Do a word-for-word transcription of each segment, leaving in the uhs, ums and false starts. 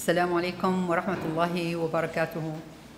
السلام عليكم ورحمة الله وبركاته.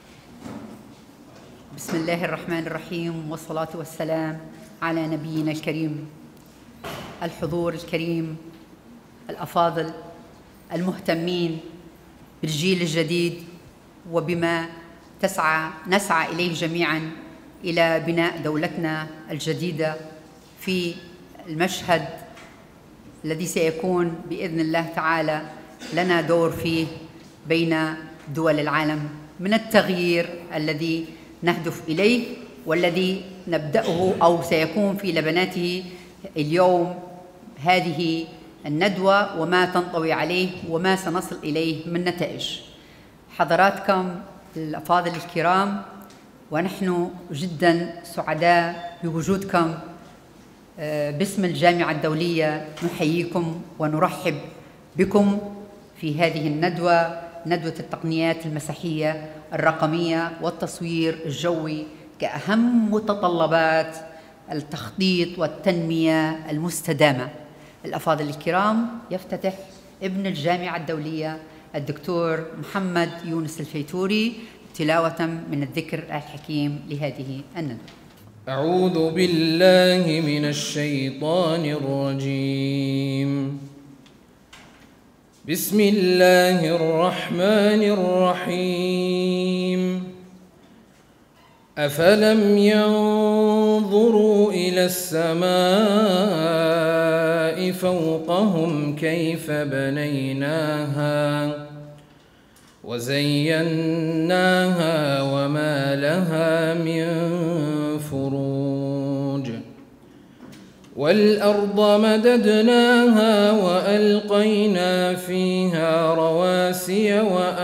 بسم الله الرحمن الرحيم، والصلاة والسلام على نبينا الكريم. الحضور الكريم، الأفاضل المهتمين بالجيل الجديد وبما تسعى نسعى إليه جميعاً إلى بناء دولتنا الجديدة في المشهد الذي سيكون بإذن الله تعالى لنا دور فيه بين دول العالم من التغيير الذي نهدف إليه والذي نبدأه أو سيكون في لبناته اليوم هذه الندوة وما تنطوي عليه وما سنصل إليه من نتائج. حضراتكم الأفاضل الكرام، ونحن جدا سعداء بوجودكم باسم الجامعة الدولية، نحييكم ونرحب بكم في هذه الندوة، ندوة التقنيات المساحية الرقمية والتصوير الجوي كأهم متطلبات التخطيط والتنمية المستدامة. الأفاضل الكرام، يفتتح ابن الجامعة الدولية الدكتور محمد يونس الفيتوري تلاوة من الذكر الحكيم لهذه الندوة. أعوذ بالله من الشيطان الرجيم. بسم الله الرحمن الرحيم. أفلم ينظروا إلى السماء فوقهم كيف بنيناها وزيناها وما لها من فروج والأرض مددناها وألقينا فيها رواسي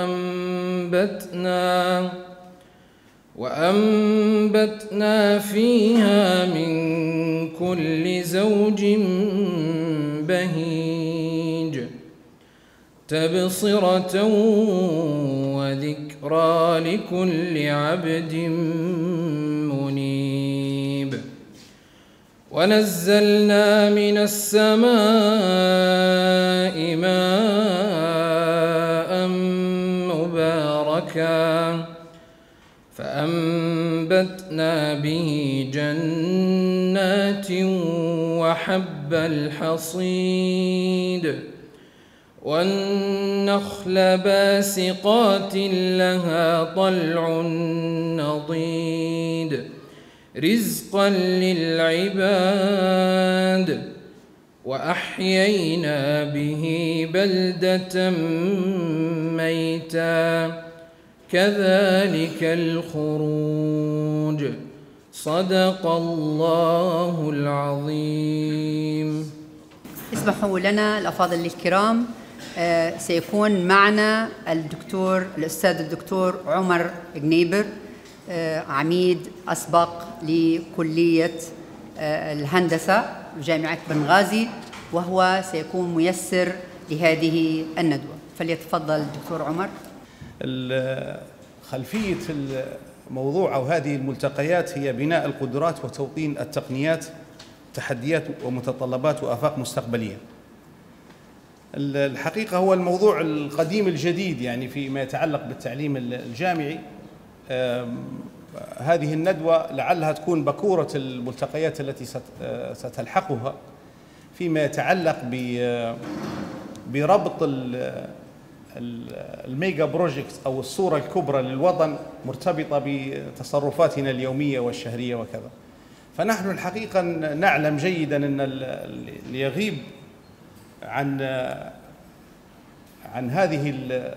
وأنبتنا وأنبتنا فيها من كل زوج بهيج تبصرة وذكرى لكل عبد منيب. ونزلنا من السماء ماء مباركا فأنبتنا به جنات وحب الحصيد والنخل باسقات لها طلع نضيد رزقا للعباد وأحيينا به بلدة ميتا كذلك الخروج. صدق الله العظيم. اسمحوا لنا الأفاضل الكرام، آه سيكون معنا الدكتور الأستاذ الدكتور عمر جنيبر، آه عميد أسبق لكلية آه الهندسة جامعة بنغازي، وهو سيكون ميسر لهذه الندوة. فليتفضل الدكتور عمر. خلفية الموضوع أو هذه الملتقيات هي بناء القدرات وتوطين التقنيات، تحديات ومتطلبات وآفاق مستقبلية. الحقيقة هو الموضوع القديم الجديد يعني فيما يتعلق بالتعليم الجامعي. هذه الندوة لعلها تكون بكورة الملتقيات التي ستلحقها فيما يتعلق بربط الميجا بروجكت أو الصورة الكبرى للوطن مرتبطة بتصرفاتنا اليومية والشهرية وكذا. فنحن الحقيقة نعلم جيداً أن اللي يغيب عن عن هذه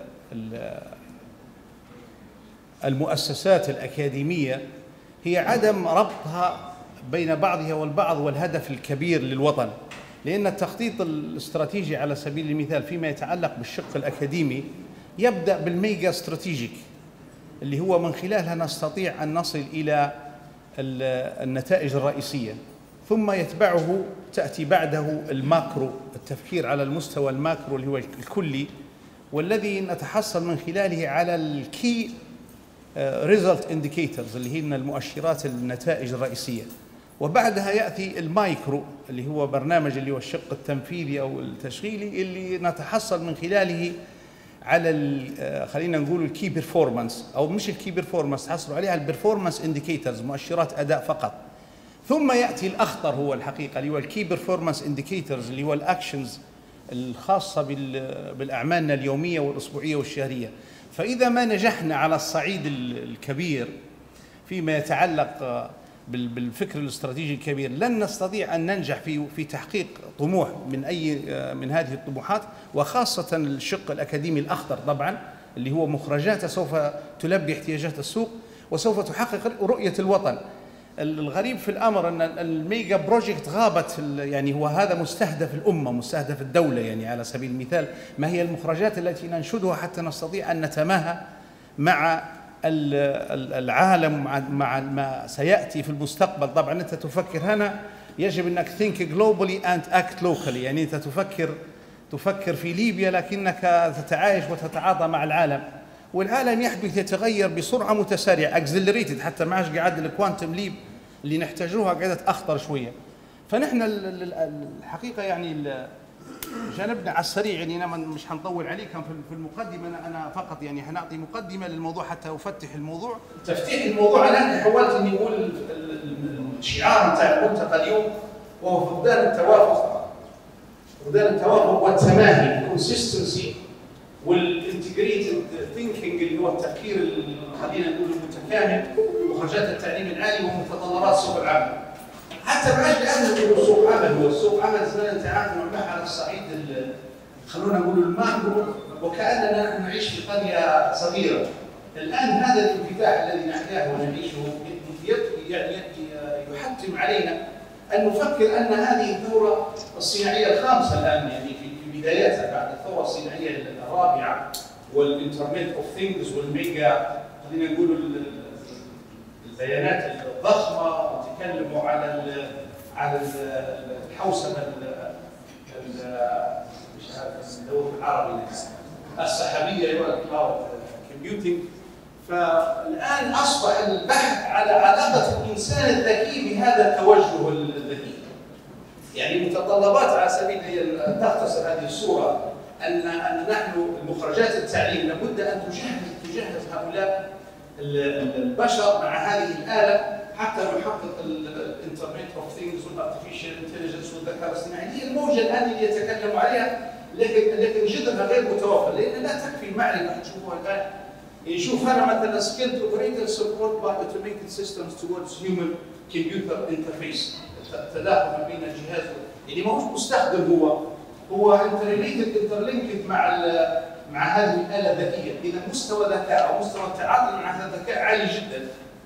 المؤسسات الأكاديمية هي عدم ربطها بين بعضها والبعض والهدف الكبير للوطن. لأن التخطيط الاستراتيجي على سبيل المثال فيما يتعلق بالشق الأكاديمي يبدأ بالميجا استراتيجيك اللي هو من خلالها نستطيع أن نصل إلى النتائج الرئيسية، ثم يتبعه تأتي بعده الماكرو، التفكير على المستوى الماكرو اللي هو الكلي، والذي نتحصل من خلاله على الكي ريزلت انديكيتورز اللي هي المؤشرات النتائج الرئيسية. وبعدها يأتي المايكرو اللي هو برنامج اللي هو الشق التنفيذي أو التشغيلي اللي نتحصل من خلاله على خلينا نقول الكي بيرفورمانس، او مش الكي بيرفورمانس، تحصلوا عليها البرفورمانس انديكيتورز، مؤشرات اداء فقط. ثم ياتي الاخطر هو الحقيقه اللي هو الكي بيرفورمانس انديكيتورز، اللي هو الاكشنز الخاصه بالاعمالنا اليوميه والاسبوعيه والشهريه. فاذا ما نجحنا على الصعيد الكبير فيما يتعلق بالفكر الاستراتيجي الكبير، لن نستطيع ان ننجح في في تحقيق طموح من اي من هذه الطموحات، وخاصه الشق الاكاديمي الاخطر طبعا اللي هو مخرجاته سوف تلبي احتياجات السوق وسوف تحقق رؤيه الوطن. الغريب في الامر ان الميجا بروجكت غابت، يعني هو هذا مستهدف الامه، مستهدف الدوله. يعني على سبيل المثال، ما هي المخرجات التي ننشدها حتى نستطيع ان نتماهى مع العالم، مع ما سياتي في المستقبل؟ طبعا انت تفكر هنا، يجب انك think globally and act locally، يعني انت تفكر تفكر في ليبيا لكنك تتعايش وتتعاطى مع العالم، والعالم يحدث يتغير بسرعه متسارعه، اكسلريتد، حتى ما عادش قاعد الكوانتم ليب اللي نحتاجوها قاعده اخطر شويه. فنحن الحقيقه يعني جانبنا على السريع، يعني انا مش حنطول عليكم في المقدمه، انا انا فقط يعني حنعطي مقدمه للموضوع حتى افتح الموضوع. تفتيح الموضوع انا حاولت اني اقول الشعار نتاع الملتقى اليوم وهو فقدان التوافق، فقدان التوافق والتماهي، الكونسستنسي والانتجريتد ثينكينج، اللي هو التفكير خلينا نقول المتكامل، مخرجات التعليم العالي ومتطلبات سوق العمل. حتى ما عادش لازم نقول سوق عمل، هو السوق عمل زمان نتعامل معه على الصعيد خلونا نقول الماكرو، وكاننا نحن نعيش في قريه صغيره. الان هذا الانفتاح الذي نحياه ونعيشه يعني يحتم علينا ان نفكر ان هذه الثوره الصناعيه الخامسه الان، يعني في بداياتها بعد الثوره الصناعيه الرابعه والانترنت اوف ثينجز والميجا، خلينا نقول البيانات الضخمه، وتكلموا على ال على الحوسبه مش عارف اللغه العربي السحابيه، اللي هو الكلاود كومبيوتنج. فالان اصبح البحث على علاقه الانسان الذكي بهذا التوجه الذكي. يعني متطلبات على سبيل ان تختصر هذه الصوره ان ان نحن المخرجات التعليم لابد ان تجهز تجهز هؤلاء البشر مع هذه الآلة حتى نحقق الانترنت اوف ثينجز والارتفيشال انتليجنس والذكاء الاصطناعي. هي الموجة هذه اللي يتكلموا عليها، لكن لكن جذرها غير متوفر، لأن لا تكفي المعرفة. تشوفوها الآن، يشوف هذا مثلا skilled operator support by automated systems towards human computer interface، التداخل ما بين الجهاز، يعني ما هوش مستخدم، هو هو interrelated interlinked مع مع هذه الآلة الذكية. إذا مستوى ذكاء أو مستوى التعاطي مع هذا الذكاء عالي جدا.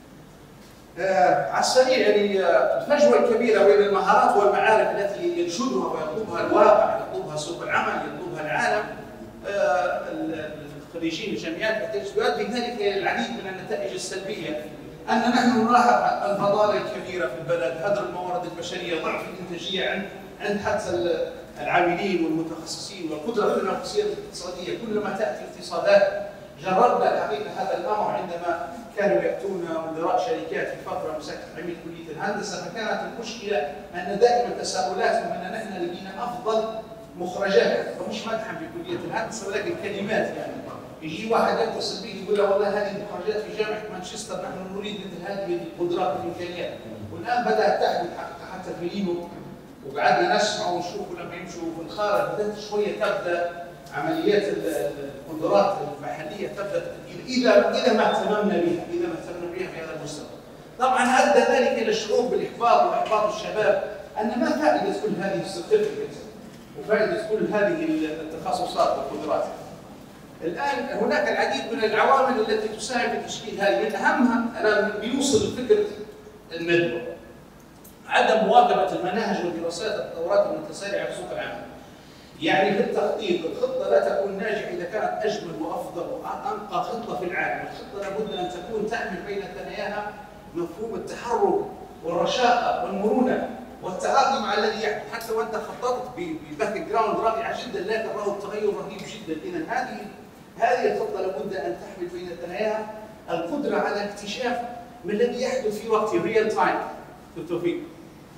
آه على السريع، يعني آه الفجوة الكبيرة بين المهارات والمعارف التي ينشدها ويطلبها الواقع، يطلبها سوق العمل، يطلبها العالم، آه الخريجين الجامعات، يؤدي ذلك إلى العديد من النتائج السلبية. أن نحن نلاحظ الفضائل الكبيرة في البلد، هدر الموارد البشرية، ضعف الإنتاجية عند عند حتى العاملين والمتخصصين، والقدره في التنافسيه الاقتصاديه. كلما تاتي اقتصادات، جربنا الحقيقه هذا الامر عندما كانوا ياتون مدراء شركات في فتره مسكت عميد كليه الهندسه، فكانت المشكله ان دائما تساؤلاتهم ان نحن لدينا افضل مخرجات، ومش مدحا في كليه الهندسه ولكن كلمات. يعني يجي واحد يتصل به يقول له والله هذه المخرجات في جامعه مانشستر، نحن نريد مثل هذه القدرات والامكانيات. والان بدات تحدث حتى في لينو، وقعدنا نسمع ونشوف لما يمشوا في الخارج، بدات شويه تبدا عمليات القدرات المحليه تبدا اذا اذا ما اهتممنا بها، اذا ما اهتممنا بها في هذا المستوى. طبعا ادى ذلك الى الشعور بالاحباط واحباط الشباب، ان ما فائده كل هذه السيرتيفيكت وفائده كل هذه التخصصات والقدرات. الان هناك العديد من العوامل التي تساهم في تشكيل هذه، من اهمها انا بيوصل فكره الندوه، عدم مواكبه المناهج والدراسات التطورات المتسارعه في سوق العمل. يعني في التخطيط الخطه لا تكون ناجحه اذا كانت اجمل وافضل وانقى خطه في العالم، الخطه لابد ان تكون تحمل بين ثناياها مفهوم التحرك والرشاقه والمرونه والتعاطي مع الذي يحدث. حتى وانت خططت بباك جراوند رائعه جدا، لكن راه التغير رهيب جدا. اذا هذه هذه الخطه لابد ان تحمل بين ثناياها القدره على اكتشاف ما الذي يحدث في وقت ريال تايم. توفيق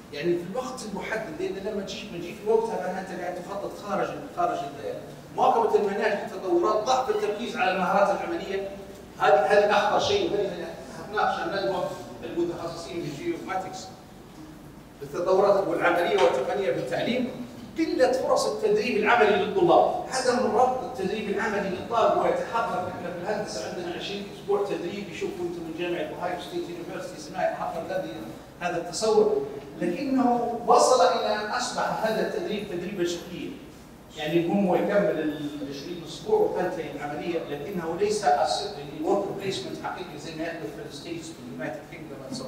يعني في الوقت المحدد، لان لما تجي نجي في وقتها معناها انت قاعد تخطط خارج خارج مواكبه المناهج التطورات، ضعف التركيز على المهارات العمليه، هذه هذه اخطر شيء، وهذه هتناقش الندوه المتخصصين في الجيوماتكس التطورات والعمليه والتقنيه في التعليم. قله فرص التدريب العملي للطلاب، عدم ربط التدريب العملي للطالب ويتحضر. احنا في الهندسه عندنا عشرين اسبوع تدريب، يشوفوا انتم من جامعه اوهايو ستيت يونيفرستي سماح يحضر هذه هذا التصور، لكنه وصل الى ان اصبح هذا التدريب تدريبا شكليا. يعني هو يكمل ال عشرين اسبوع وتنتهي العمليه، لكنه ليس ورك بليسمنت حقيقي زي ما يحدث في الستيتس في اليونايتد كينجدوم اند سو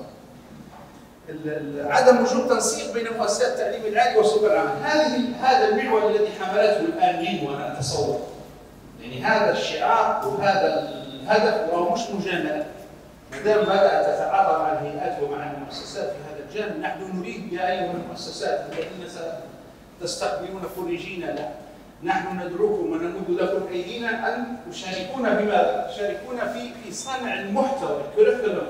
عدم وجود تنسيق بين مؤسسات التعليم العالي وسوق العمل. هذه هذا المحور الذي حملته الان لينو انا اتصور. يعني هذا الشعار وهذا الهدف وهو مش مجامله. ما دام بدات تتعاطى مع الهيئات ومع المؤسسات في هذا الجانب، نحن نريد يا ايها المؤسسات الذين ستستقبلون خريجين، لا نحن ندعوكم ونمد لكم ايدينا ان تشاركونا بماذا؟ تشاركونا في في صنع المحتوى الكوريكولوم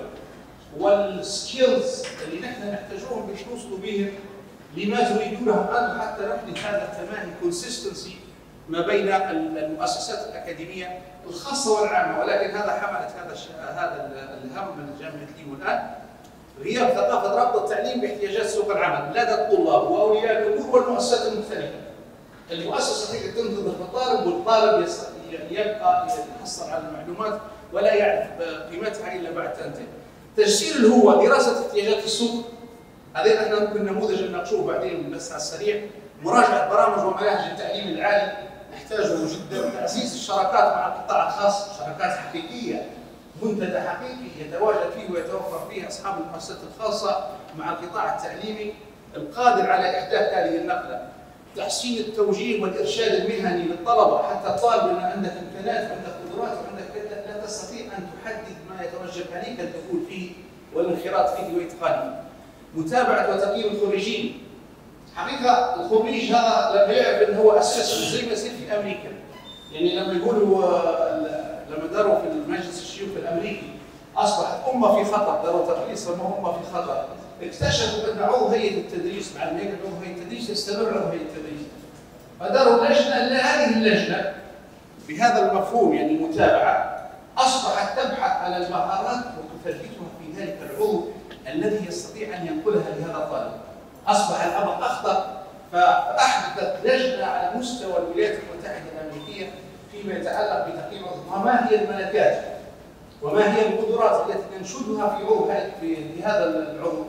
والسكيلز اللي نحن نحتاجوهم باش نوصلوا بهم لما تريدونه انتم، حتى نحدث هذا التماهي كونسيستنسي ما بين المؤسسات الاكاديميه الخاصه والعامه. ولكن هذا حملت هذا هذا الهم من جامعه لينو الان، غياب ثقافه ربط التعليم باحتياجات سوق العمل لدى الطلاب واولياء الامور والمؤسسات المختلفه. المؤسسه هي تنتظر الطالب، والطالب يبقى يحصل على المعلومات ولا يعرف قيمتها الا بعد تنتهي. تجسير الهوة، دراسة احتياجات السوق، هذين احنا ممكن نموذج نناقشوه بعدين بس على السريع. مراجعة برامج ومناهج التعليم العالي نحتاجه جدا. تعزيز الشراكات مع القطاع الخاص، شراكات حقيقية، منتدى حقيقي يتواجد فيه ويتوفر فيه أصحاب المؤسسات الخاصة مع القطاع التعليمي القادر على إحداث هذه النقلة. تحسين التوجيه والإرشاد المهني للطلبة، حتى الطالب لأن عندك إمكانات وعندك قدرات وعندك لا تستطيع أن تحدد ما يتوجب عليك الدخول فيه والانخراط فيه وإتقانه. متابعة وتقييم الخريجين. حقيقة الخريج هذا لما يعرف أنه هو أسس زي ما يصير في أمريكا. يعني لما يقولوا لما داروا في المجلس الشيوخ الأمريكي أصبحت أمة في خطر، داروا تقرير سموه أمة في خطر. اكتشفوا أن عضو هيئة التدريس مع ما يقعد عضو هيئة التدريس يستمر عضو هيئة التدريس. فداروا لجنة، هذه اللجنة بهذا المفهوم يعني متابعة أصبحت تبحث على المهارات وتثبتها في ذلك العضو الذي يستطيع أن ينقلها لهذا الطالب. أصبح الأمر أخطر، فأحدثت لجنة على مستوى الولايات المتحدة الأمريكية فيما يتعلق بتقييم وما هي الملكات وما هي القدرات التي ننشدها في عضو في هذا العضو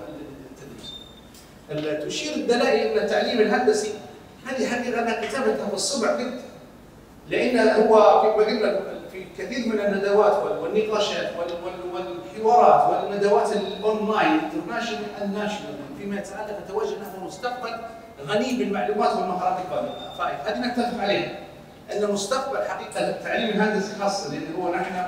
التدريس. تشير الدلائل إلى التعليم الهندسي، هذه حقيقة أنا كتبتها في الصبع كنت، لأن هو كما قلنا في كثير من الندوات والنقاشات والحوارات والندوات الاونلاين انترناشونال اند ناشونال فيما يتعلق يتوجه نحو مستقبل غني بالمعلومات والمهارات الفائقه. هذه نتفق عليها ان مستقبل حقيقه التعليم الهندسي خاصه، لان هو نحن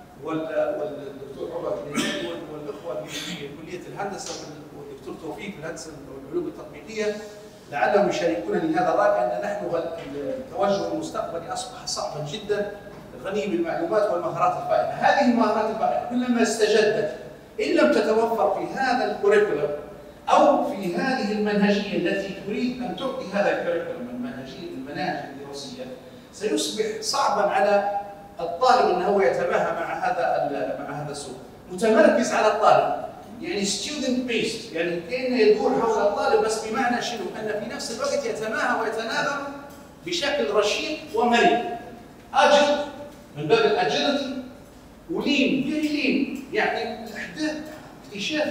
والدكتور عمر والاخوه في كليه الهندسه والدكتور توفيق في الهندسه والعلوم التطبيقيه لعلهم يشاركونني هذا الراي، ان نحن التوجه المستقبلي اصبح صعبا جدا غني بالمعلومات والمهارات الفائقه. هذه المهارات الفائقه كلما استجدت ان لم تتوفر في هذا الكوريكولم او في هذه المنهجيه التي تريد ان تعطي هذا الكوريكولم المنهجيه المناهج الدراسيه، سيصبح صعبا على الطالب انه هو يتماهى مع هذا مع هذا السوق. متمركز على الطالب، يعني ستودنت بيست، يعني كأنه يدور حول الطالب، بس بمعنى شنو؟ ان في نفس الوقت يتماهى ويتناغم بشكل رشيق ومرن. اجل من باب الاجيلتي، ولين فيري لين، يعني احداث اكتشاف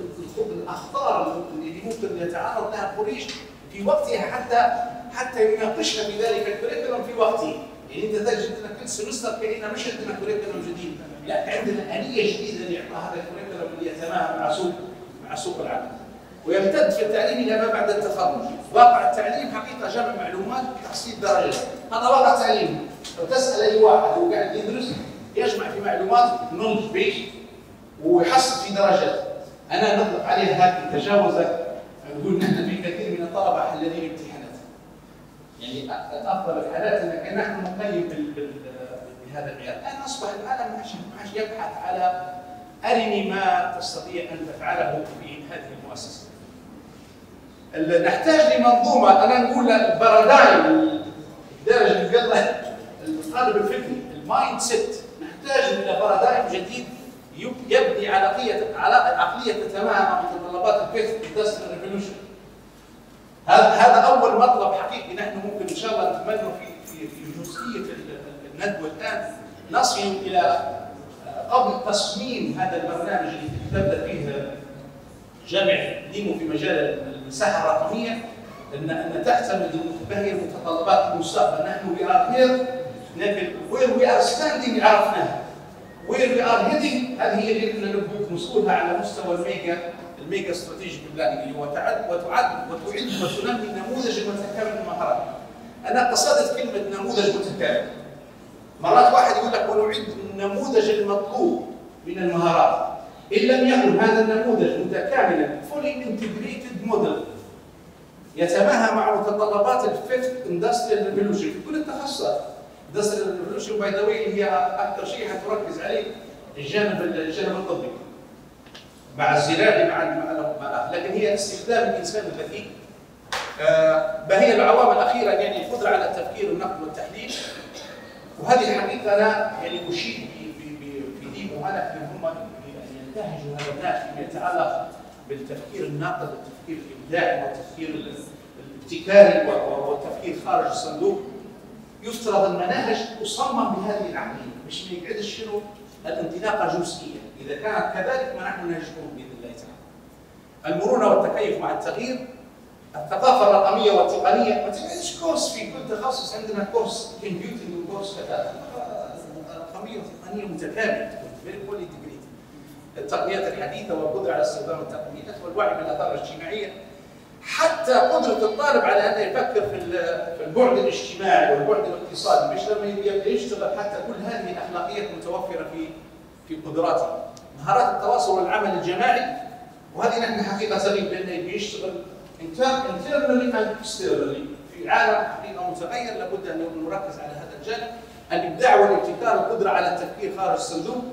الاخطار اللي ممكن يتعرض لها الخريج في وقتها، حتى حتى يناقشها في ذلك الكوريكولم في وقته. يعني انت تجد ان كل سمستر كأننا مش عندنا كوريكولم جديد، لا عندنا آلية جديدة لاعطاء هذا الكوريكولم اللي يتماهى مع سوق مع سوق العمل. ويمتد في التعليم الى ما بعد التخرج. واقع التعليم حقيقه جمع معلومات وتحصيل درجات، هذا واقع تعليم. لو تسال اي واحد هو قاعد يدرس يجمع في معلومات نولج بيس ويحصل في درجات. انا نطلق عليها هذه تجاوزا، نقول نحن في كثير من الطلبه حلالين امتحانات. يعني افضل الحالات انك نحن نقيم بهذا المعيار. الان اصبح العالم ما عادش يبحث على أرني ما تستطيع أن تفعله في هذه المؤسسة. نحتاج لمنظومه، انا نقول البارادايم، الدرجه اللي قبل القالب الفكري، المايند سيت، نحتاج الى بارادايم جديد يبني على عقليه على عقليه تتماشى مع متطلبات الفيث اندستريال ريفولوشن. هذا هذا اول مطلب حقيقي نحن ممكن ان شاء الله نتمنى في في في جزئيه الندوه الان نصل الى قبل تصميم هذا البرنامج اللي تبدا فيه جامعه ليمو في مجال المساحه الرقميه، ان ان تعتمد ما هي متطلبات المستقبل. نحن وي ار هير، لكن وير وي ار ستاندينج عرفناها، وير وي ار هيدنج هذه هي اللي بدنا نبدو نوصلها على مستوى الميجا الميجا استراتيجيك بلاننج اللي هو تعد وتعد وتعد وتنمي النموذج المتكامل للمهارات. انا قصدت كلمه نموذج متكامل. مرات واحد يقول لك ونعد النموذج المطلوب من المهارات. ان لم يكن هذا النموذج متكاملا فولي انتجريتد موديل يتماهى مع متطلبات الفيفث اندستريال ريفولوشن في كل التخصصات. اندستريال ريفولوشن باي ذا واي اللي هي اكثر شيء حتركز عليه الجانب الجانب الطبي مع الزراعي مع مع لكن هي استخدام الانسان الذكي. آه ما هي العوامل الاخيره؟ يعني القدره على التفكير والنقد والتحليل، وهذه الحقيقه انا يعني اشيد في ديمو انا ان هم ينتهجوا هذا النهج فيما يتعلق بالتفكير الناقد والتفكير الابداعي والتفكير الابتكاري والتفكير خارج الصندوق. يفترض المناهج تصمم بهذه العقليه، مش ما يقعدش شنو الانطلاقه جزئيه. اذا كانت كذلك ما نحن ننجحون باذن الله تعالى. المرونه والتكيف مع التغيير، الثقافه الرقميه والتقنيه، ما تقعدش كورس في كل تخصص عندنا كورس كمبيوتنج وكورس كذا، رقميه وتقنيه متكامله فيري كواليتي انتجريتد. التقنيات الحديثه والقدره على استخدام التقنيات والوعي بالاثار الاجتماعيه، حتى قدره الطالب على ان يفكر في في البعد الاجتماعي والبعد الاقتصادي، مش لما يبدا يشتغل، حتى كل هذه الاخلاقيات متوفره في في قدراته. مهارات التواصل والعمل الجماعي، وهذه نحن حقيقه سليم لانه بيشتغل انترنالي اند اكسترنالي في عالم حقيقه متغير، لابد ان نركز على هذا الجانب. الابداع والابتكار، القدره على التفكير خارج الصندوق،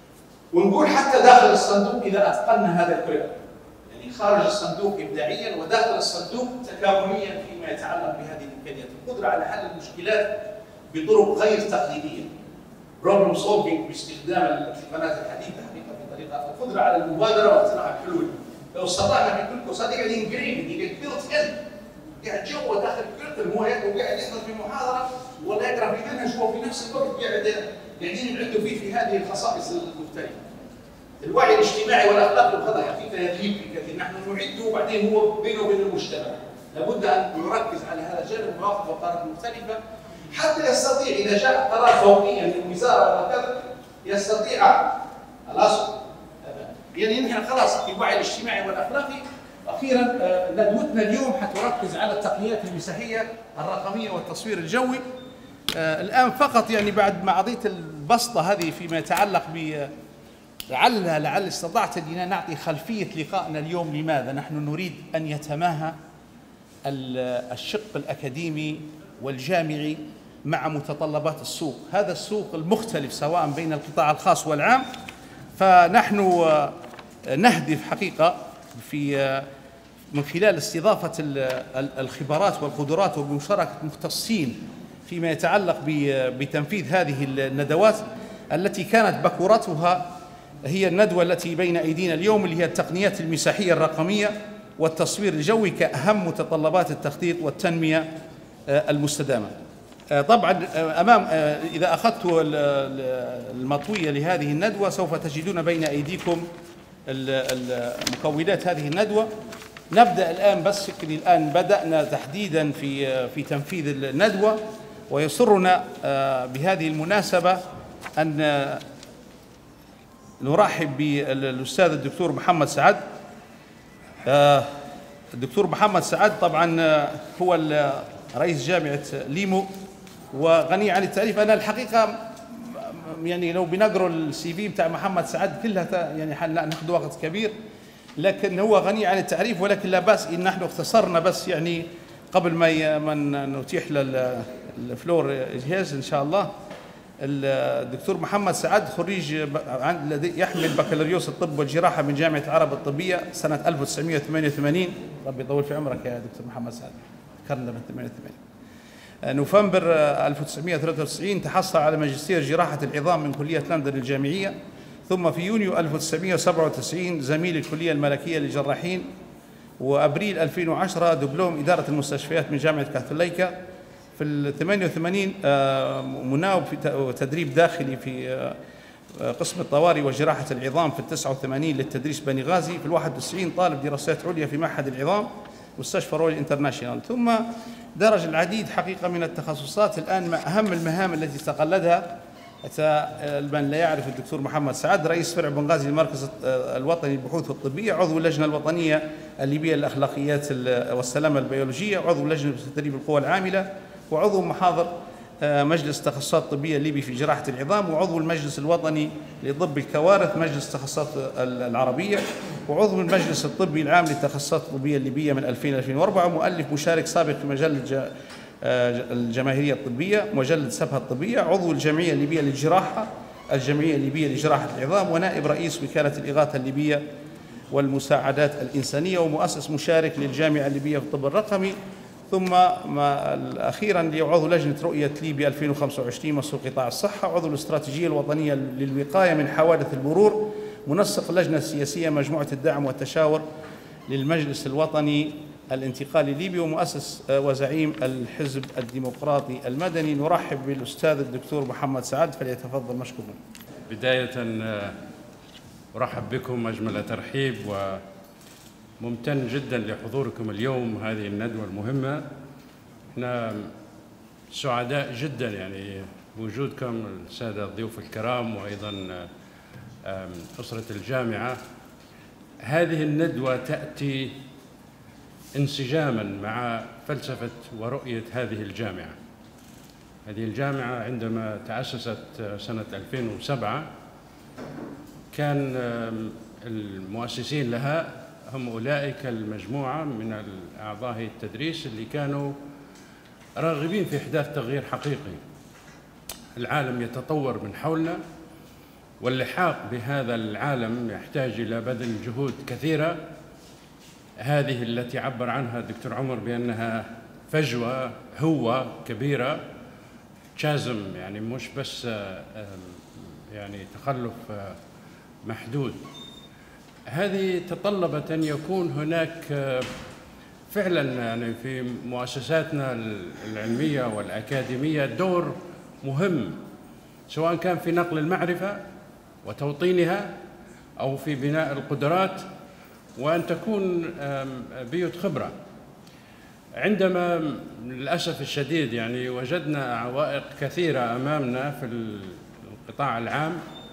ونقول حتى داخل الصندوق اذا اتقنا هذا الكريم، يعني خارج الصندوق ابداعيا وداخل الصندوق تكامليا فيما يتعلق بهذه الامكانيات. القدره على حل المشكلات بطرق غير تقليديه، بروبلم سولفينج باستخدام التقنيات الحديثه حقيقه بطريقه، القدره على المبادره واقتراح الحلول. لو استطعنا في كل كورسات قاعد ينجرين يقعد بيلت ان قاعد جوه داخل الكريكولم، هو قاعد يحضر في محاضره ولا يقرا في منهج، وفي نفس الوقت قاعد قاعدين يعدوا فيه في هذه الخصائص المختلفه. الوعي الاجتماعي والاخلاق والخطا حقيقه يغيب في كثير، نحن نعده وبعدين هو بينه وبين المجتمع. لابد ان نركز على هذا الجانب ونواقف وقرارات مختلفه حتى يستطيع اذا جاء قرار فوقيا من الوزاره ولا كذا يستطيع خلاص يعني نحن خلاص في الوعي الاجتماعي والاخلاقي. اخيرا ندوتنا اليوم حتركز على التقنيات المساحيه الرقميه والتصوير الجوي. الان فقط يعني بعد ما اعطيت البسطه هذه فيما يتعلق ب لعل لعل استطعت اننا نعطي خلفيه لقائنا اليوم. لماذا نحن نريد ان يتماهى الشق الاكاديمي والجامعي مع متطلبات السوق، هذا السوق المختلف سواء بين القطاع الخاص والعام. فنحن نهدف حقيقه في من خلال استضافه الخبرات والقدرات وبمشاركه مختصين فيما يتعلق بتنفيذ هذه الندوات التي كانت بكورتها هي الندوة التي بين أيدينا اليوم، اللي هي التقنيات المساحية الرقمية والتصوير الجوي كأهم متطلبات التخطيط والتنمية المستدامة. طبعا أمام إذا أخذت المطوية لهذه الندوة سوف تجدون بين أيديكم مكونات هذه الندوة. نبدأ الآن، بس الآن بدأنا تحديدا في في تنفيذ الندوة، ويسرنا بهذه المناسبة أن نرحب بالأستاذ الدكتور محمد سعد. الدكتور محمد سعد طبعا هو رئيس جامعة ليمو وغني عن التعريف. أنا الحقيقة يعني لو بنقرأ السي في بتاع محمد سعد كلها يعني ناخذ وقت كبير، لكن هو غني عن التعريف، ولكن لا بأس إن نحن اختصرنا بس يعني قبل ما من نتيح للفلور جهاز إن شاء الله. الدكتور محمد سعد خريج يحمل بكالوريوس الطب والجراحة من جامعة عرب الطبية سنة ألف وتسعمائة وثمانية وثمانين. ربي يطول في عمرك يا دكتور محمد سعد، ذكرنا من ثمانية وثمانين. نوفمبر ألف وتسعمائة وثلاثة وتسعين تحصل على ماجستير جراحة العظام من كلية لندن الجامعية. ثم في يونيو ألف وتسعمائة وسبعة وتسعين زميل الكلية الملكية للجراحين. وأبريل ألفين وعشرة دبلوم إدارة المستشفيات من جامعة كاثوليكا. في ال ثمانية وثمانين مناوب في تدريب داخلي في قسم الطوارئ وجراحة العظام. في التسعة وثمانين للتدريس بني غازي. في الواحد والتسعين طالب دراسات عليا في معهد العظام مستشفى رويال انترناشونال. ثم درج العديد حقيقة من التخصصات. الآن أهم المهام التي تقلدها من لا يعرف الدكتور محمد سعد رئيس فرع بنغازي المركز الوطني للبحوث الطبية، عضو اللجنة الوطنية الليبية للأخلاقيات والسلامة البيولوجية، عضو لجنة تدريب القوى العاملة، وعضو محاضر مجلس التخصصات الطبية الليبي في جراحة العظام، وعضو المجلس الوطني لطب الكوارث مجلس التخصصات العربية، وعضو المجلس الطبي العام للتخصصات الطبية الليبية من ألفين إلى ألفين وأربعة، مؤلف مشارك سابق في مجلة الجماهيرية الطبية، مجلد سبهة الطبية، عضو الجمعية الليبية للجراحة، الجمعية الليبية لجراحة العظام، ونائب رئيس وكالة الإغاثة الليبية والمساعدات الإنسانية، ومؤسس مشارك للجامعة الليبية في الطب الرقمي. ثم أخيرا عضو لجنة رؤية ليبيا ألفين وخمسة وعشرين مسؤول قطاع الصحة، عضو الاستراتيجية الوطنية للوقاية من حوادث المرور، منسق اللجنة السياسية مجموعة الدعم والتشاور للمجلس الوطني الانتقالي الليبي، ومؤسس وزعيم الحزب الديمقراطي المدني. نرحب بالأستاذ الدكتور محمد سعد، فليتفضل مشكورا. بداية أرحب بكم أجمل ترحيب، وممتن جدا لحضوركم اليوم هذه الندوة المهمة. احنا سعداء جدا يعني بوجودكم السادة الضيوف الكرام، وأيضا أسرة الجامعة. هذه الندوة تأتي انسجاما مع فلسفة ورؤية هذه الجامعة. هذه الجامعة عندما تأسست سنة ألفين وسبعة كان المؤسسين لها هم أولئك المجموعة من أعضاء التدريس اللي كانوا راغبين في إحداث تغيير حقيقي. العالم يتطور من حولنا، واللحاق بهذا العالم يحتاج إلى بذل جهود كثيرة. هذه التي عبر عنها الدكتور عمر بأنها فجوة هو كبيرة، شازم، يعني مش بس يعني تخلف محدود. هذه تطلبت أن يكون هناك فعلا يعني في مؤسساتنا العلمية والأكاديمية دور مهم، سواء كان في نقل المعرفة وتوطينها أو في بناء القدرات، وأن تكون بيوت خبرة. عندما للأسف الشديد يعني وجدنا عوائق كثيرة أمامنا في القطاع العام.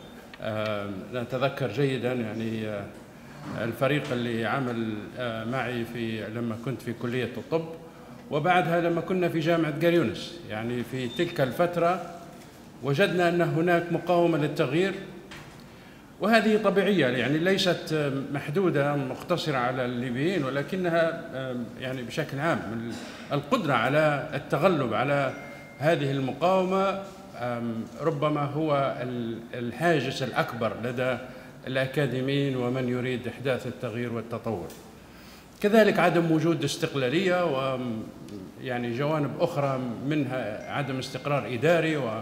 نتذكر جيدا يعني الفريق اللي عمل معي في لما كنت في كلية الطب، وبعدها لما كنا في جامعة قريونس. يعني في تلك الفترة وجدنا أن هناك مقاومة للتغيير، وهذه طبيعية، يعني ليست محدودة مقتصرة على الليبيين، ولكنها يعني بشكل عام القدرة على التغلب على هذه المقاومة ربما هو الحاجز الأكبر لدى الأكاديميين ومن يريد إحداث التغيير والتطور. كذلك عدم وجود استقلالية، ويعني جوانب أخرى منها عدم استقرار إداري، و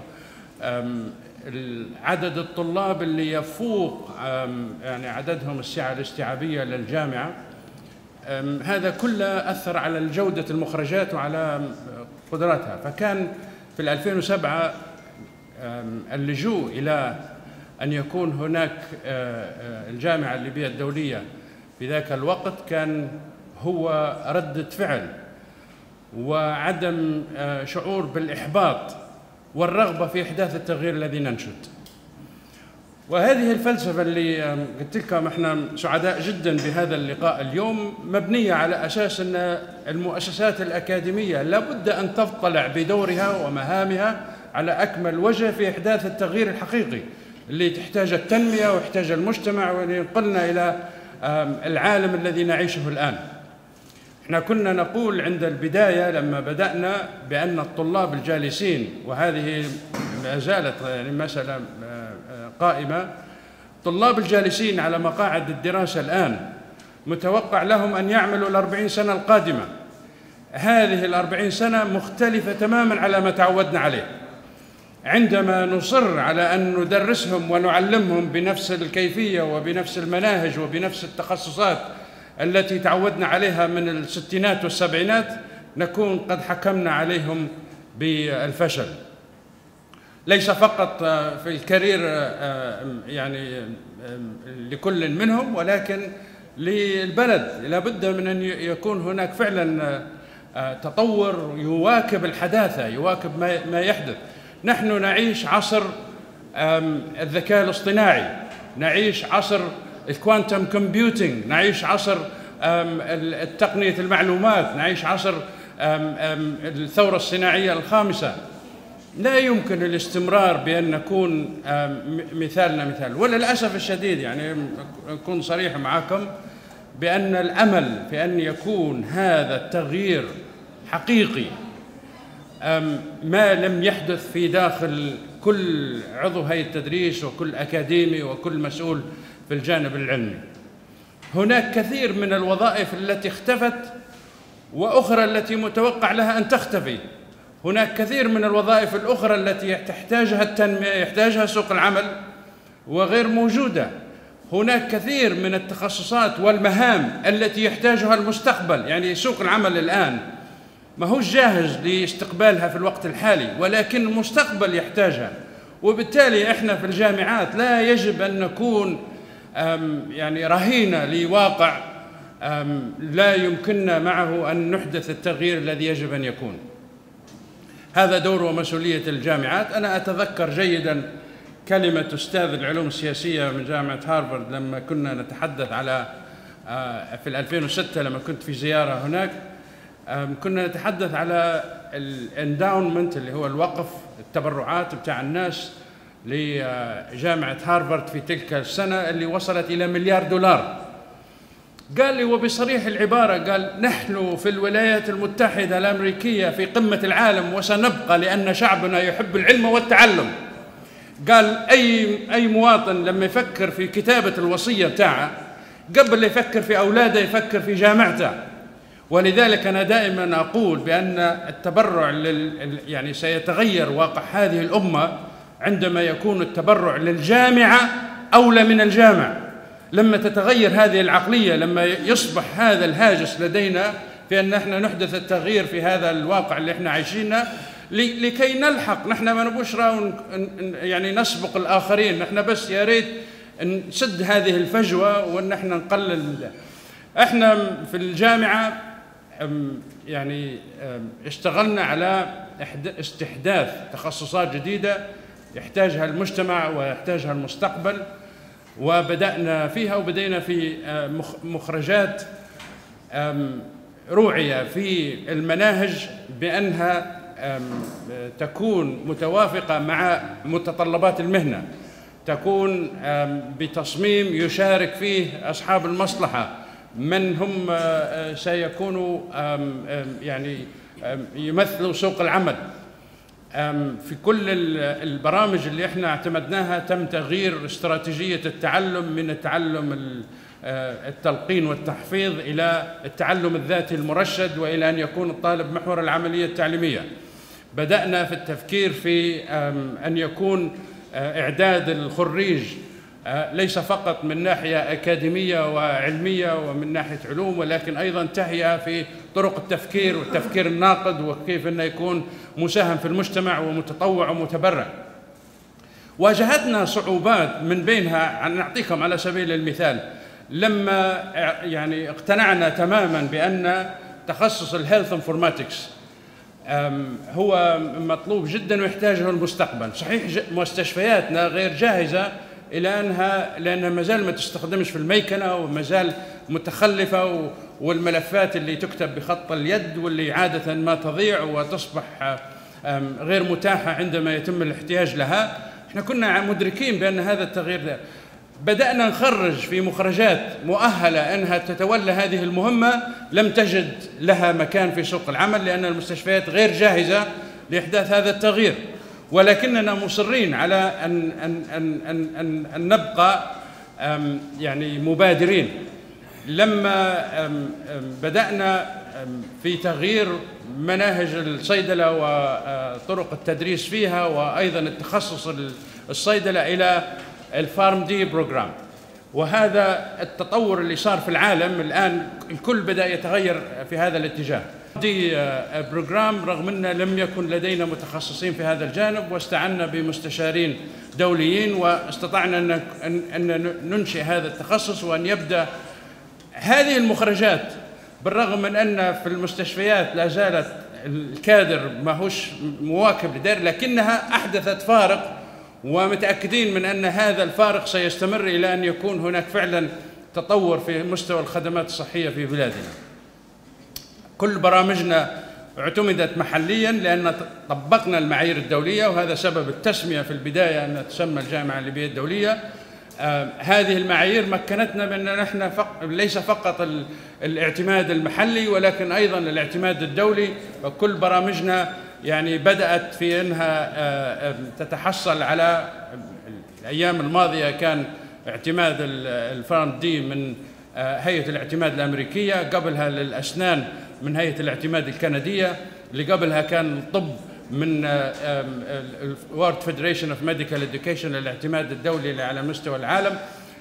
عدد الطلاب اللي يفوق يعني عددهم السعة الاستيعابية للجامعة. هذا كله أثر على جودة المخرجات وعلى قدراتها. فكان في ألفين وسبعة اللجوء إلى أن يكون هناك الجامعة الليبية الدولية في ذاك الوقت كان هو ردة فعل وعدم شعور بالإحباط والرغبة في إحداث التغيير الذي ننشد. وهذه الفلسفة اللي قلت لكم احنا سعداء جدا بهذا اللقاء اليوم مبنية على أساس أن المؤسسات الأكاديمية لابد أن تطلع بدورها ومهامها على أكمل وجه في إحداث التغيير الحقيقي اللي تحتاج التنمية ويحتاج المجتمع، وينقلنا إلى العالم الذي نعيشه الآن. احنا كنا نقول عند البداية لما بدأنا بأن الطلاب الجالسين، وهذه ما زالت يعني مسألة قائمة. طلاب الجالسين على مقاعد الدراسة الآن متوقع لهم أن يعملوا الأربعين سنة القادمة. هذه الأربعين سنة مختلفة تماما على ما تعودنا عليه. عندما نصر على أن ندرسهم ونعلمهم بنفس الكيفية وبنفس المناهج وبنفس التخصصات التي تعودنا عليها من الستينات والسبعينات، نكون قد حكمنا عليهم بالفشل. ليس فقط في الكارير يعني لكل منهم، ولكن للبلد. لابد من أن يكون هناك فعلا تطور يواكب الحداثة، يواكب ما يحدث. نحن نعيش عصر الذكاء الاصطناعي، نعيش عصر الكوانتم كومبيوتينج، نعيش عصر التقنية المعلومات، نعيش عصر الثورة الصناعية الخامسة. لا يمكن الاستمرار بأن نكون مثالنا مثال. وللأسف الشديد يعني أكون صريح معكم بأن الأمل في أن يكون هذا التغيير حقيقي ما لم يحدث في داخل كل عضو هيئة التدريس وكل أكاديمي وكل مسؤول في الجانب العلمي. هناك كثير من الوظائف التي اختفت وأخرى التي متوقع لها أن تختفي. هناك كثير من الوظائف الأخرى التي تحتاجها التنمية، يحتاجها سوق العمل وغير موجودة. هناك كثير من التخصصات والمهام التي يحتاجها المستقبل. يعني سوق العمل الآن ما هو جاهز لاستقبالها في الوقت الحالي، ولكن المستقبل يحتاجها. وبالتالي احنا في الجامعات لا يجب أن نكون يعني رهينة لواقع لا يمكننا معه أن نحدث التغيير الذي يجب أن يكون. هذا دور ومسؤولية الجامعات. أنا أتذكر جيدا كلمة أستاذ العلوم السياسية من جامعة هارفارد لما كنا نتحدث على في ألفين وستة لما كنت في زيارة هناك، كنا نتحدث على الانداونمنت اللي هو الوقف، التبرعات بتاع الناس لجامعة هارفارد في تلك السنة اللي وصلت إلى مليار دولار. قال لي وبصريح العبارة، قال نحن في الولايات المتحدة الأمريكية في قمة العالم وسنبقى لأن شعبنا يحب العلم والتعلم. قال أي أي مواطن لما يفكر في كتابة الوصية بتاعه قبل لا يفكر في أولاده يفكر في جامعته. ولذلك أنا دائما أقول بأن التبرع لل يعني سيتغير واقع هذه الأمة عندما يكون التبرع للجامعة أولى من الجامع. لما تتغير هذه العقلية، لما يصبح هذا الهاجس لدينا في أن احنا نحدث التغيير في هذا الواقع اللي احنا عايشينه لكي نلحق. نحن ما نبوش يعني نسبق الآخرين، نحن بس يا ريت نسد هذه الفجوة وأن احنا نقلل. احنا في الجامعة يعني اشتغلنا على استحداث تخصصات جديدة يحتاجها المجتمع ويحتاجها المستقبل، وبدأنا فيها وبدأنا في مخرجات روعية في المناهج بأنها تكون متوافقة مع متطلبات المهنة، تكون بتصميم يشارك فيه أصحاب المصلحة من هم سيكونوا يعني يمثلوا سوق العمل. في كل البرامج اللي احنا اعتمدناها تم تغيير استراتيجية التعلم من التعلم التلقين والتحفيظ إلى التعلم الذاتي المرشد، وإلى أن يكون الطالب محور العملية التعليمية. بدأنا في التفكير في أن يكون إعداد الخريج ليس فقط من ناحية أكاديمية وعلمية ومن ناحية علوم، ولكن أيضا تهيئة في طرق التفكير والتفكير الناقد، وكيف أنه يكون مساهم في المجتمع ومتطوع ومتبرع. واجهتنا صعوبات، من بينها نعطيكم على سبيل المثال لما يعني اقتنعنا تماما بأن تخصص الهيلث انفورماتكس هو مطلوب جدا ويحتاجه المستقبل. صحيح مستشفياتنا غير جاهزة إلى أنها لأنها ما زال ما تستخدمش في الميكنة وما زال متخلفة، والملفات اللي تكتب بخط اليد واللي عادة ما تضيع وتصبح غير متاحة عندما يتم الاحتياج لها. احنا كنا مدركين بأن هذا التغيير ده. بدأنا نخرج في مخرجات مؤهلة أنها تتولى هذه المهمة، لم تجد لها مكان في سوق العمل لأن المستشفيات غير جاهزة لإحداث هذا التغيير. ولكننا مصرين على أن, أن, أن, أن, أن, أن نبقى يعني مبادرين. لما بدأنا في تغيير مناهج الصيدلة وطرق التدريس فيها وأيضا التخصص الصيدلة إلى الفارم دي بروجرام، وهذا التطور اللي صار في العالم الآن الكل بدأ يتغير في هذا الاتجاه. دي بروجرام رغم أن لم يكن لدينا متخصصين في هذا الجانب، واستعنا بمستشارين دوليين واستطعنا أن ننشئ هذا التخصص وأن يبدأ هذه المخرجات. بالرغم من أن في المستشفيات لا زالت الكادر ما هوش مواكب لدير، لكنها أحدثت فارق، ومتأكدين من أن هذا الفارق سيستمر إلى أن يكون هناك فعلا تطور في مستوى الخدمات الصحية في بلادنا. كل برامجنا اعتمدت محليا لأن طبقنا المعايير الدولية، وهذا سبب التسمية في البداية أن تسمى الجامعة الليبية الدولية. آه هذه المعايير مكنتنا بأن نحن فق... ليس فقط الاعتماد المحلي ولكن أيضا الاعتماد الدولي، وكل برامجنا يعني بدأت في أنها آه تتحصل على الأيام الماضية كان اعتماد الفارم دي من آه هيئة الاعتماد الأمريكية، قبلها للأسنان من هيئة الاعتماد الكندية، اللي قبلها كان الطب من World Federation of Medical Education الاعتماد الدولي على مستوى العالم.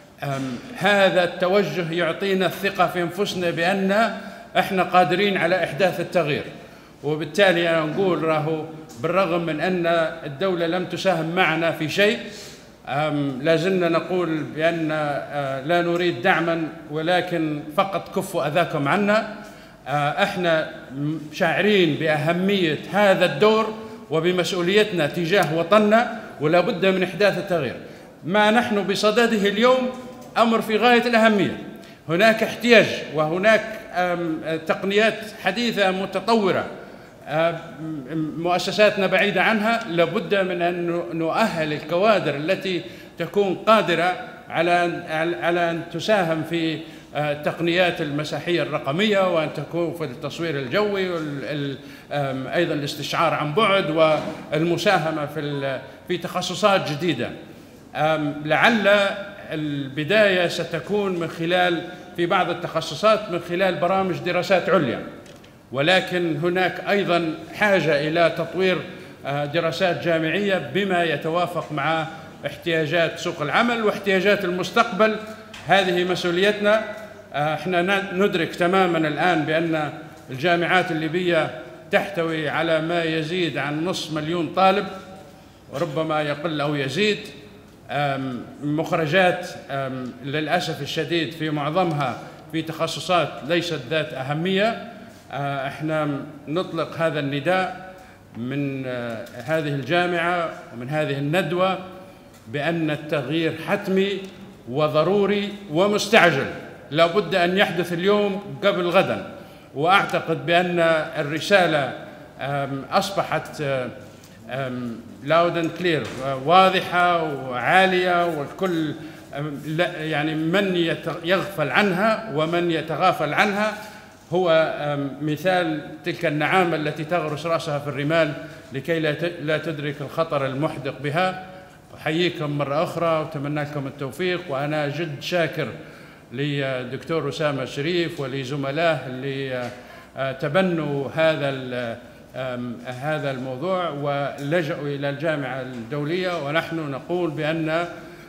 هذا التوجه يعطينا الثقة في أنفسنا بأن احنا قادرين على إحداث التغيير، وبالتالي أنا نقول راهو بالرغم من أن الدولة لم تساهم معنا في شيء، لازلنا نقول بأن لا نريد دعما ولكن فقط كفوا أذاكم عنا. احنا شاعرين بأهمية هذا الدور وبمسؤوليتنا تجاه وطننا، ولا بد من إحداث التغيير. ما نحن بصدده اليوم أمر في غاية الأهمية، هناك احتياج وهناك تقنيات حديثة متطورة مؤسساتنا بعيدة عنها، لابد من أن نؤهل الكوادر التي تكون قادرة على على أن تساهم في تقنيات المساحية الرقمية، وأن تكون في التصوير الجوي أيضا الاستشعار عن بعد والمساهمة في في تخصصات جديدة. لعل البداية ستكون من خلال في بعض التخصصات من خلال برامج دراسات عليا، ولكن هناك أيضا حاجة إلى تطوير دراسات جامعية بما يتوافق مع احتياجات سوق العمل واحتياجات المستقبل. هذه مسؤوليتنا. احنا ندرك تماما الآن بأن الجامعات الليبية تحتوي على ما يزيد عن نصف مليون طالب، وربما يقل أو يزيد. مخرجات للأسف الشديد في معظمها في تخصصات ليست ذات أهمية. احنا نطلق هذا النداء من هذه الجامعة ومن هذه الندوة بأن التغيير حتمي وضروري ومستعجل، لا بد أن يحدث اليوم قبل غدا. وأعتقد بأن الرسالة أصبحت loud and clear، واضحة وعالية، والكل يعني من يغفل عنها ومن يتغافل عنها هو مثال تلك النعامة التي تغرس رأسها في الرمال لكي لا تدرك الخطر المحدق بها. أحييكم مرة أخرى وأتمنى لكم التوفيق، وأنا جد شاكر لدكتور أسامة الشريف ولزملائه اللي تبنوا هذا هذا الموضوع ولجأوا إلى الجامعة الدولية. ونحن نقول بأن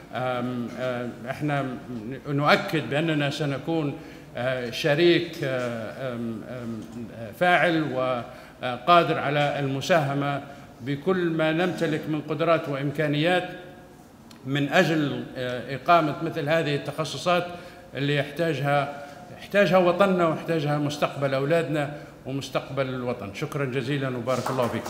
احنا نؤكد بأننا سنكون شريك فاعل وقادر على المساهمة بكل ما نمتلك من قدرات وإمكانيات من أجل إقامة مثل هذه التخصصات اللي يحتاجها يحتاجها وطننا ويحتاجها مستقبل أولادنا ومستقبل الوطن. شكرا جزيلا وبارك الله فيكم.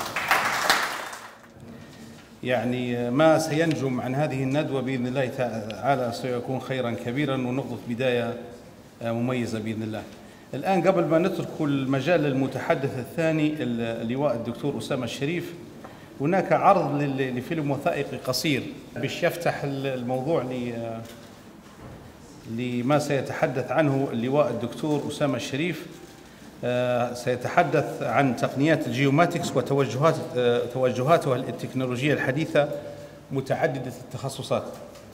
يعني ما سينجم عن هذه الندوة بإذن الله تعالى سيكون خيرا كبيرا ونقطة بداية مميزة بإذن الله. الآن قبل ما نترك المجال للمتحدث الثاني اللواء الدكتور أسامة الشريف، هناك عرض لفيلم وثائقي قصير باش يفتح الموضوع لما سيتحدث عنه اللواء الدكتور أسامة الشريف. سيتحدث عن تقنيات الجيوماتكس وتوجهات توجهاتها التكنولوجية الحديثة متعددة التخصصات.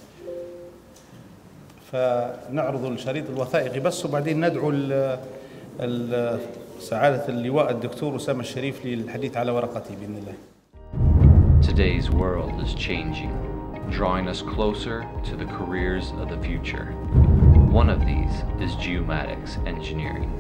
فنعرض الشريط الوثائقي بس وبعدين ندعو سعادة اللواء الدكتور أسامة الشريف للحديث على ورقته بإذن الله. Today's world is changing, drawing us closer to the careers of the future. One of these is geomatics engineering.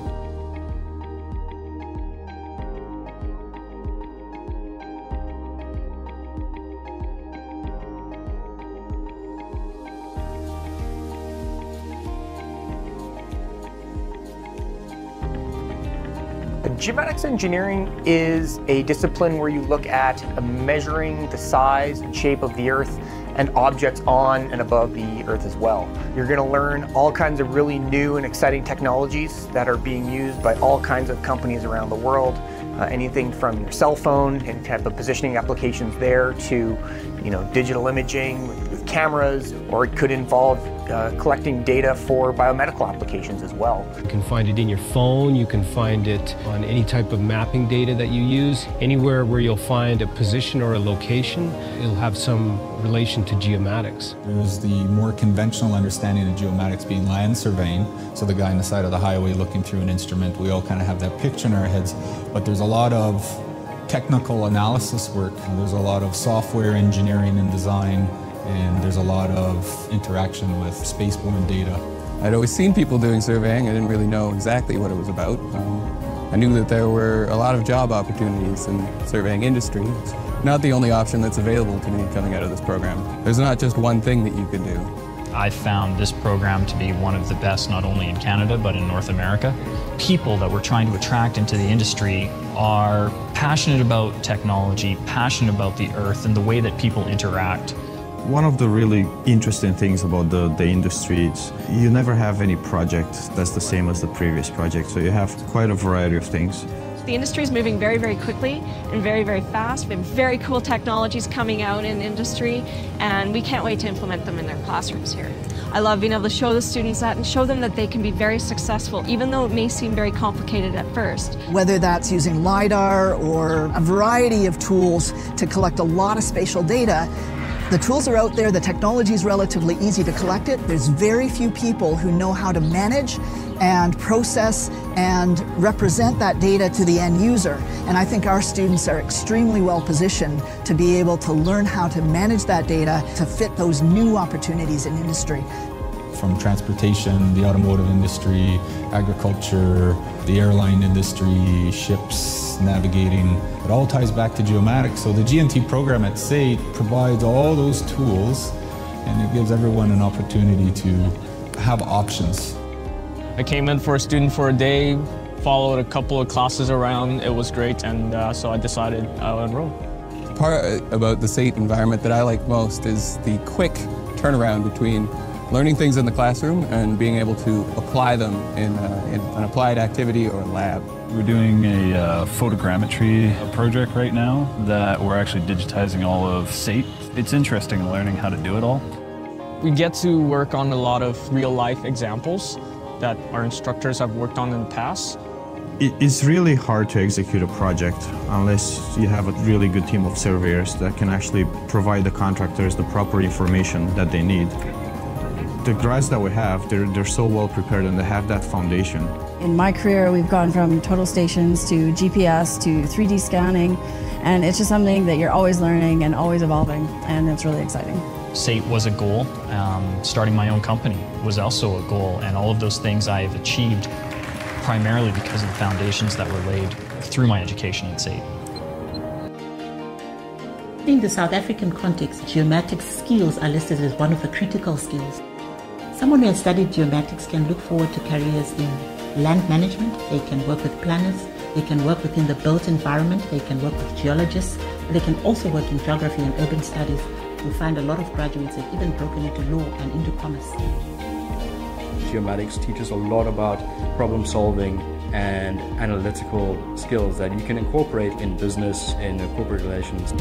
Geomatics engineering is a discipline where you look at measuring the size and shape of the Earth and objects on and above the Earth as well. You're going to learn all kinds of really new and exciting technologies that are being used by all kinds of companies around the world. Uh, anything from your cell phone and type of positioning applications there to, you know, digital imaging with, with cameras, or it could involve uh, collecting data for biomedical applications as well. You can find it in your phone, you can find it on any type of mapping data that you use. Anywhere where you'll find a position or a location, it'll have some relation to geomatics. There's the more conventional understanding of geomatics being land surveying, so the guy on the side of the highway looking through an instrument, we all kind of have that picture in our heads, but there's a lot of technical analysis work, there's a lot of software engineering and design, and there's a lot of interaction with spaceborne data. I'd always seen people doing surveying. I didn't really know exactly what it was about. Um, I knew that there were a lot of job opportunities in the surveying industry. It's not the only option that's available to me coming out of this program. There's not just one thing that you could do. I found this program to be one of the best, not only in Canada, but in North America. People that we're trying to attract into the industry are passionate about technology, passionate about the Earth and the way that people interact. One of the really interesting things about the, the industry is you never have any project that's the same as the previous project, so you have quite a variety of things. The industry is moving very, very quickly and very, very fast. We have very cool technologies coming out in industry, and we can't wait to implement them in their classrooms here. I love being able to show the students that and show them that they can be very successful, even though it may seem very complicated at first. Whether that's using LiDAR or a variety of tools to collect a lot of spatial data, the tools are out there, the technology is relatively easy to collect it. There's very few people who know how to manage and process and represent that data to the end user. And I think our students are extremely well positioned to be able to learn how to manage that data to fit those new opportunities in industry. From transportation, the automotive industry, agriculture, the airline industry, ships, navigating, it all ties back to geomatics. So the G N T program at S A I provides all those tools, and it gives everyone an opportunity to have options. I came in for a student for a day, followed a couple of classes around, it was great, and uh, so I decided I would enroll. The part about the S A I T environment that I like most is the quick turnaround between learning things in the classroom and being able to apply them in, uh, in an applied activity or lab. We're doing a uh, photogrammetry project right now that we're actually digitizing all of S A I T. It's interesting learning how to do it all. We get to work on a lot of real-life examples that our instructors have worked on in the past. It's really hard to execute a project unless you have a really good team of surveyors that can actually provide the contractors the proper information that they need. The grads that we have, they're, they're so well prepared and they have that foundation. In my career, we've gone from total stations to G P S to three D scanning, and it's just something that you're always learning and always evolving, and it's really exciting. S A I T was a goal. Um, starting my own company was also a goal, and all of those things I have achieved primarily because of the foundations that were laid through my education at S A I T. In the South African context, geomatics skills are listed as one of the critical skills. Someone who has studied geomatics can look forward to careers in land management, they can work with planners, they can work within the built environment, they can work with geologists, and they can also work in geography and urban studies. We find a lot of graduates have even broken into law and into commerce. Geomatics teaches a lot about problem solving and analytical skills that you can incorporate in business and corporate relations.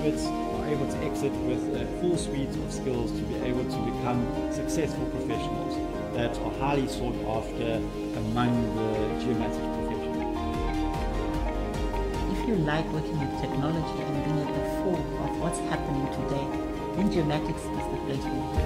graduates are able to exit with a full suite of skills to be able to become successful professionals that are highly sought after among the geomatics profession. If you like working with technology and being at the fore of what's happening today, then geomatics is the place for you.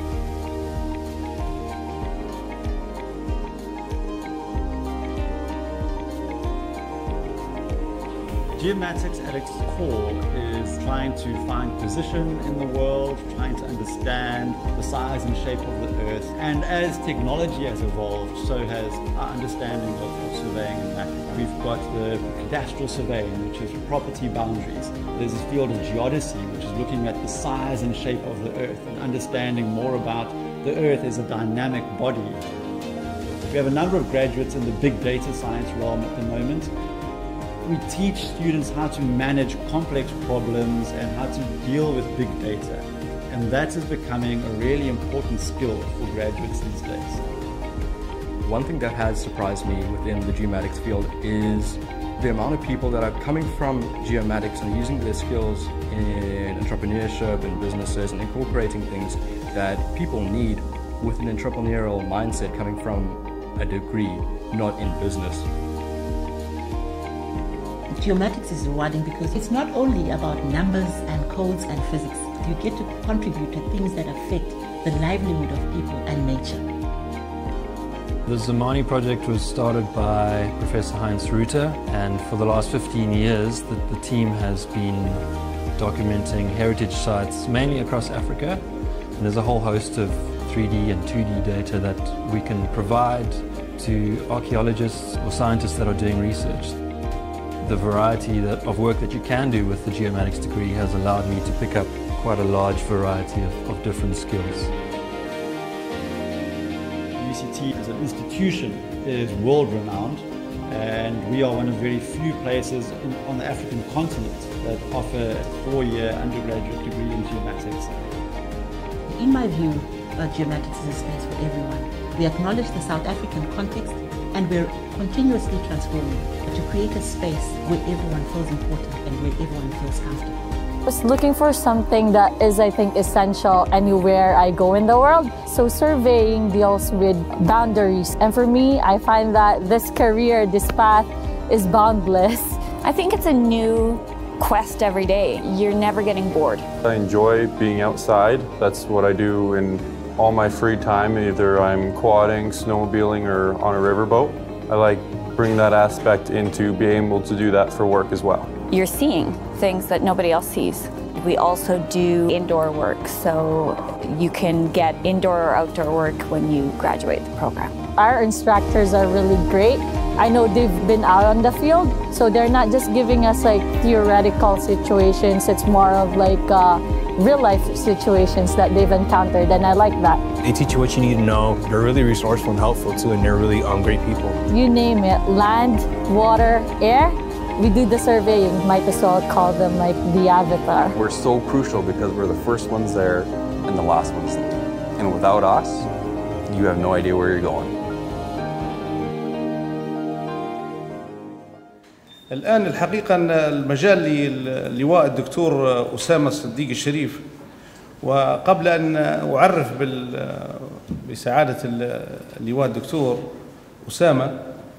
Geomatics at its core is trying to find position in the world, trying to understand the size and shape of the earth. And as technology has evolved, so has our understanding of, of surveying and mapping. We've got the cadastral surveying, which is property boundaries. There's this field of geodesy, which is looking at the size and shape of the earth and understanding more about the earth as a dynamic body. We have a number of graduates in the big data science realm at the moment. We teach students how to manage complex problems and how to deal with big data. And that is becoming a really important skill for graduates these days. One thing that has surprised me within the geomatics field is the amount of people that are coming from geomatics and using their skills in entrepreneurship and businesses and incorporating things that people need with an entrepreneurial mindset coming from a degree, not in business. Geomatics is rewarding because it's not only about numbers and codes and physics. You get to contribute to things that affect the livelihood of people and nature. The Zamani project was started by Professor Heinz Reuter, and for the last fifteen years the, the team has been documenting heritage sites mainly across Africa, and there's a whole host of three D and two D data that we can provide to archaeologists or scientists that are doing research. The variety that, of work that you can do with the geomatics degree has allowed me to pick up quite a large variety of, of different skills. U C T as an institution is world-renowned, and we are one of very few places in, on the African continent that offer a four-year undergraduate degree in geomatics. In my view, uh, geomatics is a space for everyone. We acknowledge the South African context, and we're continuously transforming to create a space where everyone feels important and where everyone feels comfortable. I was looking for something that is, I think, essential anywhere I go in the world. So surveying deals with boundaries. And for me, I find that this career, this path is boundless. I think it's a new quest every day. You're never getting bored. I enjoy being outside. That's what I do in all my free time. Either I'm quadding, snowmobiling, or on a riverboat. I like bringing that aspect into being able to do that for work as well. You're seeing things that nobody else sees. We also do indoor work, so you can get indoor or outdoor work when you graduate the program. Our instructors are really great. I know they've been out on the field, so they're not just giving us like theoretical situations, it's more of like uh, real life situations that they've encountered, and I like that. They teach you what you need to know. They're really resourceful and helpful too, and they're really um, great people. You name it, land, water, air, we do the surveying. Might as well call them like the avatar. We're so crucial because we're the first ones there and the last ones there. And without us, you have no idea where you're going. الآن الحقيقة أن المجال للواء الدكتور أسامة الصديق الشريف، وقبل أن أعرف بسعادة اللواء الدكتور أسامة،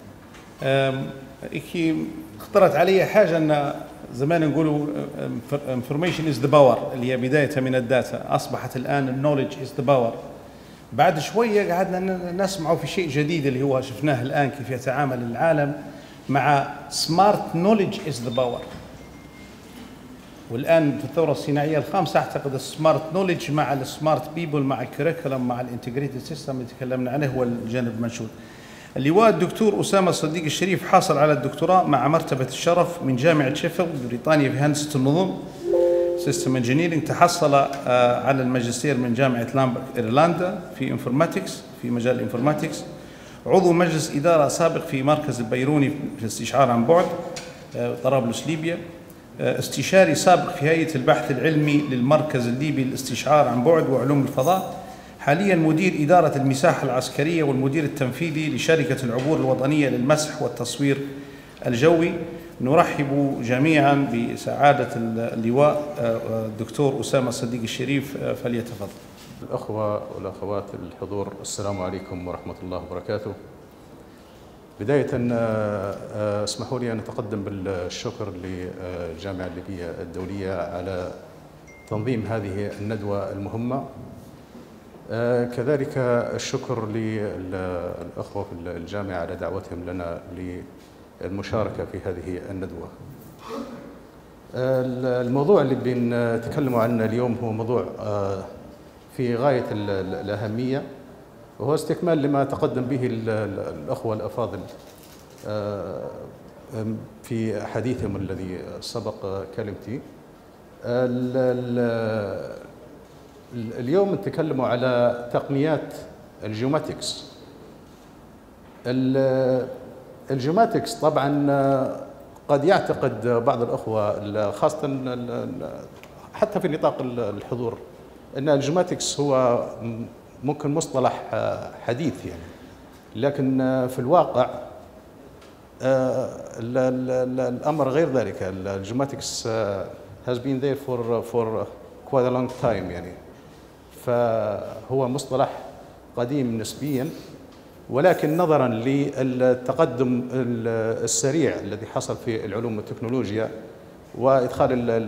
اخترت علي حاجة أن زمان نقولوا information is the power، اللي هي بدايتها من الداتا، أصبحت الآن knowledge is the power. بعد شوية قعدنا نسمع في شيء جديد اللي هو شفناه الآن كيف يتعامل العالم مع smart knowledge is the power. والآن في الثورة الصناعية الخامسة أعتقد السمارت نوليدج مع السمارت بيبل مع الكريكولم مع الانتجريتد سيستم اللي تكلمنا عليه هو الجانب المنشود. اللواء الدكتور أسامة الصديق الشريف حاصل على الدكتوراه مع مرتبة الشرف من جامعة شيفيلد بريطانيا في هندسة النظم سيستم انجينيرنج. تحصل على الماجستير من جامعة لامبرغ إيرلندا في انفورماتكس في مجال الانفورماتكس. عضو مجلس إدارة سابق في مركز البيروني في الاستشعار عن بعد طرابلس ليبيا. استشاري سابق في هيئة البحث العلمي للمركز الليبي للاستشعار عن بعد وعلوم الفضاء. حاليا مدير إدارة المساحة العسكرية والمدير التنفيذي لشركة العبور الوطنية للمسح والتصوير الجوي. نرحب جميعا بسعادة اللواء الدكتور أسامة صديق الشريف، فليتفضل. الأخوة والأخوات الحضور، السلام عليكم ورحمة الله وبركاته. بداية اسمحوا لي أن أتقدم بالشكر للجامعة الليبية الدولية على تنظيم هذه الندوة المهمة. كذلك الشكر للأخوة في الجامعة على دعوتهم لنا للمشاركة في هذه الندوة. الموضوع اللي بنتكلم عنه اليوم هو موضوع في غاية الأهمية، وهو استكمال لما تقدم به الأخوة الأفاضل في حديثهم الذي سبق كلمتي. اليوم نتكلم على تقنيات الجيوماتكس. الجيوماتكس طبعا قد يعتقد بعض الأخوة خاصة حتى في نطاق الحضور أن الجيوماتكس هو ممكن مصطلح حديث يعني، لكن في الواقع الأمر غير ذلك. الجيوماتكس has been there for for quite a long time يعني، فهو مصطلح قديم نسبيا، ولكن نظرا للتقدم السريع الذي حصل في العلوم والتكنولوجيا وإدخال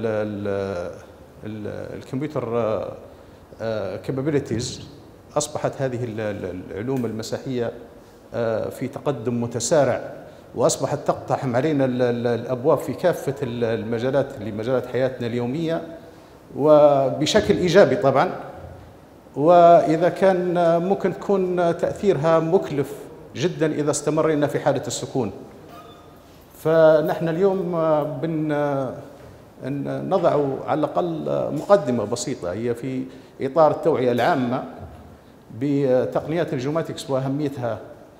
الكمبيوتر capabilities، أصبحت هذه العلوم المساحية في تقدم متسارع، وأصبحت تقتحم علينا الأبواب في كافة المجالات لمجالات حياتنا اليومية، وبشكل إيجابي طبعا. وإذا كان ممكن تكون تأثيرها مكلف جدا إذا استمرينا في حالة السكون. فنحن اليوم بن نضع على الأقل مقدمة بسيطة هي في إطار التوعية العامة بتقنيات الجيوماتكس وأهميتها.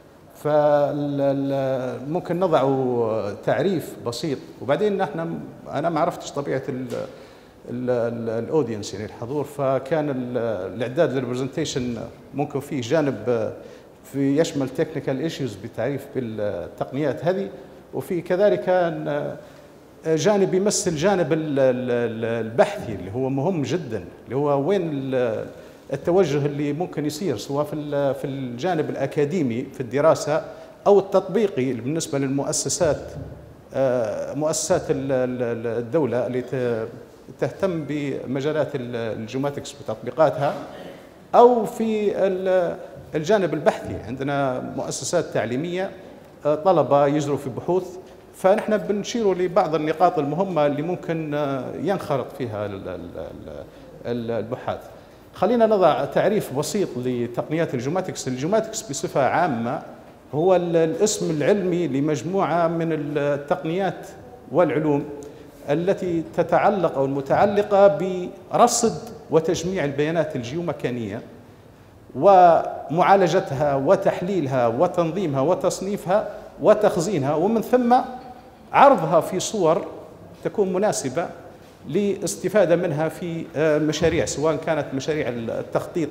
فممكن نضع تعريف بسيط، وبعدين نحن أنا ما عرفتش طبيعة الاودينس يعني الحضور، فكان الاعداد للبرزنتيشن ممكن فيه جانب في يشمل تكنيكال ايشوز بتعريف بالتقنيات هذه، وفي كذلك جانب يمثل جانب البحثي اللي هو مهم جدا، اللي هو وين التوجه اللي ممكن يصير سواء في في الجانب الاكاديمي في الدراسه او التطبيقي بالنسبه للمؤسسات مؤسسات الدوله اللي تهتم بمجالات الجيوماتكس وتطبيقاتها، او في الجانب البحثي. عندنا مؤسسات تعليميه طلبه يجروا في بحوث، فنحن بنشير لبعض النقاط المهمه اللي ممكن ينخرط فيها البحاث. خلينا نضع تعريف بسيط لتقنيات الجيوماتكس. الجيوماتكس بصفه عامه هو الاسم العلمي لمجموعه من التقنيات والعلوم التي تتعلق أو المتعلقة برصد وتجميع البيانات الجيومكانية ومعالجتها وتحليلها وتنظيمها وتصنيفها وتخزينها، ومن ثم عرضها في صور تكون مناسبة لاستفادة منها في مشاريع، سواء كانت مشاريع التخطيط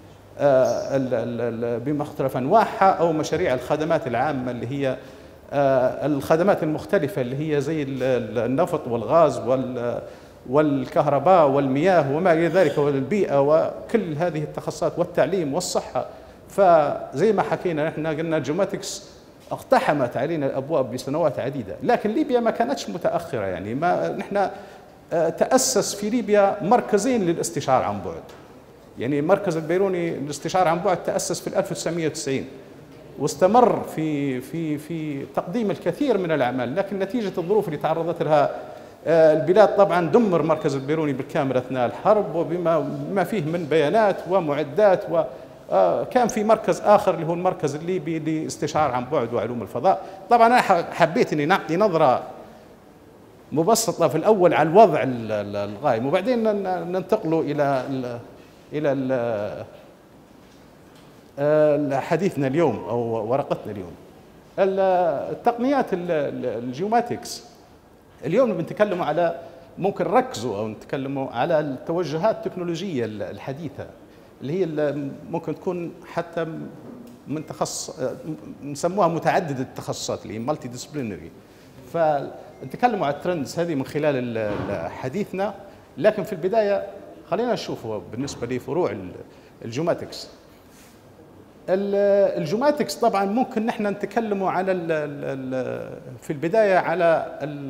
بمختلف أنواعها أو مشاريع الخدمات العامة اللي هي الخدمات المختلفة اللي هي زي النفط والغاز والكهرباء والمياه وما إلى ذلك والبيئة وكل هذه التخصصات والتعليم والصحة. فزي ما حكينا نحن قلنا الجيوماتكس اقتحمت علينا الأبواب بسنوات عديدة، لكن ليبيا ما كانتش متأخرة يعني. ما نحن تأسس في ليبيا مركزين للاستشعار عن بعد، يعني مركز البيروني للاستشعار عن بعد تأسس في ألف وتسعمئة وتسعين واستمر في في في تقديم الكثير من الاعمال، لكن نتيجه الظروف اللي تعرضت لها البلاد طبعا دمر مركز البيروني بالكامل اثناء الحرب، وبما بما فيه من بيانات ومعدات، وكان في مركز اخر اللي هو المركز الليبي لاستشعار عن بعد وعلوم الفضاء. طبعا انا حبيت اني نعطي نظره مبسطه في الاول على الوضع القائم، وبعدين ننتقل الى الى حديثنا اليوم أو ورقتنا اليوم. التقنيات الجيوماتكس اليوم بنتكلم على ممكن نركزوا أو نتكلموا على التوجهات التكنولوجية الحديثة اللي هي ممكن تكون حتى من تخصص نسموها متعددة التخصصات اللي هي مالتي ديسبلينري. فنتكلموا على الترندز هذه من خلال حديثنا، لكن في البدايه خلينا نشوفوا بالنسبه لفروع الجيوماتكس. الجيوماتكس طبعا ممكن نحن نتكلموا على ال ال في البدايه على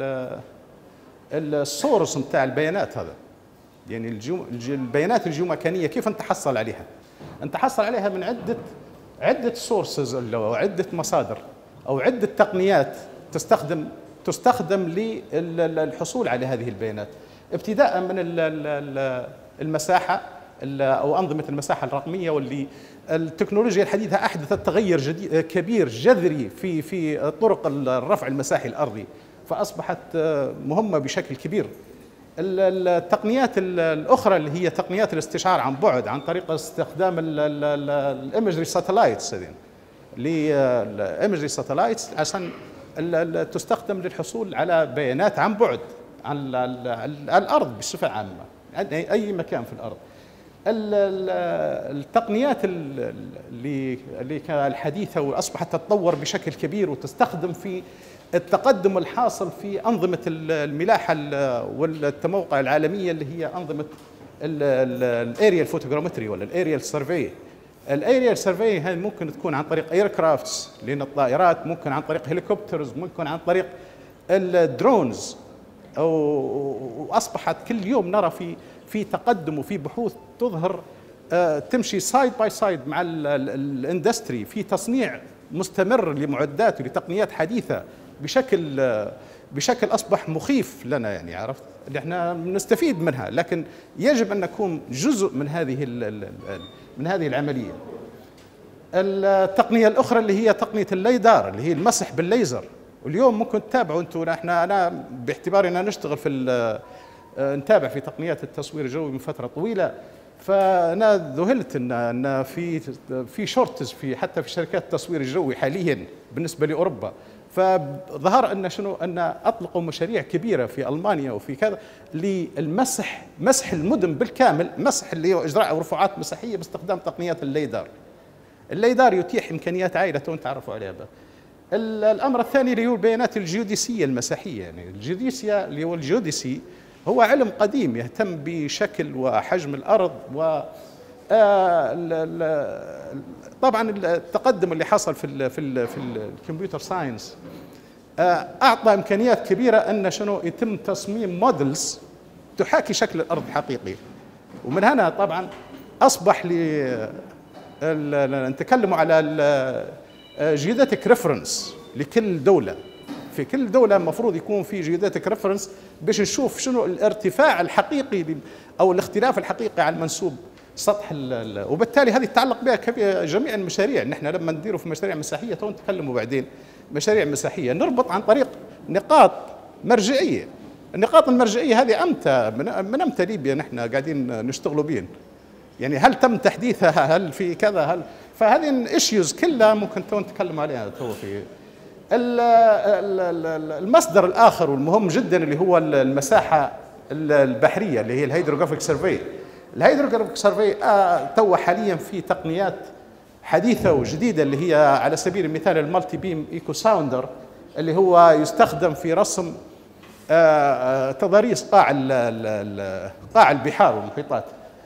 السورس نتاع البيانات هذا، يعني البيانات الجيومكانيه كيف نتحصل عليها؟ نتحصل عليها من عده عده سورسز او عده مصادر او عده تقنيات تستخدم تستخدم للحصول على هذه البيانات، ابتداء من المساحه او انظمه المساحه الرقميه، واللي التكنولوجيا الحديثه احدثت تغير جديد كبير جذري في في طرق الرفع المساحي الارضي، فاصبحت مهمه بشكل كبير. التقنيات الاخرى اللي هي تقنيات الاستشعار عن بعد عن طريق استخدام الايمجري ساتلايتس، هذين الايمجري ساتلايتس عشان تستخدم للحصول على بيانات عن بعد عن الارض بصفه عامه، اي مكان في الارض. التقنيات اللي اللي الحديثه واصبحت تتطور بشكل كبير وتستخدم في التقدم الحاصل في انظمه الملاحه والتموقع العالميه اللي هي انظمه الاريال فوتوغرامتري ولا الاريال سيرفي. الاريال سيرفي هذه ممكن تكون عن طريق اير كرافتس لان الطائرات، ممكن عن طريق هليكوبترز، ممكن عن طريق الدرونز، واصبحت كل يوم نرى في في تقدم وفي بحوث تظهر تمشي سايد باي سايد مع الاندستري في تصنيع مستمر لمعدات ولتقنيات حديثه بشكل بشكل اصبح مخيف لنا، يعني عرفت اللي احنا نستفيد منها، لكن يجب ان نكون جزء من هذه من هذه العمليه. التقنيه الاخرى اللي هي تقنيه الليدار اللي هي المسح بالليزر، واليوم ممكن تتابعوا انتم، احنا انا باعتباري ان نشتغل في نتابع في تقنيات التصوير الجوي من فتره طويله، فانا ذهلت ان ان في في شورتج في حتى في شركات التصوير الجوي حاليا بالنسبه لاوروبا، فظهر ان شنو ان اطلقوا مشاريع كبيره في المانيا وفي كذا للمسح مسح المدن بالكامل، مسح اللي هو اجراء رفعات مساحيه باستخدام تقنيات الليدار. الليدار يتيح امكانيات عائله تعرفوا عليها بقى. الامر الثاني اللي هو البيانات الجيوديسيه المساحيه، يعني الجيوديسيا اللي هو الجيوديسي هو علم قديم يهتم بشكل وحجم الارض، و طبعا التقدم اللي حصل في ال في ال في الكمبيوتر ساينس اعطى امكانيات كبيره ان شنو يتم تصميم موديلز تحاكي شكل الارض الحقيقي، ومن هنا طبعا اصبح لي نتكلم على جيوداتيك ريفرنس لكل دوله. في كل دولة المفروض يكون في جيوداتيك ريفرنس باش نشوف شنو الارتفاع الحقيقي أو الاختلاف الحقيقي على المنسوب سطح، وبالتالي هذه تتعلق بها جميع المشاريع. نحن لما نديروا في مشاريع مساحية تو نتكلموا بعدين مشاريع مساحية نربط عن طريق نقاط مرجعية. النقاط المرجعية هذه أمتى من أمتى ليبيا نحن قاعدين نشتغلوا بين، يعني هل تم تحديثها، هل في كذا، هل فهذه الايشيوز كلها ممكن تو نتكلم عليها تو في المصدر الآخر والمهم جدا اللي هو المساحة البحرية اللي هي الهيدروغرافيك سيرفي. الهيدروغرافيك سيرفي تو حاليا في تقنيات حديثة وجديدة اللي هي على سبيل المثال المالتي بيم ايكو ساوندر اللي هو يستخدم في رسم تضاريس قاع قاع البحار والمحيطات.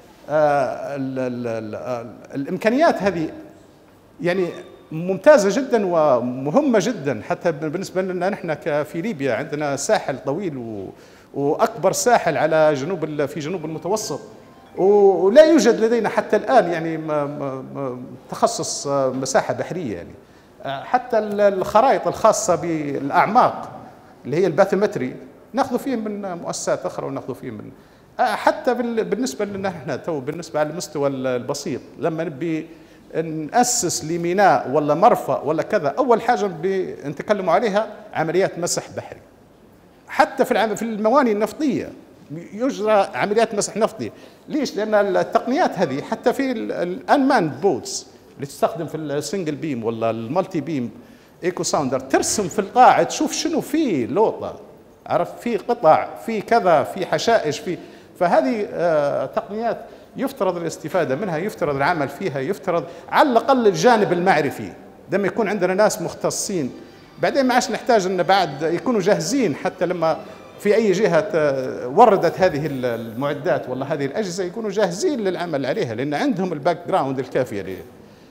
الإمكانيات هذه يعني ممتازة جدا ومهمة جدا، حتى بالنسبة لنا نحن في ليبيا عندنا ساحل طويل وأكبر ساحل على جنوب في جنوب المتوسط، ولا يوجد لدينا حتى الآن يعني تخصص مساحة بحرية، يعني حتى الخرائط الخاصة بالأعماق اللي هي الباثومتري ناخذ فيه من مؤسسات أخرى وناخذ فيه من حتى بالنسبة لنا احنا تو بالنسبة على المستوى البسيط لما نبي نأسس لميناء ولا مرفأ ولا كذا، أول حاجة نتكلم عليها عمليات مسح بحري. حتى في في الموانئ النفطية يجرى عمليات مسح نفطي. ليش؟ لأن التقنيات هذه حتى في الأنماند بوتس اللي تستخدم في السنجل بيم ولا المالتي بيم ايكو ساوندر ترسم في القاع تشوف شنو فيه لوطة، عرفت، في قطع، في كذا، في حشائش، في فهذه آه تقنيات يفترض الاستفادة منها، يفترض العمل فيها، يفترض على الأقل الجانب المعرفي لما يكون عندنا ناس مختصين بعدين ما عادش نحتاج ان بعد يكونوا جاهزين، حتى لما في اي جهه وردت هذه المعدات ولا هذه الاجهزه يكونوا جاهزين للعمل عليها، لان عندهم الباك جراوند الكافيه ليه.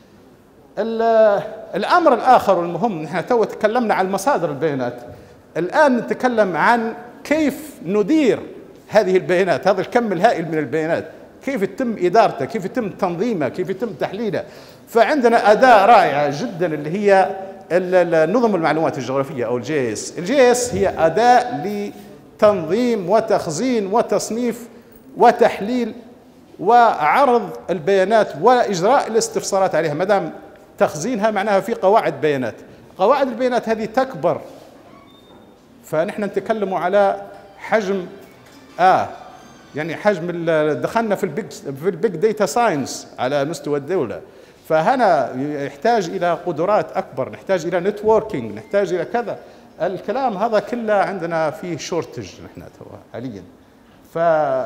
الامر الاخر والمهم، نحن تو تكلمنا عن مصادر البيانات، الان نتكلم عن كيف ندير هذه البيانات، هذا الكم الهائل من البيانات، كيف يتم ادارته، كيف يتم تنظيمها، كيف يتم تحليلها. فعندنا اداه رائعه جدا اللي هي نظم المعلومات الجغرافيه او الجي اس. الجي اس هي اداه لتنظيم وتخزين وتصنيف وتحليل وعرض البيانات واجراء الاستفسارات عليها. ما دام تخزينها معناها في قواعد بيانات، قواعد البيانات هذه تكبر، فنحن نتكلم على حجم اه يعني حجم دخلنا في البيج في البيج داتا ساينس على مستوى الدوله، فهنا يحتاج الى قدرات اكبر، نحتاج الى نتوركينج، نحتاج الى كذا. الكلام هذا كله عندنا فيه شورتج نحن حاليا. ف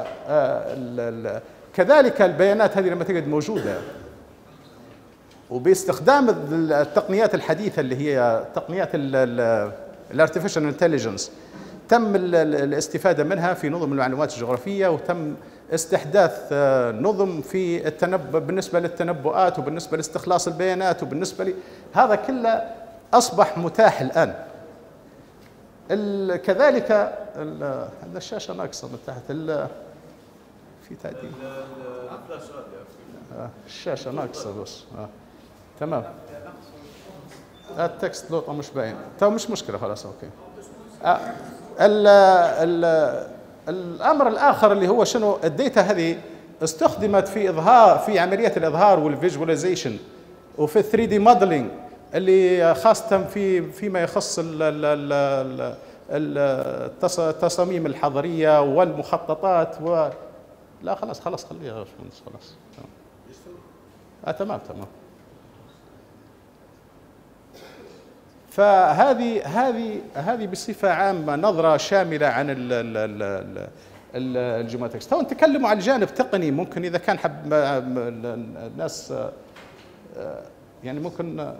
كذلك البيانات هذه لما تجد موجوده وباستخدام التقنيات الحديثه اللي هي تقنيات الارتفيشال انتليجنس تم الاستفاده منها في نظم المعلومات الجغرافيه، وتم استحداث نظم في التنبؤ بالنسبه للتنبؤات وبالنسبه لاستخلاص البيانات وبالنسبه ل... هذا كله اصبح متاح الان. كذلك هذا الشاشه ناقصه من تحت في تعديل الشاشه ناقصه بس آه. تمام. التكست لوطه مش باين، تو مش مشكله خلاص اوكي. آه. ال ال الامر الاخر اللي هو شنو الداتا هذه استخدمت في اظهار في عمليات الاظهار والفيجواليزيشن وفي الثري دي موديلنج اللي خاصه في فيما يخص التصاميم الحضريه والمخططات و لا خلاص خلاص خليها يا باشمهندس خلاص تمام. آه تمام تمام. فهذه هذه هذه بصفه عامه نظره شامله عن الجيوماتكس. تو نتكلموا عن الجانب التقني، ممكن اذا كان حب الناس يعني ممكن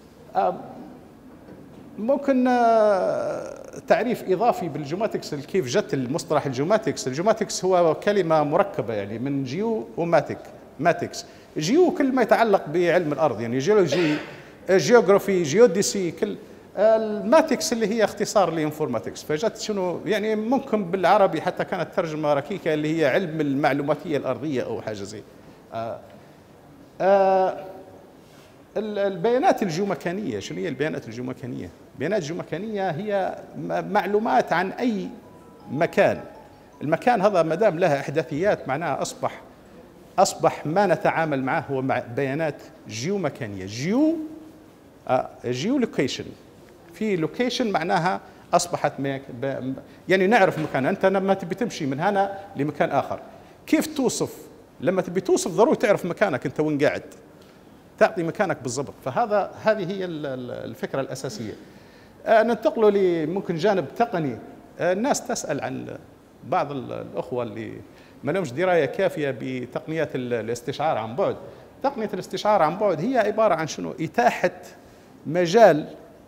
ممكن تعريف اضافي بالجيوماتكس كيف جت المصطلح الجيوماتكس. الجيوماتكس هو كلمه مركبه يعني من جيو وماتيك ماتكس. جيو كل ما يتعلق بعلم الارض يعني جيولوجي، جيوغرافي، جيوديسي، كل الماتكس اللي هي اختصار لانفورماتكس. فجت شنو يعني ممكن بالعربي حتى كانت ترجمه ركيكه اللي هي علم المعلوماتيه الارضيه او حاجه زي آه آه البيانات الجيومكانيه. شنو هي البيانات الجيومكانيه؟ البيانات الجيومكانيه هي معلومات عن اي مكان. المكان هذا ما دام له احداثيات معناها اصبح اصبح ما نتعامل معه هو مع بيانات جيومكانيه. جيو آه جيو لوكيشن، في لوكيشن معناها اصبحت يعني نعرف مكان. انت لما تبي تمشي من هنا لمكان اخر كيف توصف؟ لما تبي توصف ضروري تعرف مكانك انت وين قاعد، تعطي مكانك بالضبط. فهذا هذه هي الفكره الاساسيه. آه ننتقلوا لممكن جانب تقني. آه الناس تسال عن بعض الاخوه اللي ما لهمش درايه كافيه بتقنيات الاستشعار عن بعد. تقنيه الاستشعار عن بعد هي عباره عن شنو؟ اتاحه مجال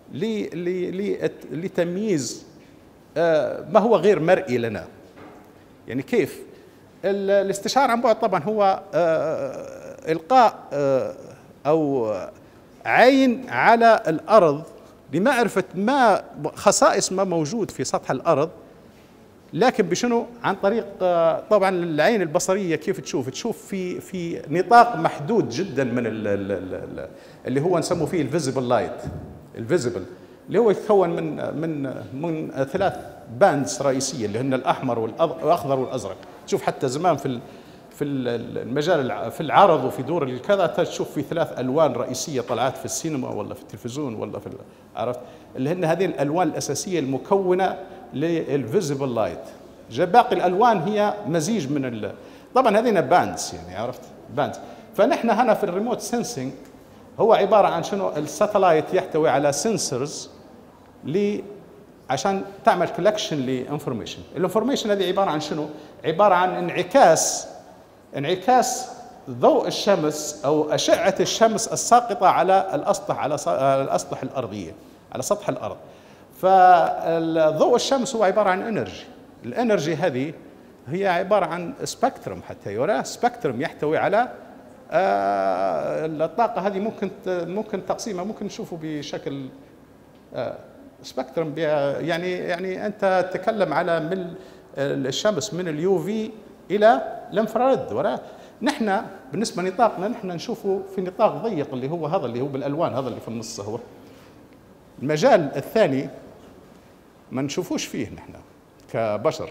لتمييز ما هو غير مرئي لنا. يعني كيف؟ الاستشعار عن بعد طبعا هو القاء او عين على الارض لمعرفه ما خصائص ما موجود في سطح الارض، لكن بشنو؟ عن طريق طبعا العين البصريه. كيف تشوف؟ تشوف في في نطاق محدود جدا من اللي هو نسموه فيه الفيزيبل لايت. الفيزيبل اللي هو يتكون من من من ثلاث باندز رئيسيه اللي هن الاحمر والاخضر والازرق. تشوف حتى زمان في في المجال في العرض وفي دور الكذا تشوف في ثلاث الوان رئيسيه طلعت في السينما ولا في التلفزيون ولا في عرفت اللي هن هذه الالوان الاساسيه المكونه للفيزيبل لايت. باقي الالوان هي مزيج من ال... طبعا هذين باندز يعني عرفت باندز. فنحن هنا في الريموت سنسنج هو عباره عن شنو؟ الساتلايت يحتوي على سنسرز ل عشان تعمل كولكشن لانفورميشن. الانفورميشن هذه عباره عن شنو؟ عباره عن انعكاس انعكاس ضوء الشمس او اشعه الشمس الساقطه على الاسطح على الاسطح الارضيه على سطح الارض. فالضوء الشمس هو عباره عن انرجي، الانرجي هذه هي عباره عن سبكترم، حتى يرى سبكترم يحتوي على آه الطاقه هذه ممكن ممكن تقسيمها، ممكن نشوفه بشكل آه سبكترم، يعني يعني انت تتكلم على من الشمس من اليو في الى الانفراريد. ولا نحن بالنسبه لنطاقنا نحن نشوفه في نطاق ضيق اللي هو هذا اللي هو بالالوان، هذا اللي في النص هو. المجال الثاني ما نشوفوش فيه نحن كبشر.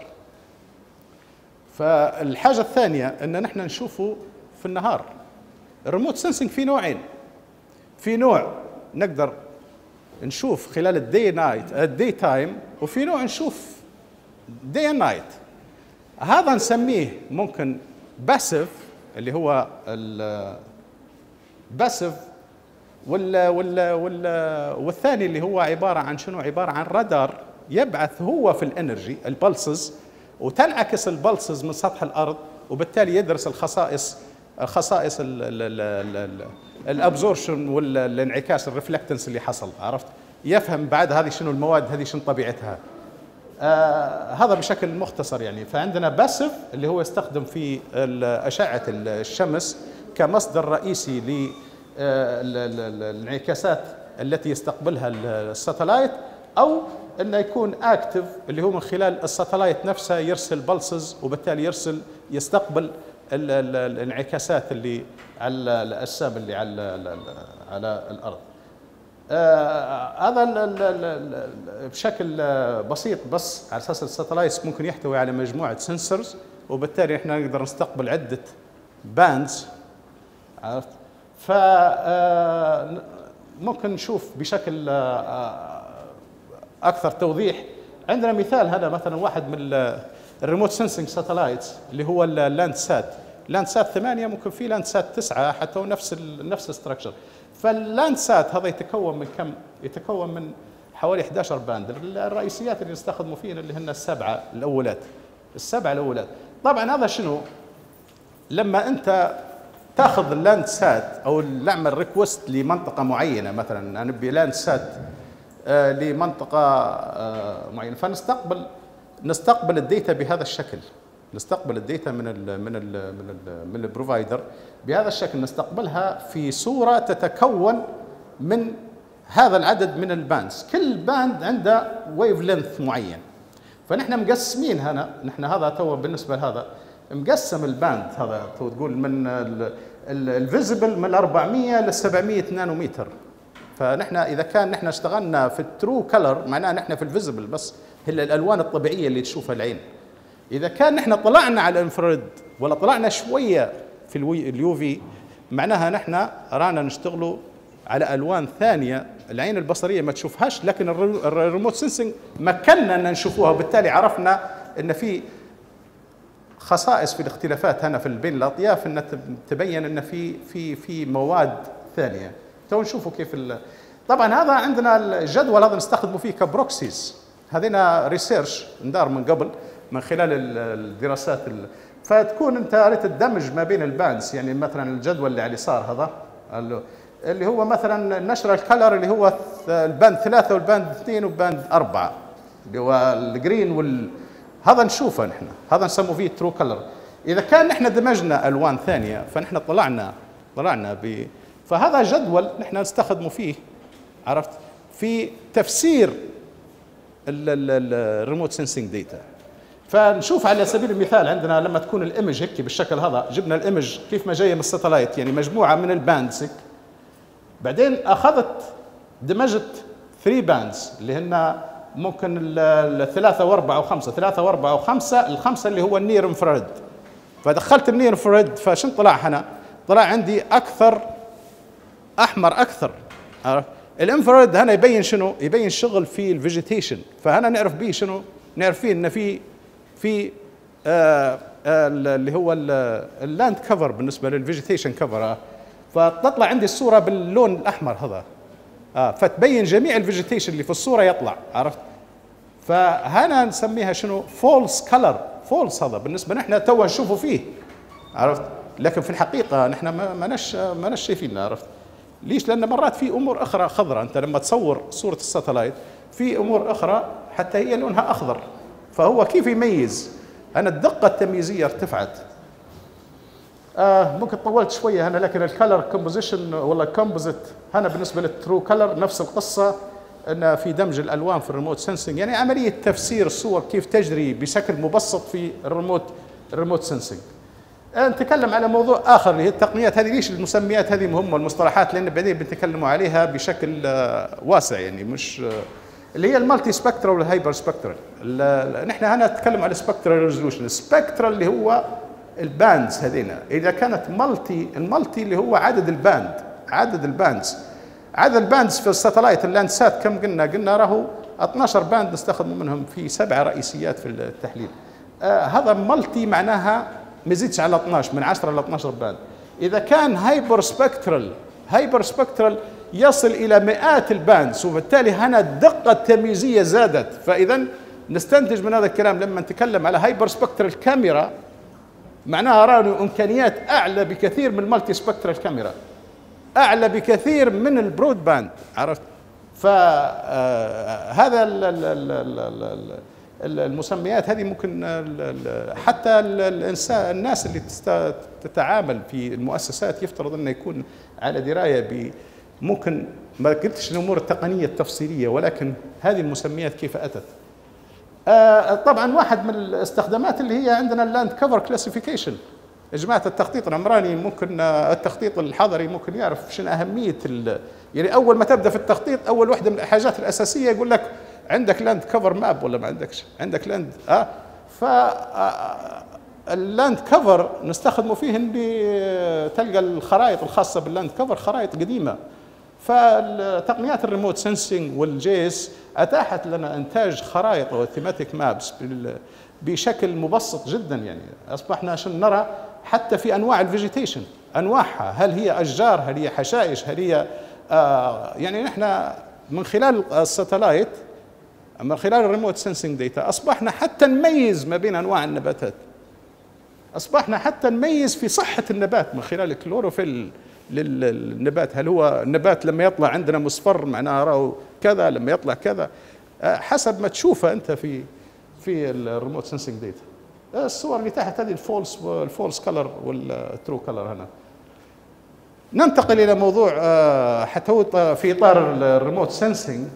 فالحاجه الثانيه ان نحن نشوفه في النهار. الريموت سنسنج في نوعين، في نوع نقدر نشوف خلال الدي نايت الدي تايم، وفي نوع نشوف دي نايت. هذا نسميه ممكن باسيف اللي هو الباسيف، ولا ولا ولا والثاني اللي هو عباره عن شنو؟ عباره عن رادار يبعث هو في الانرجي البلسز، وتنعكس البلسز من سطح الارض، وبالتالي يدرس الخصائص خصائص الابزورشن والانعكاس الريفلكتنس اللي حصل، عرفت؟ يفهم بعد هذه شنو المواد هذه شنو طبيعتها. آه هذا بشكل مختصر يعني. فعندنا باسف اللي هو يستخدم في أشعة الشمس كمصدر رئيسي للانعكاسات التي يستقبلها الساتلايت، أو انه يكون اكتف اللي هو من خلال الساتلايت نفسه يرسل بلسز، وبالتالي يرسل يستقبل ال ال الانعكاسات اللي على الاجسام اللي على على الارض. آه هذا بشكل بسيط بس على اساس الساتلايتس ممكن يحتوي على مجموعه سنسورز، وبالتالي احنا نقدر نستقبل عده باندز، عرفت؟ ف ممكن نشوف بشكل اكثر توضيح. عندنا مثال هذا مثلا واحد من الريموت سنسنج ساتلايتس اللي هو اللاند سات، لاند سات ثمانية، ممكن في لاند سات تسعة حتى هو نفس ال نفس الستراكشر. فاللاند سات هذا يتكون من كم؟ يتكون من حوالي إحدى عشر باند. الرئيسيات اللي نستخدموا فيها اللي هن السبعه الاولات، السبعه الاولات. طبعا هذا شنو؟ لما انت تاخذ اللاند سات او نعمل ريكوست لمنطقه معينه، مثلا انا نبي لاند سات آه لمنطقه آه معينه، فنستقبل نستقبل الداتا بهذا الشكل، نستقبل الداتا من ال من ال من ال من البروفايدر بهذا الشكل، نستقبلها في صوره تتكون من هذا العدد من الباندز، كل باند عنده ويف لينث معين. فنحن مقسمين هنا، نحن هذا تو بالنسبه لهذا مقسم الباند هذا تو تقول من الفيزبل من أربعمية ل سبعمية نانومتر. فنحن اذا كان نحن اشتغلنا في الترو كلر معناها نحن في الفيزبل بس هي الالوان الطبيعيه اللي تشوفها العين. اذا كان نحن طلعنا على الانفراد ولا طلعنا شويه في اليو في معناها نحن رانا نشتغلوا على الوان ثانيه العين البصريه ما تشوفهاش، لكن الريموت سنسنج مكننا ان نشوفوها، وبالتالي عرفنا ان في خصائص في الاختلافات هنا في بين الاطياف، ان تبين ان في في في مواد ثانيه. تو نشوفوا كيف ال... طبعا هذا عندنا الجدول هذا نستخدمه فيه كبروكسيز، هذينا ريسيرش ندار من قبل من خلال الدراسات ال... فتكون انت اريد الدمج ما بين الباندز، يعني مثلا الجدول اللي على اليسار هذا اللي هو مثلا نشر الكلر اللي هو الباند ثلاثة والباند اثنين والباند أربعة اللي هو الجرين وال هذا نشوفه نحن، هذا نسموه فيه ترو كلر. إذا كان نحن دمجنا ألوان ثانية فنحن طلعنا طلعنا ب فهذا جدول نحن نستخدمه فيه، عرفت؟ في تفسير الريموت سنسنج داتا. فنشوف على سبيل المثال عندنا لما تكون الايمج هيك بالشكل هذا، جبنا الايمج كيف ما جايه من الساتلايت، يعني مجموعه من الباندز، بعدين اخذت دمجت ثري باندز اللي هن ممكن الثلاثه واربعه وخمسه، ثلاثه واربعه وخمسه، الخمسه اللي هو النير انفراد. فدخلت النير انفراد، فشن طلع هنا؟ طلع عندي اكثر احمر اكثر. الانفراد هنا يبين شنو؟ يبين شغل في الفيجيتيشن، فهنا نعرف به شنو؟ نعرف فيه ان في في آه آه اللي هو اللاند كفر بالنسبه للفيجيتيشن كفر، فتطلع عندي الصوره باللون الاحمر هذا، آه فتبين جميع الفيجيتيشن اللي في الصوره يطلع، عرفت؟ فهنا نسميها شنو؟ فولس كلر، فولس هذا بالنسبه نحن تو نشوفه فيه، عرفت؟ لكن في الحقيقه نحن ما ماناش ماناش شايفينه، عرفت؟ ليش؟ لأن مرات في أمور أخرى خضراء، أنت لما تصور صورة الساتلايت في أمور أخرى حتى هي لونها أخضر، فهو كيف يميز؟ أنا الدقة التمييزية ارتفعت. آه ممكن طولت شوية هنا، لكن الكالر كومبوزيشن ولا كومبوزيت هنا بالنسبة للترو كالر نفس القصة، أن في دمج الألوان في الريموت سنسنج، يعني عملية تفسير الصور كيف تجري بشكل مبسط في الريموت الريموت سنسنج. نتكلم على موضوع آخر اللي هي التقنيات هذه. ليش المسميات هذه مهمة والمصطلحات؟ لأن بعدين بنتكلموا عليها بشكل واسع، يعني مش اللي هي المالتي سبكترال والهايبر سبكترال. نحن هنا نتكلم على سبكترال ريزولوشن. السبكترال اللي هو الباندز هذينا، إذا كانت مالتي، المالتي اللي هو عدد الباند، عدد الباندز عدد الباندز في الساتلايت اللاندسات كم قلنا؟ قلنا راهو اثناشر باند نستخدم منهم في سبعة رئيسيات في التحليل. آه هذا مالتي معناها ما يزيدش على اثناشر، من عشرة إلى اثناشر باند. إذا كان هايبر سبكترال، هايبر سبكترال يصل إلى مئات الباندز، وبالتالي هنا الدقة التمييزية زادت. فإذا نستنتج من هذا الكلام لما نتكلم على هايبر سبكترال كاميرا معناها راني إمكانيات أعلى بكثير من المالتي سبكترال كاميرا، أعلى بكثير من البرود باند، عرفت؟ فهذا المسميات هذه ممكن حتى الإنسان الناس اللي تتعامل في المؤسسات يفترض أنه يكون على دراية ب ممكن ما قلتش الأمور التقنية التفصيلية، ولكن هذه المسميات كيف أتت. طبعا واحد من الاستخدامات اللي هي عندنا اللاند كفر كلاسيفيكيشن. يا جماعة التخطيط العمراني ممكن التخطيط الحضري ممكن يعرف شنو أهمية يعني أول ما تبدأ في التخطيط أول واحدة من الحاجات الأساسية يقول لك عندك لاند كفر ماب ولا ما عندكش؟ عندك لاند أه ف اللاند كفر نستخدمه فيه اللي تلقى الخرائط الخاصة باللاند كفر خرائط قديمة. فتقنيات الريموت سنسنج والجيس أتاحت لنا إنتاج خرائط وثيماتيك مابس بشكل مبسط جدا. يعني أصبحنا عشان نرى حتى في أنواع الفيجيتيشن، أنواعها، هل هي أشجار، هل هي حشائش، هل هي آه يعني نحن من خلال الساتلايت، من خلال الريموت سنسنج ديتا أصبحنا حتى نميز ما بين أنواع النباتات، أصبحنا حتى نميز في صحة النبات من خلال الكلوروفيل للنبات. هل هو النبات لما يطلع عندنا مصفر معناها راهو كذا، لما يطلع كذا، حسب ما تشوفه أنت في في الريموت سنسنج ديتا. الصور اللي تحت هذه الفولس الفولس كلر والترو كلر. هنا ننتقل إلى موضوع حتى هو في إطار الريموت سنسنج.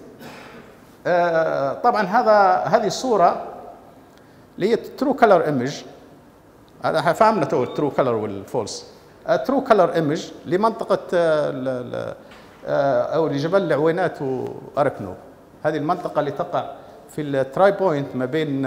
طبعا هذا هذه الصورة اللي هي ترو كلر ايمج، هذا فهمنا تو الترو كلر والفولس. ترو كلر ايمج لمنطقة أو لجبل العوينات وأركنو، هذه المنطقة اللي تقع في التراي بوينت ما بين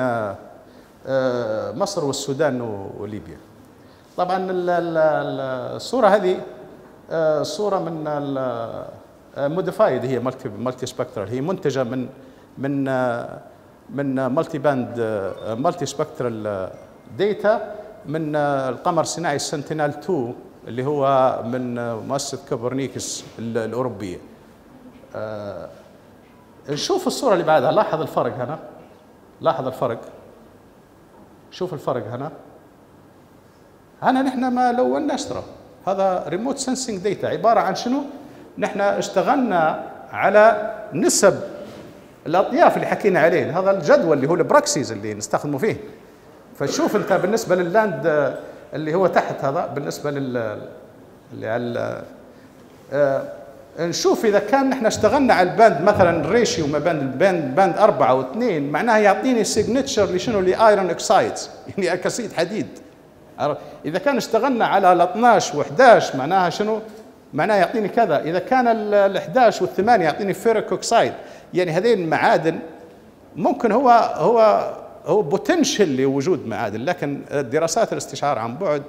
مصر والسودان وليبيا. طبعا الصورة هذه صورة من موديفايد، هي مالتي مالتي سبكترال، هي منتجة من من من مالتي باند مالتي سبكترال ديتا من القمر الصناعي سنتينال اثنين اللي هو من مؤسسة كوبرنيكوس الأوروبية. آه نشوف الصورة اللي بعدها، لاحظ الفرق هنا، لاحظ الفرق، شوف الفرق هنا. هنا نحن ما لوناش ترى، هذا ريموت سنسنج ديتا عبارة عن شنو؟ نحن اشتغلنا على نسب الأطياف اللي حكينا عليه، هذا الجدول اللي هو البراكسيز اللي نستخدمه فيه. فشوف انت بالنسبه لللاند اللي هو تحت هذا، بالنسبه لل اللي على آه نشوف اذا كان نحن اشتغلنا على الباند مثلا الريشيو ما بين الباند باند أربعة واثنين معناها يعطيني سيجنتشر لشنو؟ لايرون اوكسايدز، يعني اكاسيد حديد. اذا كان اشتغلنا على ال اثناشر وإحداشر معناها شنو؟ معناها يعطيني كذا. اذا كان ال إحداشر والثمانية يعطيني فيريك اوكسايد. يعني هذين المعادن ممكن هو هو هو بوتنشل لوجود معادن، لكن دراسات الاستشعار عن بعد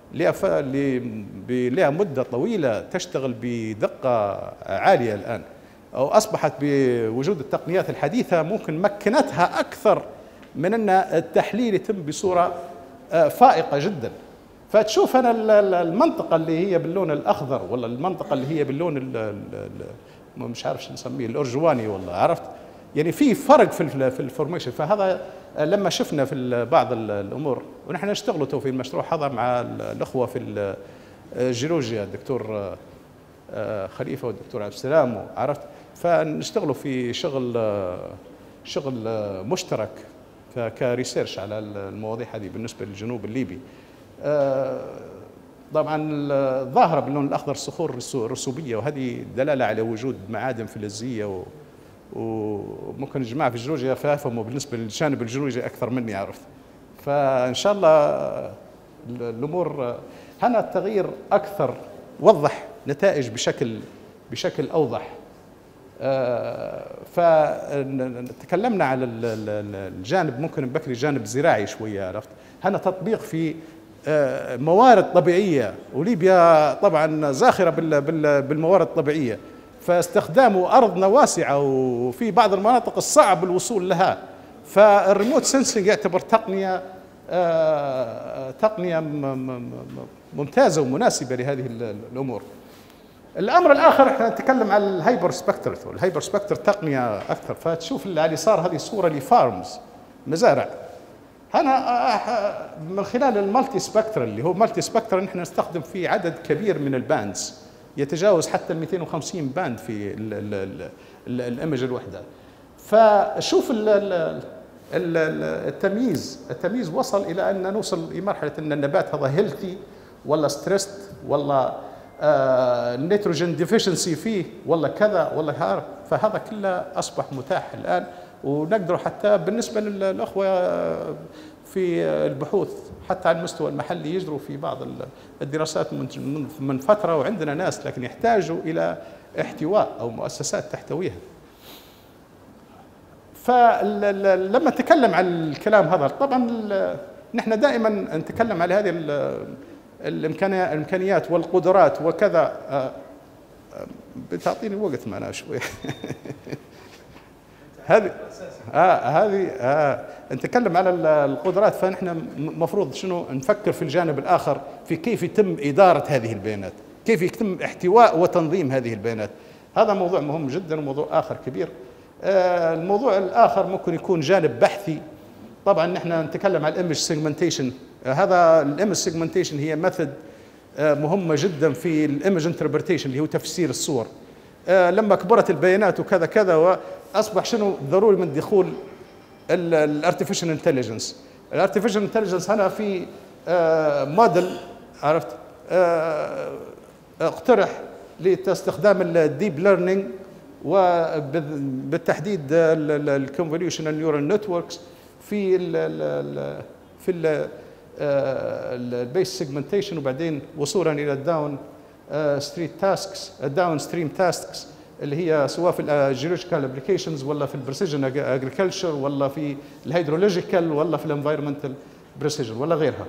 لها مدة طويلة تشتغل بدقة عالية الآن، أو أصبحت بوجود التقنيات الحديثة ممكن مكنتها أكثر من أن التحليل يتم بصورة فائقة جدا. فتشوف أنا المنطقة اللي هي باللون الأخضر ولا المنطقة اللي هي باللون مش عارف شو نسميه الأرجواني، والله عرفت، يعني في فرق في في الفورميشن. فهذا لما شفنا في بعض الامور، ونحن نشتغلوا تو في المشروع هذا مع الاخوه في الجيولوجيا، الدكتور خليفه والدكتور عبد السلام، وعرفت فنشتغلوا في شغل شغل مشترك كريسيرش على المواضيع هذه بالنسبه للجنوب الليبي. طبعا ظاهره باللون الاخضر الصخور الرسوبيه، وهذه دلاله على وجود معادن فلزيه، وممكن الجماعه في الجيولوجيا فافهموا بالنسبه للجانب الجيولوجي اكثر مني، عرفت. فان شاء الله الامور هنا التغيير اكثر وضح نتائج بشكل بشكل اوضح. فتكلمنا على الجانب ممكن بكري جانب زراعي شويه، عرفت. هنا تطبيق في موارد طبيعيه، وليبيا طبعا زاخره بالموارد الطبيعيه، فاستخدامه ارضنا واسعه وفي بعض المناطق الصعب الوصول لها، فالريموت سنسنج يعتبر تقنيه تقنيه ممتازه ومناسبه لهذه الامور. الامر الاخر احنا نتكلم على الهايبر سبكتر، والهايبر سبكتر تقنيه اكثر. فتشوف اللي على اليسار هذه صوره لفارمز، مزارع. هنا من خلال المالتي سبكتر، اللي هو مالتي سبكتر نحن نستخدم فيه عدد كبير من الباندز، يتجاوز حتى ال مئتين وخمسين باند في الايمج الوحده. فشوف التمييز التمييز وصل الى ان نوصل لمرحله ان النبات هذا هيلثي ولا ستريسد ولا النيتروجين ديفيشنسي فيه ولا كذا ولا هذا. فهذا كله اصبح متاح الان، ونقدر حتى بالنسبه للاخوه في البحوث حتى على المستوى المحلي يجروا في بعض الدراسات من فتره، وعندنا ناس لكن يحتاجوا الى احتواء او مؤسسات تحتويها. فلما نتكلم عن الكلام هذا طبعا نحن دائما نتكلم على هذه الامكانيات والقدرات وكذا. بتعطيني وقت معنا شوي. هذه اه هذه آه نتكلم على القدرات، فنحن المفروض شنو نفكر في الجانب الاخر في كيف يتم اداره هذه البيانات، كيف يتم احتواء وتنظيم هذه البيانات. هذا موضوع مهم جدا وموضوع اخر كبير. آه الموضوع الاخر ممكن يكون جانب بحثي. طبعا نحن نتكلم على الايمج سيجمنتيشن. آه هذا الايمج سيجمنتيشن هي ميثود آه مهمه جدا في الايمج انتربريتيشن، اللي هو تفسير الصور. آه لما كبرت البيانات وكذا كذا، واصبح شنو ضروري من دخول الارتفيشال انتليجنس. الارتفيشال انتليجنس هنا في آه موديل، عرفت، آه اقترح لاستخدام الديب ليرنينج، وبالتحديد الكونفوليوشنال نيورال نتوركس في ال في البيس سيجمنتيشن، وبعدين وصولا الى الداون ستريت تاسكس الداون ستريم تاسكس، اللي هي سواء في الجيولوجيكال ابلكيشنز ولا في البريسيجن اجريكلتشر ولا في الهيدرولوجيكال ولا في الانفايرمنتال بريسيجن ولا غيرها.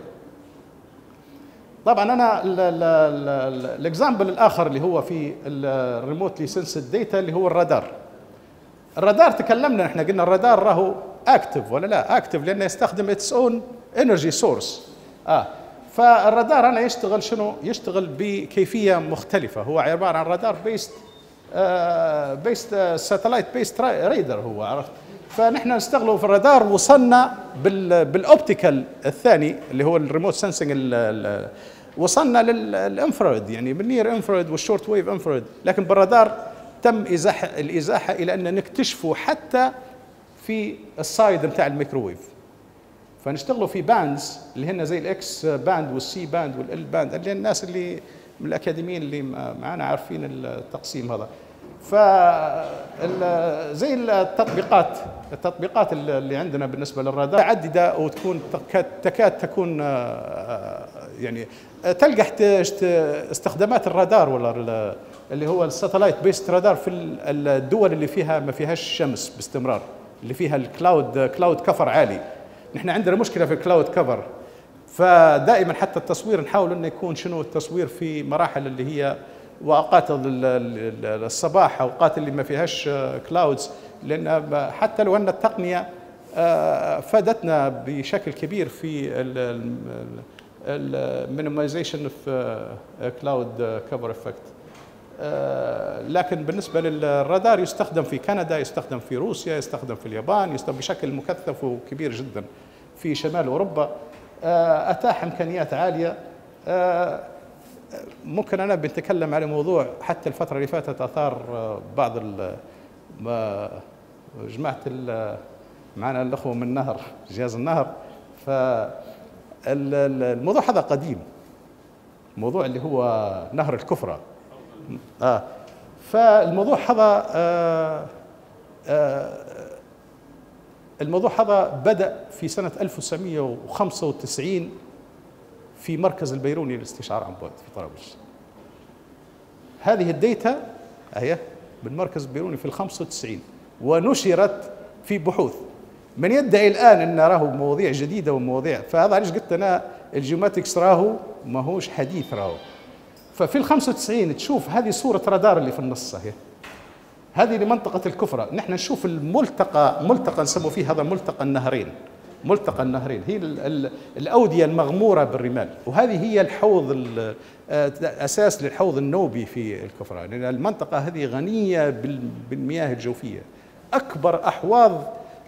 طبعا انا الاكزامبل الاخر اللي هو في الريموتلي سنسد داتا اللي هو الرادار. الرادار تكلمنا احنا قلنا الرادار راهو اكتف ولا لا؟ اكتف لانه يستخدم اتس اون انرجي سورس. اه فالرادار انا يشتغل شنو؟ يشتغل بكيفيه مختلفه. هو عباره عن رادار بيست بيست ساتلايت بيست ريدر، هو عرفت. فنحن نشتغلوا في الرادار، وصلنا بالاوبتيكال الثاني اللي هو الريموت سنسنج، وصلنا للانفراد، يعني بالنير انفراد والشورت ويف انفراد. لكن بالرادار تم ازاحه الازاحه الى ان نكتشفه حتى في السايد نتاع الميكروويف. فنشتغلوا في باندز اللي هن زي الاكس باند والسي باند والال باند، اللي الناس اللي من الاكاديميين اللي معنا عارفين التقسيم هذا. ف زي التطبيقات التطبيقات اللي عندنا بالنسبه للرادار متعدده، وتكون تكاد تكون يعني تلقى استخدامات الرادار ولا اللي هو الساتلايت بيست رادار في الدول اللي فيها ما فيهاش شمس باستمرار، اللي فيها الكلاود كلاود كفر عالي. نحن عندنا مشكله في الكلاود كفر، فدائما حتى التصوير نحاول انه يكون شنو التصوير في مراحل اللي هي واوقات الصباح، اوقات اللي ما فيهاش كلاودز، لان حتى لو ان التقنيه فادتنا بشكل كبير في المينيمايزيشن اوف كلاود كفر افكت. لكن بالنسبه للرادار يستخدم في كندا، يستخدم في روسيا، يستخدم في اليابان، يستخدم بشكل مكثف وكبير جدا في شمال اوروبا. اتاح امكانيات عاليه. ممكن أنا بنتكلم على موضوع حتى الفترة اللي فاتت أثار بعض جماعة معنا الأخوة من النهر، جهاز النهر. فالموضوع هذا قديم، الموضوع اللي هو نهر الكفرة. آه فالموضوع هذا آه آه الموضوع هذا بدأ في سنة ألف وتسعمئة وخمسة وتسعين في مركز البيروني للاستشعار عن بعد في طرابلس. هذه الديتا هي بالمركز البيروني في الخمسة وتسعين ونشرت في بحوث. من يدعي الآن أن راه مواضيع جديدة ومواضيع، فهذا علاش قلت أنا الجيوماتكس راهو ماهوش حديث راهو. ففي الخمسة وتسعين تشوف هذه صورة رادار اللي في النص هي هذه لمنطقة الكفرة. نحن نشوف الملتقى، ملتقى نسموا فيه هذا ملتقى النهرين، ملتقى النهرين هي الأودية المغمورة بالرمال، وهذه هي الحوض أساس للحوض النوبي في الكفرة، لأن المنطقة هذه غنية بالمياه الجوفية. أكبر أحواض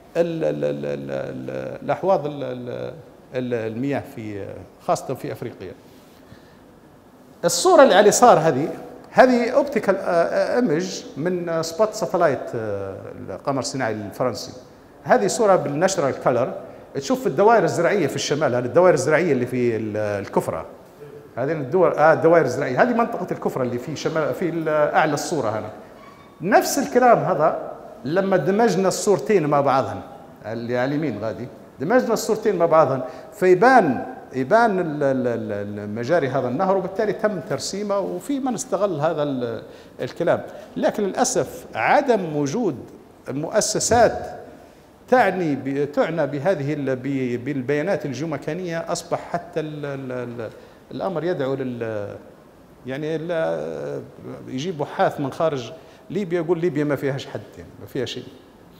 الأحواض المياه في خاصة في أفريقيا. الصورة اللي على اليسار هذه هذه اوبتيكال ايمج من سبوت ساتلايت القمر الصناعي الفرنسي. هذه صورة بالنشرة الكلر، تشوف الدوائر الزراعية في الشمال، هذه الدوائر الزراعية اللي في الكفرة، هذه الدول آه الدوائر الزراعية، هذه منطقة الكفرة اللي في شمال في أعلى الصورة هنا. نفس الكلام هذا لما دمجنا الصورتين مع بعضهن، اللي على اليمين غادي دمجنا الصورتين مع بعضهن فيبان يبان مجاري هذا النهر، وبالتالي تم ترسيمه وفي من استغل هذا الكلام. لكن للأسف عدم وجود مؤسسات تعني تعنى بهذه بالبيانات الجيومكانية أصبح حتى ال ال الأمر يدعو لل يعني يجيب بحاث من خارج ليبيا يقول ليبيا ما فيهاش حد، يعني ما فيها شيء.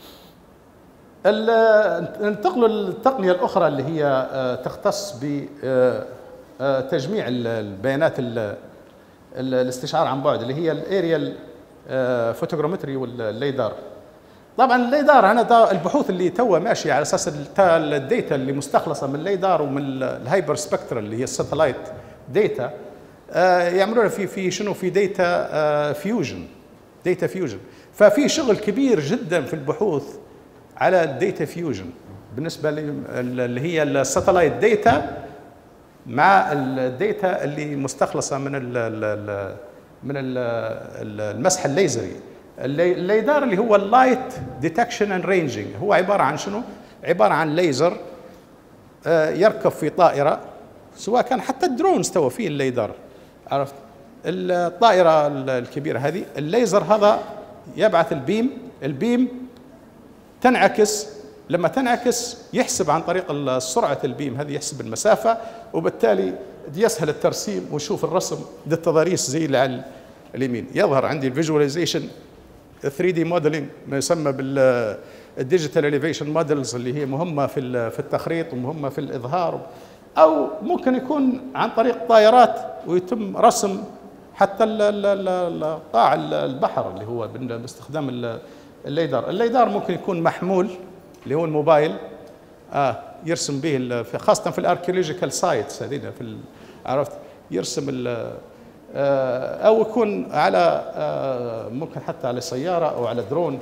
ننتقل للتقنية الأخرى اللي هي تختص بتجميع البيانات الاستشعار عن بعد، اللي هي الاريال فوتوغرامتري والليدار. طبعا الليدار انا البحوث اللي توا ماشيه على اساس الديتا اللي مستخلصه من الليدار ومن الهايبر سبكترال اللي هي الساتلايت ديتا، يعملونها في في شنو في ديتا فيوجن، ديتا فيوجن. ففي شغل كبير جدا في البحوث على الديتا فيوجن بالنسبه اللي هي الساتلايت ديتا مع الديتا اللي مستخلصه من ال ال من ال المسح الليزري. الليدار اللي هو اللايت ديتكشن اند رينجينج، هو عباره عن شنو؟ عباره عن ليزر يركب في طائره، سواء كان حتى الدرونز تو فيه الليدار، عرفت؟ الطائره الكبيره هذه الليزر هذا يبعث البيم، البيم تنعكس، لما تنعكس يحسب عن طريق سرعة البيم هذه يحسب المسافة، وبالتالي يسهل الترسيم ويشوف الرسم دي التضاريس زي اللي على اليمين. يظهر عندي الفيجواليزيشن ثري دي موديلينج ما يسمى بالديجيتال اليفيشن موديلز اللي هي مهمة في في التخريط ومهمة في الإظهار، أو ممكن يكون عن طريق طائرات ويتم رسم حتى قاع البحر اللي هو باستخدام الليدار. الليدار ممكن يكون محمول اللي هو الموبايل اه يرسم به خاصه في الاركيولوجيكال سايتس هذينا في عرفت يرسم ال آه او يكون على آه ممكن حتى على سياره او على درون.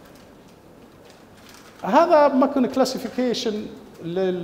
هذا ممكن كلاسيفيكيشن لل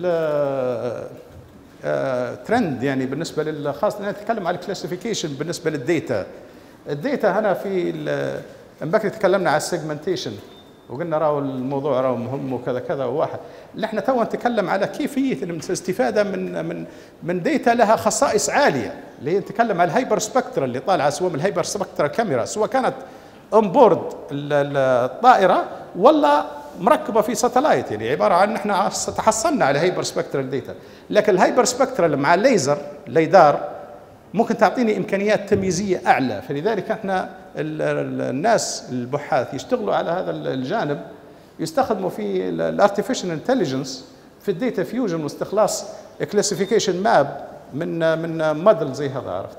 آه ترند يعني بالنسبه لل خاصه نتكلم على الكلاسيفيكيشن بالنسبه للديتا. الديتا هنا في امبارح تكلمنا على السيجمنتيشن وقلنا راهو الموضوع راهو مهم وكذا كذا وواحد. احنا تو نتكلم على كيفيه الاستفاده من من من ديتا لها خصائص عاليه، اللي هي نتكلم على الهايبر سبكترال اللي طالعه سواء من الهايبر سبكترال كاميرا سواء كانت اون بورد الطائره ولا مركبه في ساتلايت، يعني عباره عن احنا تحصلنا على هايبر سبكترال ديتا. لكن الهايبر سبكترال مع الليزر الليدار ممكن تعطيني امكانيات تمييزيه اعلى، فلذلك احنا الناس البحاث يشتغلوا على هذا الجانب، يستخدموا في الارتفيشال انتليجنس في الديتا فيوجن واستخلاص كلاسيفيكيشن ماب من من موديل زي هذا، عرفت؟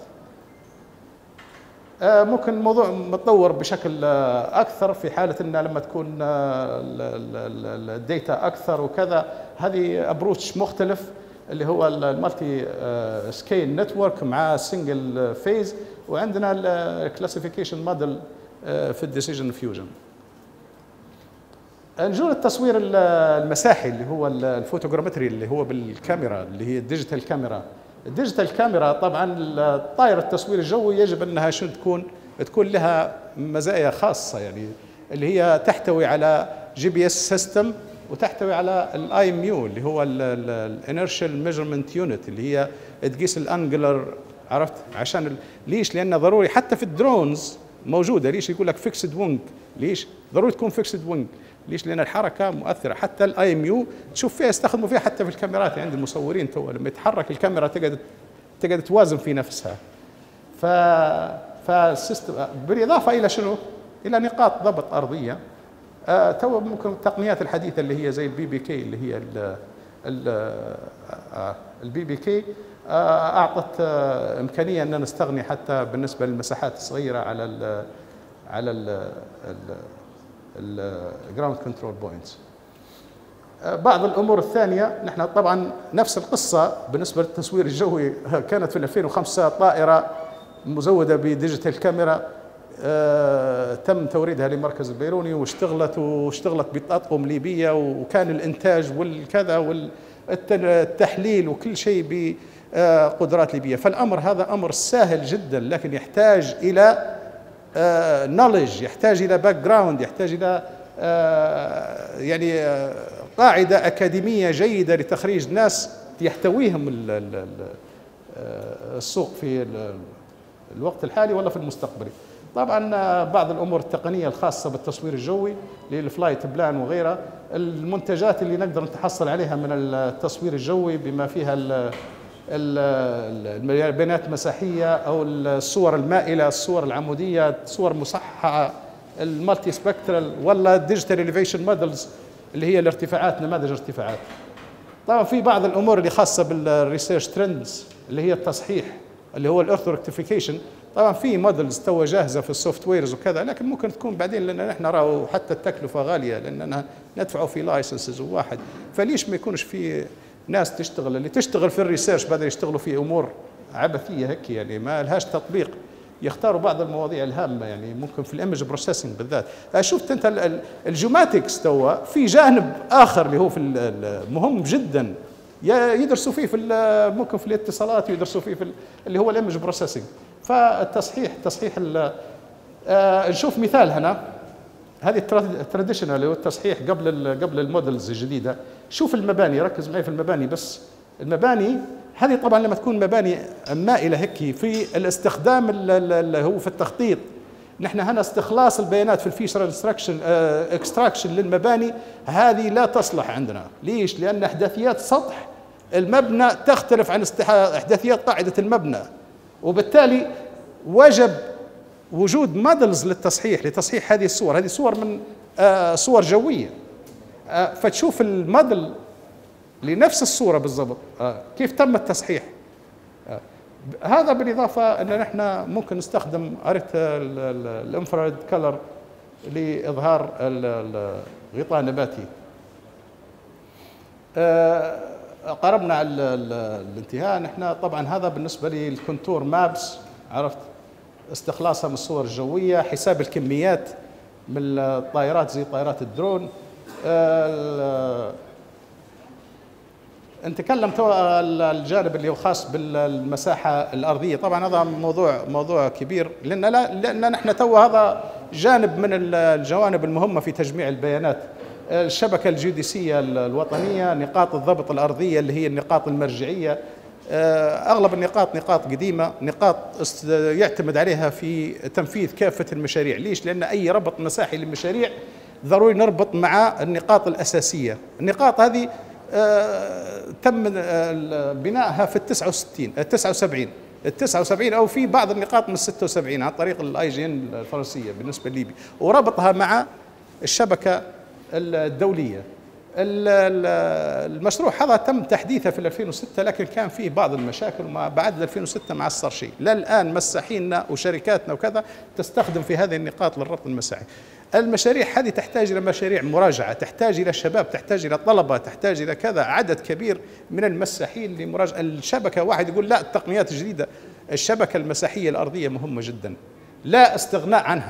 ممكن الموضوع متطور بشكل اكثر في حاله ان لما تكون الديتا اكثر وكذا، هذه ابروتش مختلف. اللي هو المالتي سكيل نتورك مع سنجل فيز، وعندنا الكلاسيفيكيشن موديل في الديسيجن فيوجن. نجول التصوير المساحي اللي هو الفوتوغرامتري اللي هو بالكاميرا اللي هي الديجيتال كاميرا. الديجيتال كاميرا طبعا طائرة التصوير الجوي يجب انها شنو تكون تكون لها مزايا خاصة، يعني اللي هي تحتوي على جي بي اس سيستم وتحتوي على الاي ام يو اللي هو الانرشال ميجرمنت يونت اللي هي تقيس الانجلر، عرفت؟ عشان ال... ليش؟ لان ضروري حتى في الدرونز موجوده. ليش يقول لك فيكسد وينج؟ ليش ضروري تكون فيكسد وينج؟ ليش؟ لان الحركه مؤثره. حتى الاي ام يو تشوف فيها يستخدموا فيها حتى في الكاميرات عند المصورين تو لما يتحرك الكاميرا تقعد تقعد توازن في نفسها. ف فالسيستم بالاضافه الى شنو؟ الى نقاط ضبط ارضيه. آه تو ممكن التقنيات الحديثه اللي هي زي البي بي كي اللي هي ال ال البي بي كي آه اعطت آه امكانيه ان نستغني حتى بالنسبه للمساحات الصغيره على ال على ال الجراوند كنترول بوينتس. بعض الامور الثانيه نحن طبعا نفس القصه بالنسبه للتصوير الجوي. كانت في ألفين وخمسة طائره مزوده بديجيتال كاميرا آه تم توريدها لمركز البيروني واشتغلت واشتغلت بأطقم ليبيه، وكان الانتاج والكذا والتحليل وكل شيء بقدرات ليبيه. فالامر هذا امر سهل جدا، لكن يحتاج الى نوليدج، يحتاج الى باك جراوند، يحتاج الى آه يعني آه قاعده اكاديميه جيده لتخريج ناس يحتويهم ال ال السوق في الوقت الحالي ولا في المستقبل. طبعا بعض الامور التقنيه الخاصه بالتصوير الجوي للفلايت بلان وغيرها، المنتجات اللي نقدر نتحصل عليها من التصوير الجوي بما فيها البيانات المساحيه او الصور المائله، الصور العموديه، صور مصححه، المالتي سبكترال، ولا الديجيتال اليفيشن مودلز اللي هي الارتفاعات، نماذج ارتفاعات. طبعا في بعض الامور اللي خاصه بالريسيرش ترندز اللي هي التصحيح اللي هو الايرث ريكتيفيكيشن. طبعا في مودلز تو جاهزه في السوفت ويرز وكذا، لكن ممكن تكون بعدين لان نحن راهو حتى التكلفه غاليه لاننا ندفعوا في لايسنسز وواحد، فليش ما يكونش في ناس تشتغل اللي تشتغل في الريسيرش بدل يشتغلوا في امور عبثيه هيك يعني ما لهاش تطبيق، يختاروا بعض المواضيع الهامه يعني ممكن في الايمج بروسيسنج بالذات. شفت انت الجيوماتكس توا في جانب اخر اللي هو في مهم جدا يدرسوا فيه في ممكن في الاتصالات، يدرسوا فيه في اللي هو الايمج بروسيسنج. فالتصحيح تصحيح آه نشوف مثال هنا، هذه التراديشنال اللي هو التصحيح قبل قبل المودلز الجديده. شوف المباني، ركز معي في المباني بس. المباني هذه طبعا لما تكون مباني مائله هيك في الاستخدام اللي هو في التخطيط، نحن هنا استخلاص البيانات في الفيشر اكستراكشن اكستراكشن للمباني هذه لا تصلح عندنا. ليش؟ لان احداثيات سطح المبنى تختلف عن احداثيات قاعده المبنى، وبالتالي وجب وجود مودلز للتصحيح لتصحيح هذه الصور. هذه صور من آه صور جويه، آه فتشوف الموديل لنفس الصوره بالضبط آه كيف تم التصحيح. آه هذا بالاضافه ان نحن ممكن نستخدم عرفت الانفراريد كلر لاظهار الغطاء النباتي. آه قربنا على الانتهاء. نحن طبعا هذا بالنسبه للكونتور مابس، عرفت استخلاصها من الصور الجويه، حساب الكميات من الطائرات زي طائرات الدرون. آه نتكلم تو الجانب اللي هو خاص بالمساحه الارضيه. طبعا هذا موضوع موضوع كبير لان لا لان نحن تو هذا جانب من الجوانب المهمه في تجميع البيانات. الشبكه الجيوديسيه الوطنيه، نقاط الضبط الارضيه اللي هي النقاط المرجعيه، اغلب النقاط نقاط قديمه، نقاط يعتمد عليها في تنفيذ كافه المشاريع. ليش؟ لان اي ربط مساحي للمشاريع ضروري نربط مع النقاط الاساسيه. النقاط هذه تم بنائها في التسعة وستين التسعة وسبعين التسعة وسبعين او في بعض النقاط من الستة وسبعين عن طريق الاي جي ان الفرنسيه بالنسبه لليبي، وربطها مع الشبكه الدوليه. المشروع هذا تم تحديثه في ألفين وستة، لكن كان فيه بعض المشاكل، وما بعد ألفين وستة ما عصر شيء. لا الآن مساحيننا وشركاتنا وكذا تستخدم في هذه النقاط للربط المساحي. المشاريع هذه تحتاج إلى مشاريع مراجعة، تحتاج إلى شباب، تحتاج إلى طلبة، تحتاج إلى كذا، عدد كبير من المساحين لمراجعة الشبكة. واحد يقول لا التقنيات الجديدة، الشبكة المساحية الأرضية مهمة جدا، لا استغناء عنها.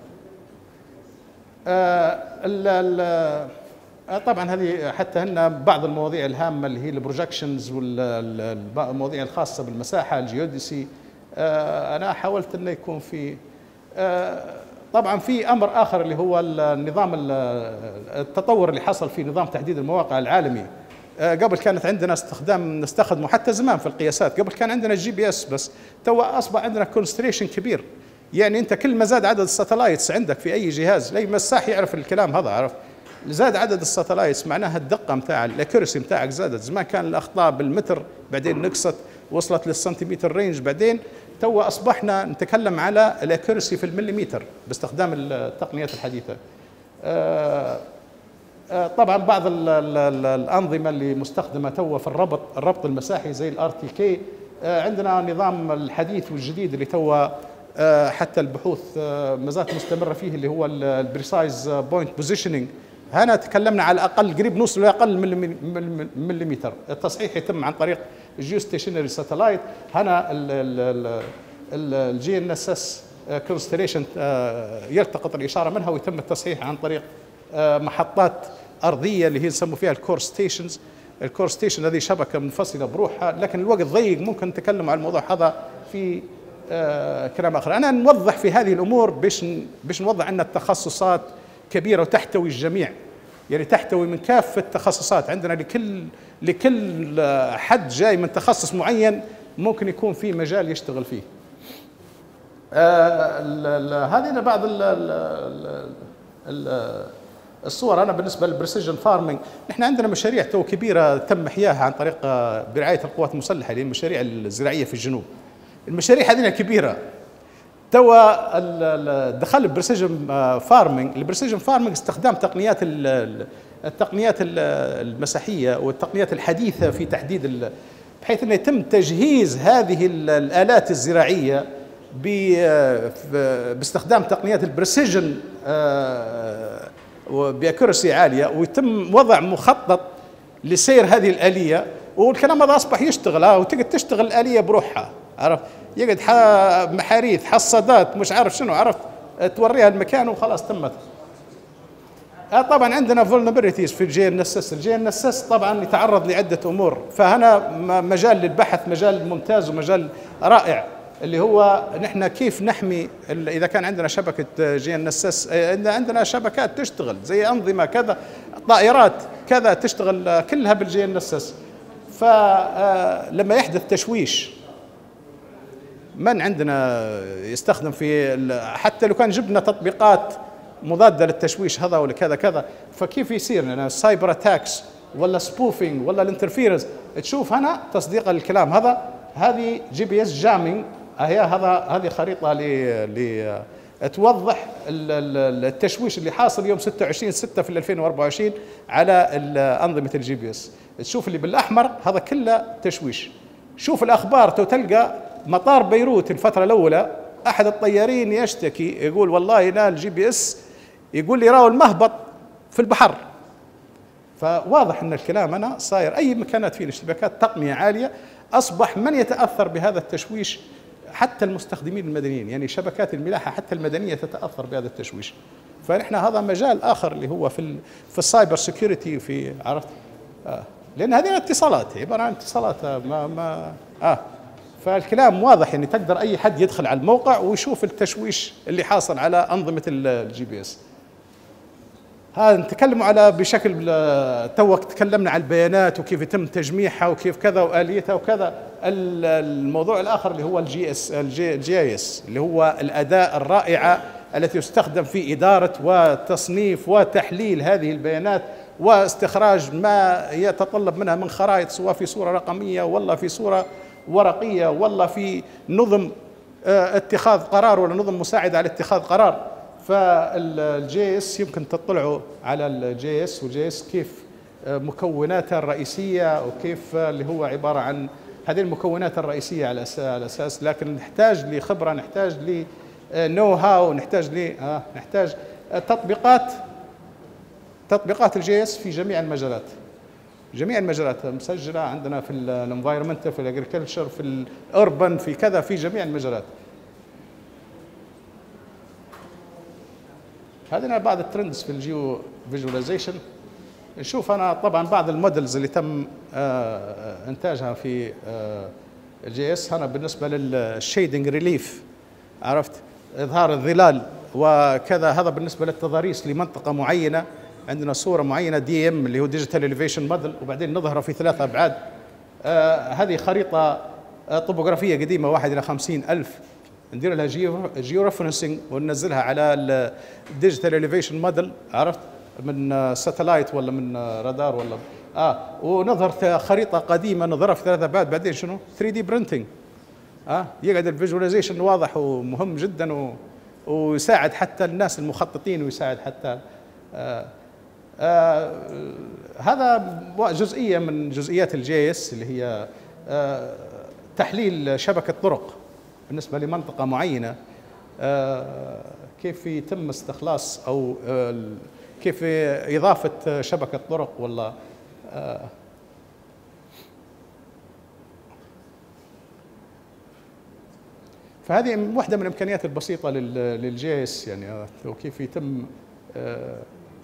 آه ال ال طبعا هذه حتى هن بعض المواضيع الهامة اللي هي البروجكشنز والمواضيع الخاصة بالمساحة، الجيوديسي. آه أنا حاولت أنه يكون في آه طبعا في أمر آخر اللي هو النظام التطور اللي حصل في نظام تحديد المواقع العالمي. آه قبل كانت عندنا استخدام نستخدمه حتى زمان في القياسات، قبل كان عندنا الجي بي اس بس، تو أصبح عندنا كونستريشن كبير. يعني أنت كل ما زاد عدد الساتلايتس عندك في أي جهاز، أي مساح يعرف الكلام هذا، عرف زاد عدد الساتلايتس معناها الدقة متاع الاكيورسي متاعك زادت. زمان كان الأخطاء بالمتر، بعدين نقصت وصلت للسنتيمتر رينج، بعدين تو أصبحنا نتكلم على الاكيورسي في المليمتر باستخدام التقنيات الحديثة. آآ آآ طبعا بعض ال ال ال الأنظمة اللي مستخدمة تو في الربط الربط المساحي زي الار تي كي، عندنا نظام الحديث والجديد اللي تو حتى البحوث ما زالت مستمرة فيه، اللي هو البريسايز بوينت بوزيشننج. هنا تكلمنا على الأقل قريب نوصل لأقل من مليمتر. التصحيح يتم عن طريق الجيو ستيشنري ساتلايت. هنا الجي ان اس اس كونستليشن يلتقط الإشارة منها ويتم التصحيح عن طريق محطات أرضية اللي هي نسموا فيها الكور ستيشنز. الكور ستيشن هذه شبكة منفصلة بروحها، لكن الوقت ضيق ممكن نتكلم عن الموضوع هذا في كلام آخر. أنا نوضح في هذه الأمور باش باش نوضح أن التخصصات كبيرة وتحتوي الجميع، يعني تحتوي من كافة التخصصات. عندنا لكل لكل حد جاي من تخصص معين ممكن يكون في مجال يشتغل فيه. آه هذه بعض ال ال ال الصور. أنا بالنسبة للبريسيجن فارمينج، نحن عندنا مشاريع تو كبيرة تم إحياها عن طريق برعاية القوات المسلحة اللي هي المشاريع الزراعية في الجنوب. المشاريع هذه كبيرة. توا دخل البريسيجن فارمينج. البريسيجن فارمينج استخدام تقنيات التقنيات المساحية والتقنيات الحديثة في تحديد، بحيث انه يتم تجهيز هذه الآلات الزراعية باستخدام تقنيات البريسيجن بأكيورسي عالية، ويتم وضع مخطط لسير هذه الآلية. والكلام هذا أصبح يشتغل، وتقدر تشتغل الآلية بروحها، عرفت؟ يقعد محاريث حصادات مش عارف شنو، عرفت؟ توريها المكان وخلاص تمت. آه طبعا عندنا vulnerabilities في الجي ان اس اس. الجي ان اس اس طبعا يتعرض لعده امور، فهنا مجال للبحث، مجال ممتاز ومجال رائع، اللي هو نحن كيف نحمي اذا كان عندنا شبكه جي ان اس اس. عندنا شبكات تشتغل زي انظمه كذا، طائرات كذا تشتغل كلها بالجي ان اس اس. فلما يحدث تشويش، من عندنا يستخدم في حتى لو كان جبنا تطبيقات مضادة للتشويش هذا ولا كذا كذا، فكيف يصير لنا سايبر اتاكس ولا سبوفينج ولا الانترفيرنس؟ تشوف هنا تصديق الكلام هذا. هذه جي بي اس جامينج، هي هذا هذه خريطة ل توضح التشويش اللي حاصل يوم ستة وعشرين ستة في ألفين وأربعة وعشرين على أنظمة الجي بي اس. تشوف اللي بالأحمر هذا كله تشويش. شوف الأخبار تلقى مطار بيروت الفترة الأولى أحد الطيارين يشتكي يقول والله لا الجي بي اس يقول لي راوا المهبط في البحر. فواضح أن الكلام أنا صاير أي مكانات فيه الاشتباكات تقنية عالية، أصبح من يتأثر بهذا التشويش حتى المستخدمين المدنيين، يعني شبكات الملاحة حتى المدنية تتأثر بهذا التشويش. فنحن هذا مجال آخر اللي هو في في السايبر سيكيورتي، في عرفت آه. لأن هذه الاتصالات عبارة عن اتصالات ما ما آه فالكلام واضح، يعني تقدر أي حد يدخل على الموقع ويشوف التشويش اللي حاصل على أنظمة الجي بي اس. هذا نتكلم على بشكل توك تكلمنا على البيانات وكيف يتم تجميعها وكيف كذا وآليتها وكذا. الموضوع الآخر اللي هو الجي اس الجي اي اس اللي هو الأداة الرائعة التي تستخدم في إدارة وتصنيف وتحليل هذه البيانات واستخراج ما يتطلب منها من خرائط، سواء في صورة رقمية ولا في صورة ورقية ولا في نظم اتخاذ قرار ولا نظم مساعدة على اتخاذ قرار. فالجي اس يمكن تطلعوا على الجي اس والجي اس كيف مكوناتها الرئيسية وكيف اللي هو عبارة عن هذه المكونات الرئيسية على أساس، لكن نحتاج لخبرة، نحتاج ل نو هاو، نحتاج ل آه نحتاج تطبيقات تطبيقات الجي اس في جميع المجالات، جميع المجالات مسجلة عندنا في الانفايرمنت، في الاجريكلتشر، في الاربن، في كذا، في جميع المجالات. هذه بعض الترندز في الجيو فيجواليزيشن. نشوف انا طبعا بعض المودلز اللي تم آه انتاجها في آه الجي اس. هنا بالنسبه للشيدنج ريليف، عرفت، اظهار الظلال وكذا، هذا بالنسبه للتضاريس لمنطقه معينه. عندنا صوره معينه دي ام اللي هو ديجيتال اليفيشن موديل، وبعدين نظهره في ثلاث ابعاد. آه هذه خريطه آه طبوغرافيه قديمه واحد الى خمسين الف، ندير لها جيو جيو ريفرنسنج وننزلها على الديجيتال اليفيشن موديل، عرفت، من ساتلايت ولا من رادار ولا اه ونظهر خريطه قديمه نظهرها في ثلاث ابعاد. بعدين شنو؟ ثري دي برنتنج. اه يقعد الفيجواليزيشن واضح ومهم جدا و... ويساعد حتى الناس المخططين، ويساعد حتى آه آه هذا جزئيه من جزئيات الجي اس اللي هي آه تحليل شبكه طرق بالنسبه لمنطقه معينه. آه كيف يتم استخلاص او آه كيف اضافه شبكه طرق ولا آه فهذه واحدة من الإمكانيات البسيطة للجي اس، يعني وكيف يتم آه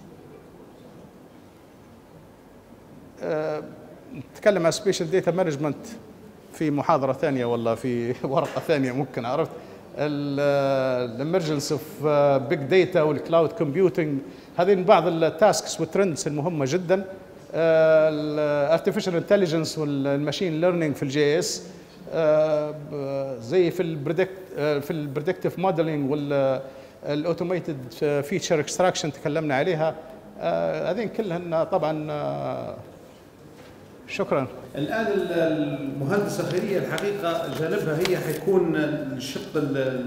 آه نتكلم عن سبيشال داتا مانجمنت في محاضرة ثانية ولا في ورقة ثانية ممكن، عرفت، الامرجنس اوف بيج داتا والكلاود كومبيوتنج. هذه بعض التاسكس والترندز المهمة جدا. الارتفيشال انتليجنس والماشين ليرنينج في الجي اس، زي في البريدكت في البريدكتيف موديلنج والاوتوميتد فيتشر اكستراكشن تكلمنا عليها. هذين كلهن طبعا. شكرا. الان المهندسه خيريه الحقيقه جانبها هي حيكون الشق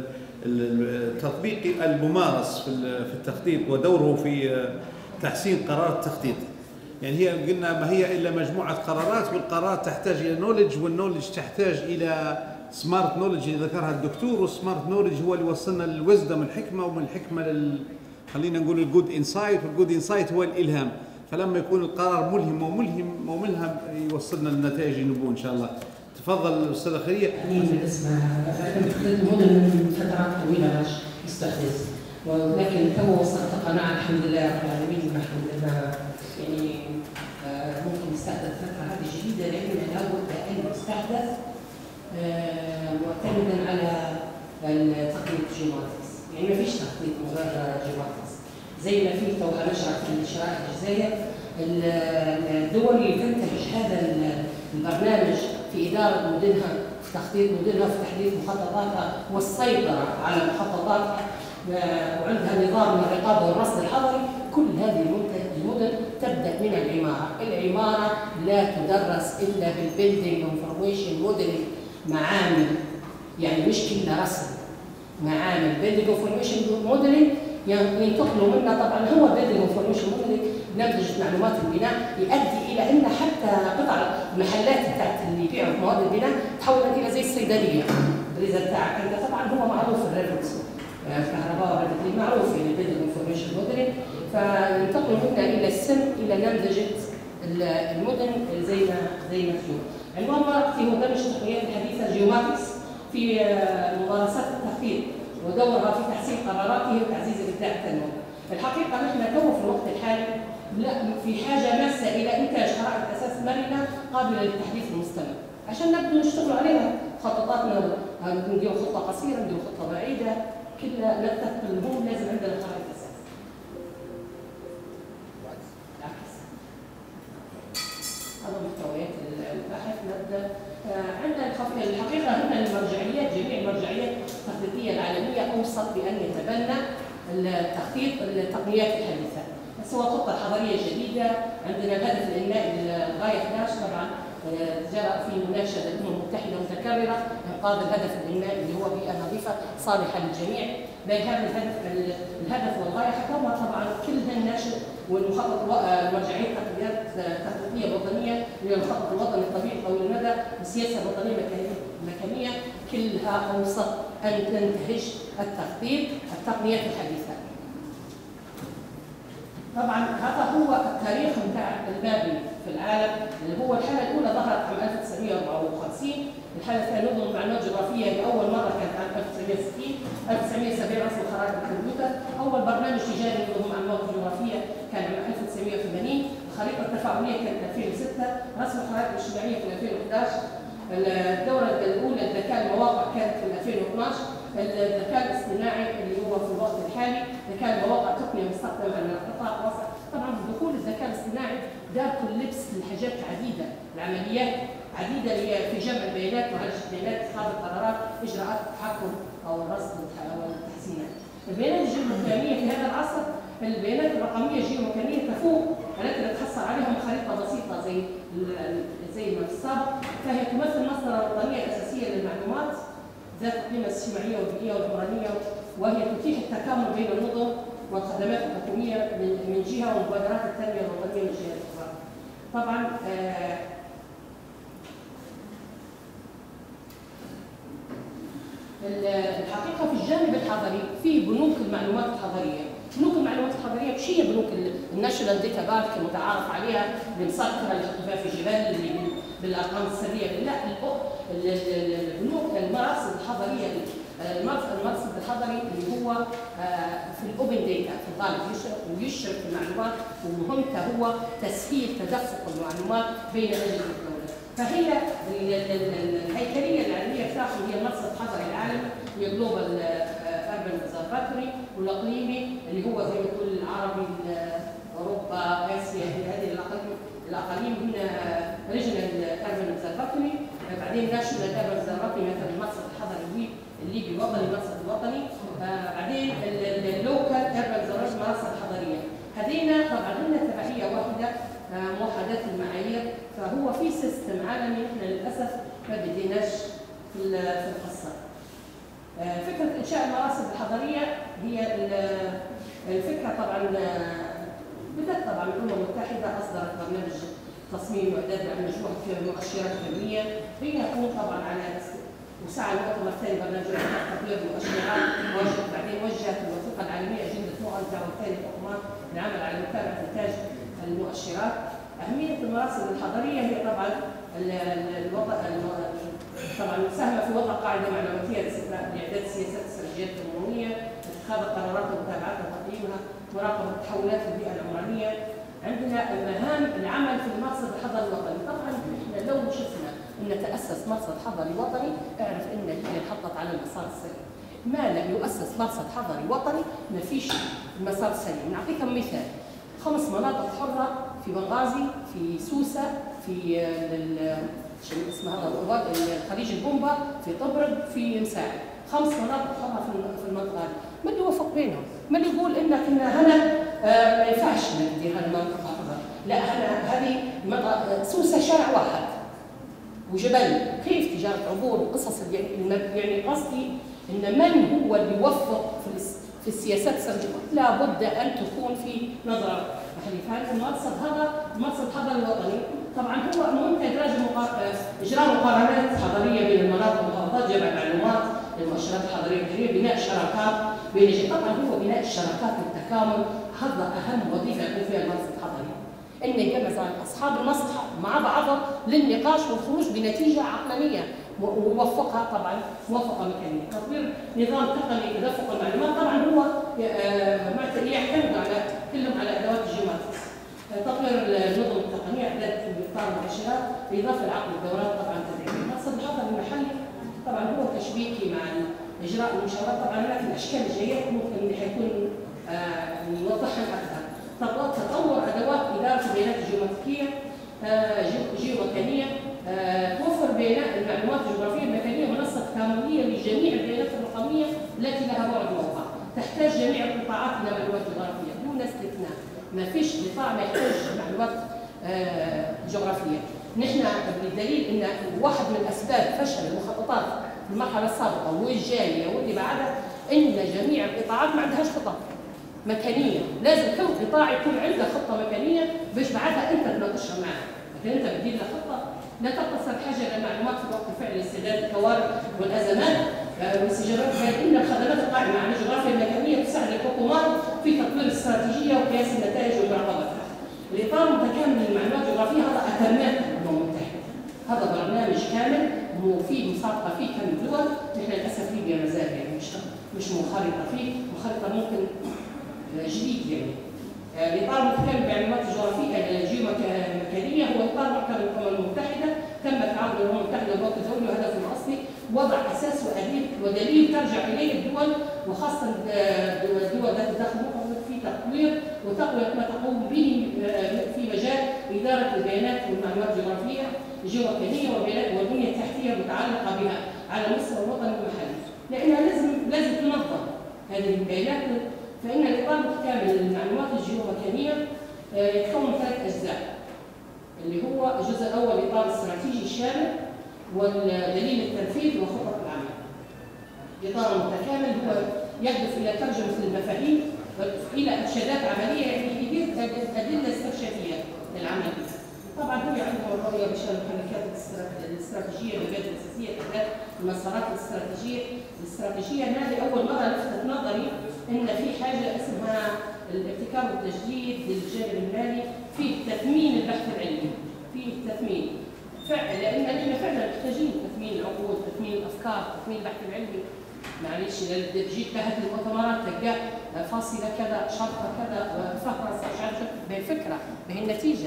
التطبيقي الممارس في التخطيط ودوره في تحسين قرارات التخطيط. يعني هي قلنا ما هي الا مجموعه قرارات، والقرارات تحتاج الى نولج، والنولج تحتاج الى سمارت نولج اللي ذكرها الدكتور، والسمارت نولج هو اللي وصلنا للوزدم الحكمه، ومن الحكمه لل خلينا نقول الجود انسايت، والجود انسايت هو الالهام. فلما يكون القرار ملهم وملهم وملهم يوصلنا للنتائج اللي نبغوها ان شاء الله. تفضل استاذه خيريه. بالنسبه الموديل من فترات طويله مش مستحدث، ولكن تو وصلت قناعه الحمد لله رب العالمين الحمد لله يعني آه ممكن نستحدث فتره هذه جديده، لاننا لابد ان نستحدث آه معتمدا على تقنيه جيوماتكس. يعني ما فيش تخطيط من غير جيوماتكس، زي ما في تو هنشرح في شرائح الجزائر الدول اللي تنتهج هذا البرنامج في اداره مدنها، في تخطيط مدنها، في تحديد مخططاتها والسيطره على مخططاتها، وعندها نظام من الرقابه والرصد الحضري. كل هذه المدن تبدا من العماره، العماره لا تدرس الا بالبيلدينج انفورميشن موديلنج، معامل يعني مش كلها رسم، معامل بيلدينج انفورميشن موديلنج ينتقلوا منها. طبعا هو بيلدينج انفورميشن موديلنج نمذجه معلومات البناء يؤدي الى ان حتى قطع المحلات بتاعت اللي يبيعوا مواد البناء تحولت الى زي الصيدليه. البريزه بتاعك انت طبعا هو معروف الريفرنس الكهرباء والريفرنس معروف يعني البيلدينج انفورميشن موديلنج، فينتقلوا منها الى السم الى نمذجه المدن زي ما زي ما تشوف. عنوان ورقتي هو دمج التقنيات الحديثه جيوماتكس في ممارسات التخطيط ودورها في تحسين قراراته وتعزيز الابداع التنموي. الحقيقه نحن تو في الوقت الحالي لا في حاجه ماسه الى انتاج خرائط اساس مرنه قابله للتحديث المستمر، عشان نبدو نشتغل عليها. خططاتنا ندير خطه قصيره، ندير خطه بعيده، كلها نتفق المهم لازم عندنا خرائط اساس. هذا محتويات البحث. نبدا عندنا الحقيقه هنا المرجعيات، جميع المرجعيات التخطيطيه العالميه اوصت بان يتبنى التخطيط التقنيات الحديثه، بس هو خطه حضاريه جديده. عندنا الهدف الانمائي للغايه احد عشر طبعا جرى في مناشده الامم المتحده متكرره انقاذ الهدف الانمائي اللي هو بيئه نظيفه صالحه للجميع. بين هذا الهدف الهدف والغايه حكمها طبعا كل الناشئ والمخطط المرجعيه التقنيات التخطيطيه الوطنيه للمخطط الوطني الطبيعي طويل المدى والسياسه الوطنيه المكانيه كلها اوصت ان تنتهج التخطيط التقنيات الحديثه. طبعا هذا هو التاريخ بتاع المابي في العالم، اللي هو الحاله الاولى ظهرت عام ألف وتسعمئة وأربعة وخمسين، الحاله الثانيه نظم معلومات جغرافيه لاول مره كانت عام ألف وتسعمئة وستين، ألف وتسعمئة وسبعين رسم خرائط الكمبيوتر، اول برنامج تجاري نظم معلومات جغرافيه كان عام ألف وتسعمئة وثمانين، الخريطه التفاعليه كانت ألفين وستة، رسم الخرائط الاجتماعيه في ألفين وأحد عشر، الدوره الاولى لذكاء المواقع كانت في ألفين واثني عشر، الذكاء الاصطناعي اللي هو في الوقت الحالي ذكاء المواقع تقنيه مستخدمه على قطاع واسع. طبعا بدخول الذكاء الاصطناعي دار كل لبس لحاجات عديده، العمليات عديده اللي هي في جمع البيانات وعالجه البيانات، اتخاذ القرارات، اجراءات التحكم او الرصد والتحسينات. البيانات الجيومكانيه في هذا العصر، البيانات الرقميه الجيومكانيه تفوق التي نتحصل عليها من خريطه بسيطه زي زي ما في السابق، فهي تمثل مصدر الوطنيه الاساسيه للمعلومات ذات القيمه الاجتماعيه والبيئيه والعمرانيه، وهي تتيح التكامل بين النظم والخدمات الحكوميه من جهه ومبادرات التنميه الوطنيه من جهه اخرى. طبعا آه الحقيقه في الجانب الحضري في بنوك المعلومات الحضريه، بنوك المعلومات الحضريه مش هي بنوك الناشونال داتا بانك المتعارف عليها اللي مسكره اللي يحطوا فيها في جبال اللي بالارقام السريه، لا البنوك المراصد الحضريه، المرصد الحضري اللي هو في الاوبن داتا في الغالب ويشرف المعلومات، ومهمته هو تسهيل تدفق المعلومات بين اجهزه الدوله. فهي الهيكليه العلميه بتاعته هي المرصد الحضري العالمي، هي جلوبال اربن اوبزرفاتوري، والاقليمي اللي هو زي ما تقول العربي اوروبا اسيا، هذه الاقاليم الاقاليم هنا ريجنال اربن اوبزرفاتوري، بعدين ناشونال اربن اوبزرفاتوري مثلا المرصد الحضري الليبي الوطني المرصد الوطني، بعدين اللوكال اربن اوبزرفاتوري المرصد الحضريه. هذينا طبعا هن تبعيه واحده موحدات المعايير، فهو في سيستم عالمي احنا للاسف ما بديناش في القصه. فكره انشاء المراصد الحضريه هي الفكره طبعا بدات طبعا الامم المتحده اصدرت برنامج تصميم واعداد مجموعه مؤشرات كميه، هي تكون طبعا على وسعى المؤتمر الثاني برنامج تطوير المؤشرات، وجهت بعدين وجهت الوثيقه العالميه اجنده مؤتمر دعوه ثاني الحكومات للعمل على متابعه انتاج المؤشرات. اهميه المراصد الحضريه هي طبعا الوضع طبعا مساهمه في وضع قاعده معلوماتيه لاعداد سياسات السرديات القانونيه، اتخاذ القرارات ومتابعتها وتقييمها، مراقبه التحولات في البيئه العمرانيه. عندنا مهام العمل في المرصد الحضري الوطني، طبعا احنا لو شفنا ان تاسس مرصد حضري وطني اعرف ان هي انحطت على المسار السليم. ما لم يؤسس مرصد حضري وطني ما فيش المسار السليم. نعطيكم مثال، خمس مناطق حره في بنغازي، في سوسه، في شو اسمها خليج البومبا، في طبرق، في مساعد، خمس مناطق حره في المنطقه هذه، ما اللي يوفق بينهم؟ ما اللي يقول انك ان هنا آه ما ينفعش ندير هالمنطقه حره؟ لا هنا هذه سوسه شارع واحد وجبل، كيف تجاره عبور وقصص يعني قصدي ان من هو اللي يوفق في في السياسات السرديه؟ لابد ان تكون في نظره محليه. فهذا المرصد هذا المرصد الحضري الوطني طبعا هو مهمته ادراج اجراء مقارنات حضريه بين المناطق والمحافظات، جمع معلومات للمؤشرات الحضريه الجديده، بناء شراكات بين طبعا هو بناء الشراكات والتكامل، هذا اهم وظيفه يكون فيها المرصد الحضري، ان يجمع اصحاب المصلحه مع بعضهم للنقاش والخروج بنتيجه عقلانيه ووفقها طبعا موفقه مكانيه. تطوير نظام تقني تدفق المعلومات طبعا هو يعتمد على كلهم على ادوات الجيوماتكس. تطوير النظم التقنيه، اعداد اطار المؤشرات، بالاضافه لعقد الدورات طبعا تدعيم. المقصد الحضري المحلي طبعا هو تشبيكي مع اجراء المنشورات، طبعا لكن الاشكال الجايه ممكن اللي حيكون نوضحها اكثر. تطور ادوات اداره البيانات الجيوماتيكيه جيومكانيه، توفر بيانات المعلومات الجغرافيه المكانيه منصه تكامليه لجميع البيانات الرقميه التي لها بعد موقع، تحتاج جميع القطاعات الى معلومات جغرافيه دون استثناء، ما فيش قطاع ما يحتاج معلومات جغرافيه. نحن بالدليل ان واحد من اسباب فشل المخططات في المرحله السابقه والجايه واللي بعدها ان جميع القطاعات ما عندهاش خطط. مكانيه، لازم كل قطاع يكون عنده خطه مكانيه باش بعدها انت تناقشها معه، لكن انت بتدير له خطه لا تقتصر حاجه على المعلومات في الوقت الفعلي لاستعداد الكوارث والازمات والاستجابات، بل ان الخدمات القائمه على الجغرافيا المكانيه تساعد الحكومات في تطوير الاستراتيجيه وقياس النتائج والمراقبه. الاطار المتكامل للمعلومات الجغرافيه هذا اتمناه الامم المتحده. هذا برنامج كامل وفيه مسابقه فيه كم دول، نحن للاسف ليبيا ما زال يعني مش مش منخرطه فيه، منخرطه ممكن جديد يعني. الاطار المتكامل للمعلومات الجغرافيه الجيومكانيه هو اطار محكم الامم المتحده تم تعاون الامم المتحده والوقت الدولي وهدفه الاصلي وضع اساس ودليل ترجع اليه الدول وخاصه الدول ذات الدخل في تطوير وتقويه ما تقوم به في مجال اداره البيانات والمعلومات الجغرافيه الجيومكانيه والبنيه التحتيه المتعلقه بها على مستوى الوطني والمحلي، لانها لازم لازم تنظم هذه البيانات. فان الاطار المتكامل للمعلومات الجيومكانيه يتكون من ثلاث اجزاء، اللي هو الجزء الاول اطار استراتيجي شامل والدليل التنفيذ وخطط العمل. الاطار المتكامل هو يهدف الى ترجمه المفاهيم الى ارشادات عمليه، يعني يدير ادله استكشافيه للعمل. طبعا هو عندهم الرؤيه بشان المحركات الاستراتيجيه المبادئ الاساسيه الاهداف المسارات الاستراتيجيه الاستراتيجيه هذه اول مره لفتت نظري ان في حاجه اسمها الابتكار والتجديد للجانب المالي في تثمين البحث العلمي، في تثمين فعلا، لان احنا فعلا محتاجين تثمين العقول، تثمين الافكار، تثمين البحث العلمي. معلش اذا جيت بهذه المؤتمرات تلقى فاصله كذا، شرطه كذا، فقره مش عارف بالفكره به النتيجه.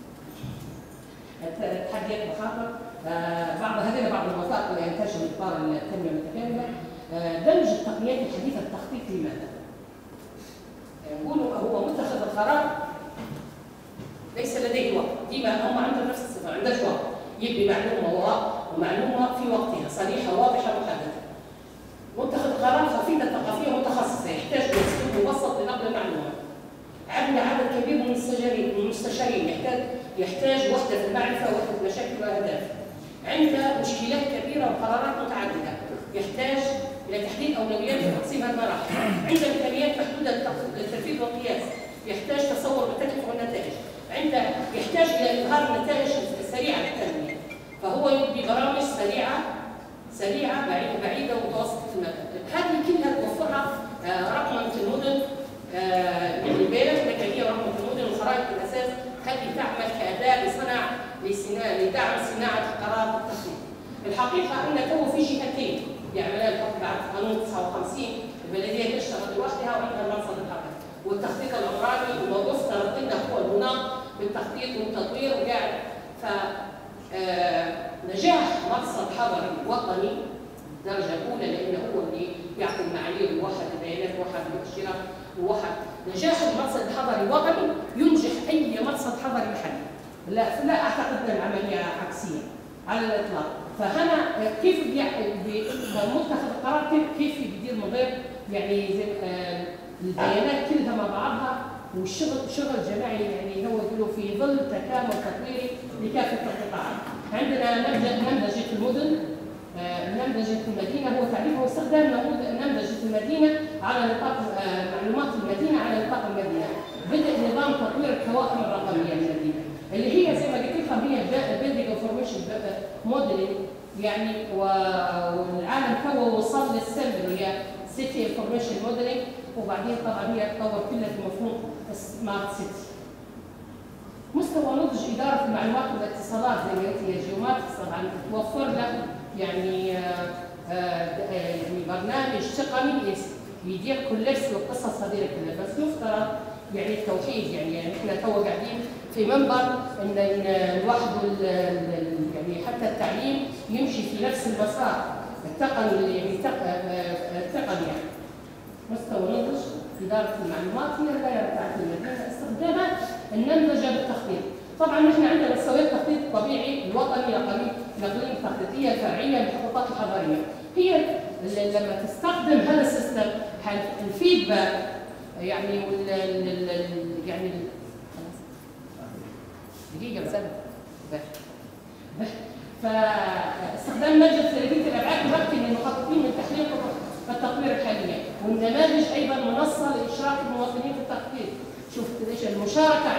تحديات مخاطر بعض هذه بعض الوثائق اللي ينتجها من اطار التنميه المتكامله. دمج التقنيات الحديثه التخطيط لماذا؟ يقولوا هو متخذ القرار ليس لديه وقت، ديما هم عندهم نفس الصفه، ما عندهاش وقت، يبني معلومه ومعلومه في وقتها صريحه واضحه محدده. متخذ القرار خريطه ثقافيه متخصصه يحتاج اسلوب مبسط لنقل المعلومه. عندنا عدد كبير من المستشارين المستشارين يحتاج يحتاج وحده المعرفه وحده مشاكل واهداف. عنده مشكلات كبيره وقرارات متعدده، يحتاج الى تحديد اولويات وتقسيم المراحل. عنده امكانيات محدوده للتنفيذ والقياس، يحتاج تصور التكلفه والنتائج. عنده يحتاج الى اظهار النتائج السريعه للتنميه، فهو يبني برامج سريعه سريعه بعيده بعيده ومتوسطه المدى. هذه كلها توفرها رقمنه المدن، يعني البيانات المكانيه ورقمنه المدن والخرائط الاساس، هذه تعمل كاداه لصنع لدعم صناعه القرار والتخطيط. الحقيقه ان تو في جهتين يعملها الحكم بعد قانون تسعة وخمسين، البلديه تشتغل لوحدها وعندها المرصد الحقيقي والتخطيط العمراني ومفترض انه هو المناط بالتخطيط والتطوير وقاعد. ف نجاح مرصد حضري وطني درجه اولى لانه هو اللي يعطي المعايير ووحد البيانات ووحد المؤشرات ووحد. نجاح المرصد الحضري الوطني ينجح اي مرصد حضري محلي. لا لا اعتقد ان العمليه عكسيه على الاطلاق. فهنا كيف متخذ القرار كيف بيدير من غير يعني زي البيانات كلها مع بعضها والشغل شغل جماعي، يعني هو يقولوا في ظل تكامل تطويري لكافه القطاعات. عندنا نمذجه المدن، نمذجه المدينه هو تعريفه واستخدام نمذجه المدينه على نطاق معلومات المدينه على نطاق المدينه. بدأ نظام تطوير القوائم الرقميه للمدينه اللي هي زي ما قلت لكم هي البيلدينج انفورميشن موديلنج، يعني والعالم تو وصل للسلم اللي هي سيتي انفورميشن موديلنج، وبعدين طبعا هي تطور كلها في مفهوم سمارت سيتي. مستوى نضج اداره المعلومات والاتصالات زي ما قلت هي جيوماتكس طبعا توفر له يعني آآ آآ يعني برنامج تقني يدير كولكس والقصص هذه كلها، بس يفترض يعني التوحيد، يعني يعني احنا تو قاعدين في منبر ان الواحد يعني حتى التعليم يمشي في نفس المسار التقني يعني التقني يعني. مستوى نضج اداره المعلومات هي الغايه بتاعت المدينه، استخدامها النمذجه بالتخطيط. طبعا نحن عندنا مستويات تخطيط طبيعي الوطني الاقليمي الاقليمي التخطيطيه الفرعيه للخطوات الحضاريه. هي لما تستخدم هذا السيستم الفيدباك يعني وال يعني دقيقه بس فاستخدام نمذجه ثلاثيه الابعاد يمكن للمخططين من تحليل التطوير الحاليه، والنماذج ايضا منصه لاشراك المواطنين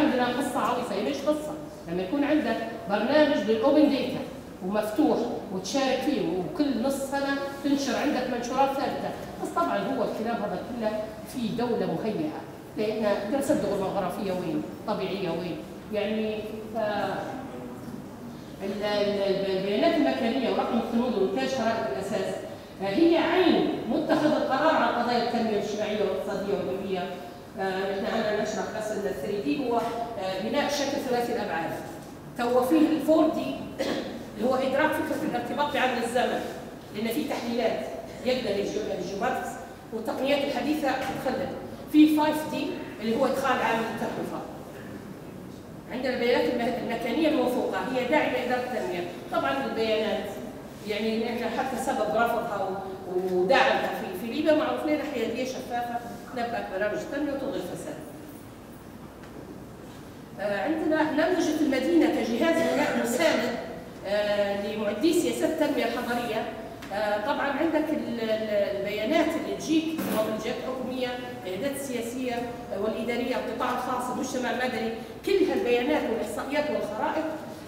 عندنا قصه عويصه، هي مش قصه، لما يكون عندك برنامج للاوبن داتا ومفتوح وتشارك فيه وكل نص سنه تنشر عندك منشورات ثابته، بس طبعا هو الكلام هذا كله في دوله مهيئه، لان دراسات الدول الجغرافيه وين؟ طبيعيه وين؟ يعني ف البيانات المكانيه ورقم الصمود وانتاج خرائط الاساس هي عين متخذ القرار على قضايا التنميه الاجتماعيه والاقتصاديه والبيئيه. نحن انا نشرح بس ال ثري دي هو بناء شكل ثلاثي الابعاد. تو فيه الفور دي اللي هو ادراك فكره الارتباط بعمل الزمن، لان في تحليلات يقدر الجيوماتكس والتقنيات الحديثه تخلد. في فايف دي اللي هو ادخال عامل التكلفه. عندنا البيانات المكانيه الموثوقه هي داعمه لاداره التنميه، طبعا البيانات يعني نحن حتى سبب رفضها ودعمها في في ليبيا معروف لنا حياديه شفافه تنبأ برامج التنميه وتلغي الفساد. عندنا نمذجه المدينه كجهاز بناء مساند لمعدي سياسات التنميه الحضريه. طبعا عندك البيانات اللي تجيك من الجهات الحكوميه، القيادات السياسيه والاداريه، القطاع الخاص، المجتمع المدني، كل هالبيانات والاحصائيات والخرائط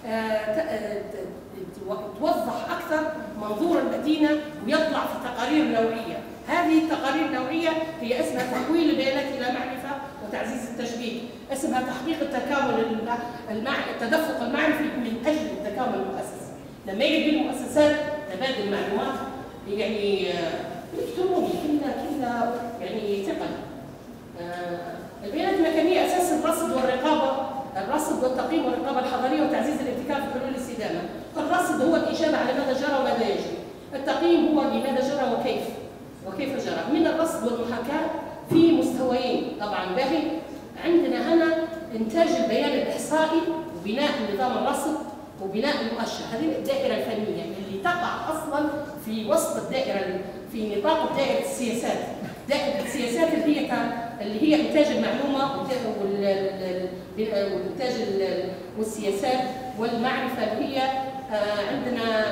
توضح اكثر منظور المدينه ويطلع في تقارير نوعيه. هذه التقارير النوعيه هي اسمها تحويل البيانات الى معرفه وتعزيز التشبيك، اسمها تحقيق التكامل المع... التدفق المعرفي من اجل التكامل المؤسسي. لما يجي بالمؤسسات تبادل معلومات يعني الكتروني كلها كلها يعني تقن. البيانات المكانيه اساس الرصد والرقابه، الرصد والتقييم والرقابه الحضريه وتعزيز الابتكار في حلول الاستدامه. الرصد هو الاجابه على ماذا جرى وماذا يجري. التقييم هو لماذا جرى وكيف وكيف جرى. من الرصد والمحاكاه في مستويين طبعا باهي. عندنا هنا انتاج البيان الاحصائي وبناء نظام الرصد وبناء المؤشر، هذه الدائره الفنيه اللي تقع اصلا في وسط الدائره في نطاق دائره السياسات. دائره السياسات اللي هي اللي هي انتاج المعلومه والانتاج والسياسات والمعرفه اللي هي عندنا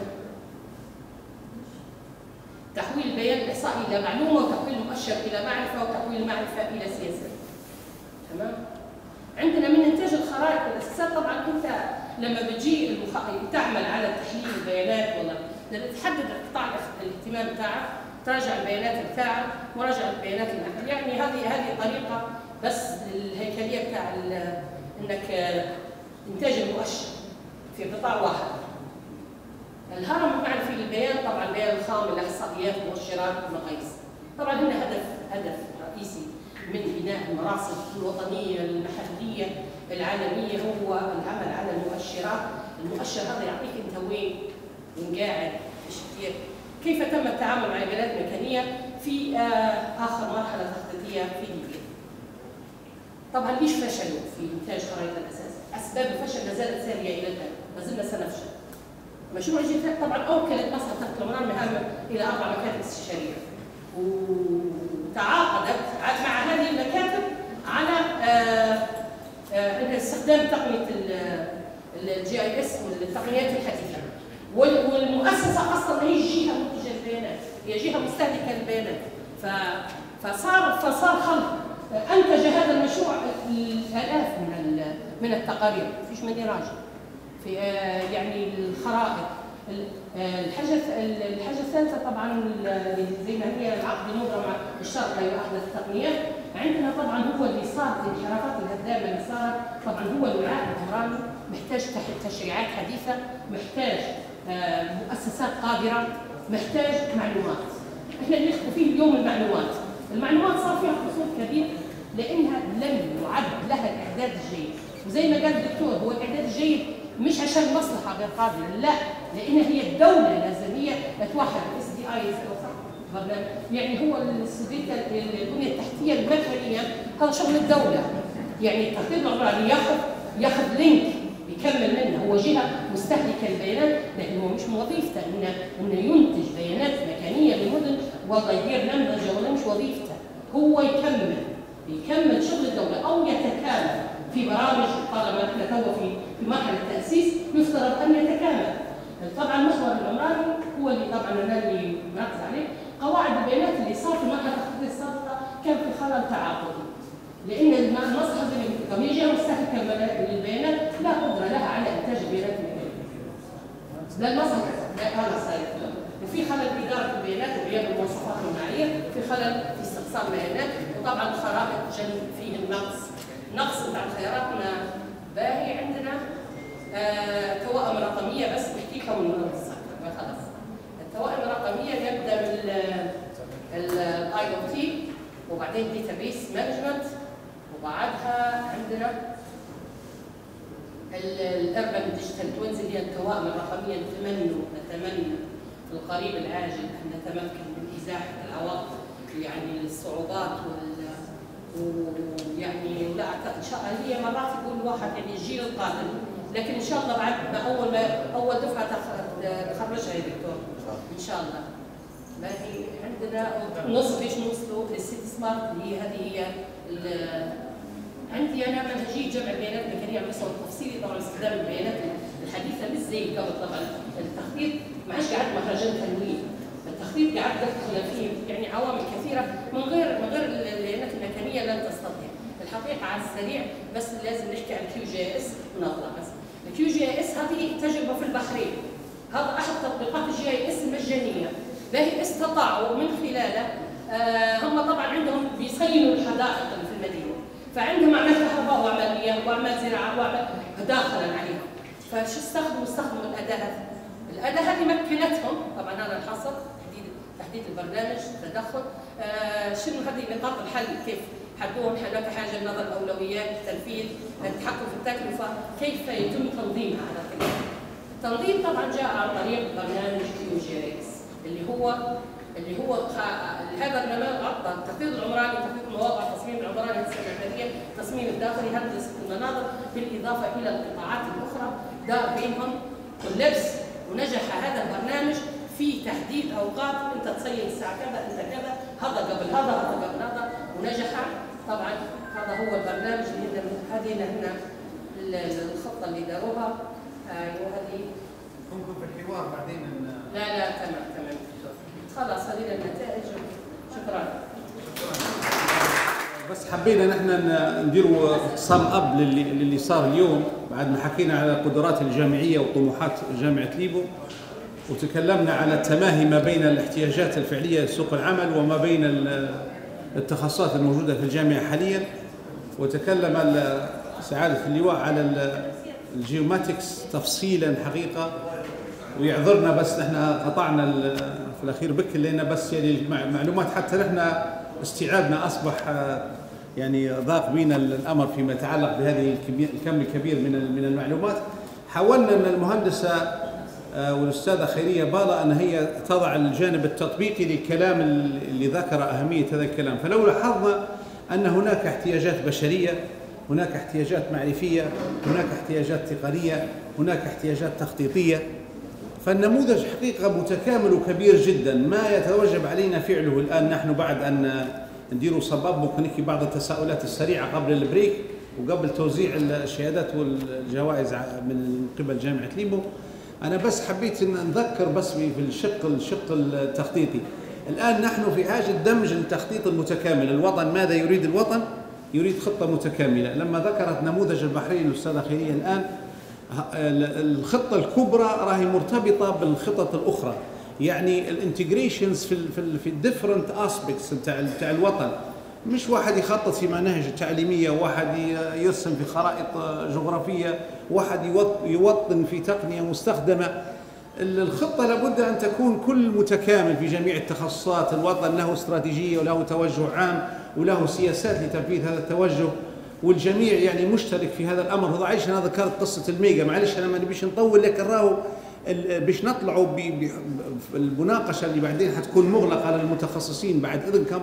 تحويل البيان الاحصائي الى معلومه وتحويل المؤشر الى معرفه وتحويل المعرفه الى سياسات. تمام؟ عندنا من انتاج الخرائط والاساسات. طبعا انت لما بتجي المخ... تعمل على تحليل البيانات ولا تحدد قطاع الاهتمام بتاعك، تراجع البيانات بتاعك، مراجعه البيانات المحليه، يعني هذه هذه طريقه بس الهيكليه بتاع انك انتاج المؤشر في قطاع واحد. الهرم المعرفي للبيان طبعا البيان الخام، الاحصائيات، المؤشرات، المقاييس. طبعا هنا هدف هدف رئيسي من بناء المراصد الوطنيه المحليه العالميه هو العمل على المؤشرات. المؤشر هذا يعطيك انت وين وين قاعد ايش كثير. كيف تم التعامل مع البيانات المكانيه في آه اخر مرحله تخطيطيه في ليبيا. طبعا ليش فشلوا في انتاج خرائط الاساس؟ اسباب الفشل ما زالت ساريه الى الان، ما زلنا سنفشل. مشروع جيفات طبعا اوكلت مصلحه تحت الامرار مهام الى اربع مكاتب استشاريه. وتعاقدت مع هذه المكاتب على آه آه استخدام تقنيه الجي اي اس والتقنيات الحديثه. والمؤسسه اصلا هي جهه منتجه للبيانات، هي جهه مستهلكه للبيانات. فصار فصار خلق انتج هذا المشروع الالاف من من التقارير، ما فيش من يراجع. في آه يعني الخرائط. الحاجه الحاجه الثالثه طبعا زي ما هي العقد المبرم مع الشرط لا يؤخذ التقنيات. عندنا طبعا هو اللي صار الانحرافات الهدامه اللي صارت، طبعا هو الوعاء العمراني محتاج تشريعات حديثه، محتاج آه مؤسسات قادره، محتاج معلومات. احنا اللي نخطو فيه اليوم المعلومات. المعلومات صار فيها قصور كبير لانها لم يعد لها الاعداد الجيد. وزي ما قال الدكتور هو الاعداد الجيد مش عشان مصلحه غير قادره، لا، لان هي الدوله لازم هي توحد اس دي اي يعني هو البنيه التحتيه المكانيه هذا شغل الدوله. يعني التخطيط العمراني ياخذ ياخذ لينك يكمل منه، هو جهه مستهلكه البيانات لكن هو مش وظيفته انه انه ينتج بيانات مكانيه للمدن ويدير نمذجه، ولا مش وظيفته، هو يكمل يكمل شغل الدوله او يتكامل في برامج. طالما احنا تو في في مرحله التاسيس يفترض ان يتكامل. طبعا المحور العمراني هو اللي طبعا انا اللي مركز عليه. قواعد البيانات اللي صار في مرحله التخطيط السابقه كان في خلل تعاقدي. لان المصلحه لما يجي مستهلك للبيانات لا قدره لها على انتاج البيانات المكانيه. ده المصلحه هذا صاير. وفي خلل في اداره البيانات وغياب المواصفات والمعايير، في خلل في استقصاء البيانات، وطبعا الخرائط جن فيه النقص. نقص بتاع خياراتنا باهي. عندنا آه توائم رقميه، بس بحكي لكم من خلاص. التوائم الرقميه يبدا من الاي او تي، وبعدين داتابيس مانجمنت، وبعدها عندنا الاربن ديجيتال توينز اللي هي التوائم الرقميه. نتمنى نتمنى في القريب العاجل ان نتمكن من ازاحه العوائق، يعني الصعوبات وال ويعني لا ان شاء الله هي مرات يقول الواحد يعني الجيل القادم، لكن ان شاء الله بعد ما اول ما اول دفعه تخرجها يا دكتور ان شاء الله. ما هي عندنا نص ليش نوصلوا للسيتي سمارت اللي هي هذه هي عندي انا منهجيه جمع البيانات الميكانيه على المستوى التفصيلي. طبعا استخدام البيانات الحديثه مش زي قبل. طبعا التخطيط ما عادش قاعد مهرجان تنوين، التخطيط قاعد تدخل فيه يعني عوامل كثيره من غير من غير البيانات الميكانيه لن تستطيع. الحقيقه على السريع بس لازم نحكي عن كيو جي اس ونطلع بس. الكيو جي اس هذه تجربه في البحرين، هذا احد تطبيقات الجي اي اس المجانيه، باهي استطاعوا من خلاله آه هم طبعا عندهم بيصينوا الحدائق اللي في المدينه، فعندهم اعمال كهرباء واعمال مياه واعمال زراعه واعمال داخلا عليهم. فشو استخدموا؟ استخدموا الاداه هذه. الاداه هذه مكنتهم، طبعا هذا الحصر تحديد تحديد البرنامج، تدخل آه شنو هذه نقاط الحل، كيف حدوهم هناك حاجه لنظر الاولويات، التنفيذ، التحكم في التكلفه، كيف يتم تنظيمها على كذا. التنظيم طبعا جاء عن طريق برنامج كيو جي اس اللي هو اللي هو هذا البرنامج غطى التخطيط العمراني، تخطيط المواقع، التصميم العمراني، السكنيه، التصميم الداخلي، هندسه المناظر، بالاضافه الى القطاعات الاخرى دار بينهم كولابس. ونجح هذا البرنامج في تحديد اوقات، انت تصين الساعه كذا، انت كذا، هذا قبل هذا، هذا قبل هذا، ونجح. طبعا هذا هو البرنامج اللي هذه هنا الخطه اللي داروها. ايوه هذه ممكن في الحوار بعدين. لا لا تمام تمام خلاص هذه النتائج. شكرا. بس حبينا نحن نديروا صم اب للي للي صار اليوم بعد ما حكينا على القدرات الجامعيه وطموحات جامعه ليبو، وتكلمنا على التماهي ما بين الاحتياجات الفعليه لسوق العمل وما بين التخصصات الموجوده في الجامعه حاليا. وتكلم سعاده اللواء على الجيوماتكس تفصيلا حقيقه، ويعذرنا بس نحن قطعنا في الاخير بك لنا بس يعني المعلومات حتى نحن استيعابنا اصبح يعني ضاق بنا الامر فيما يتعلق بهذه الكم الكبير من من المعلومات. حاولنا ان المهندسه والاستاذه خيريه بالا ان هي تضع الجانب التطبيقي للكلام اللي ذكر اهميه هذا الكلام. فلو لاحظنا ان هناك احتياجات بشريه، هناك احتياجات معرفيه، هناك احتياجات تقنيه، هناك احتياجات تخطيطيه. فالنموذج حقيقه متكامل وكبير جدا. ما يتوجب علينا فعله الان نحن بعد ان نديروا صباب ممكن بعض التساؤلات السريعه قبل البريك وقبل توزيع الشهادات والجوائز من قبل جامعه ليبو. انا بس حبيت ان نذكر بس في الشق الشق التخطيطي. الان نحن في حاجه دمج التخطيط المتكامل. الوطن ماذا يريد؟ الوطن يريد خطه متكامله. لما ذكرت نموذج البحرين الاستاذه خيريه الان، الخطه الكبرى راهي مرتبطه بالخطط الاخرى، يعني الانتجريشنز في ال في الديفرنت اسبيكتس بتاع بتاع الوطن. مش واحد يخطط في مناهج تعليميه، واحد يرسم في خرائط جغرافيه، واحد يوطن في تقنيه مستخدمه. الخطه لابد ان تكون كل متكامل في جميع التخصصات. الوطن له استراتيجيه وله توجه عام وله سياسات لتنفيذ هذا التوجه، والجميع يعني مشترك في هذا الامر. هذا عايش انا ذكرت قصه الميجا، معلش انا ما نبيش نطول، لكن راهو باش نطلعوا بالمناقشه اللي بعدين حتكون مغلقه على المتخصصين بعد اذنكم.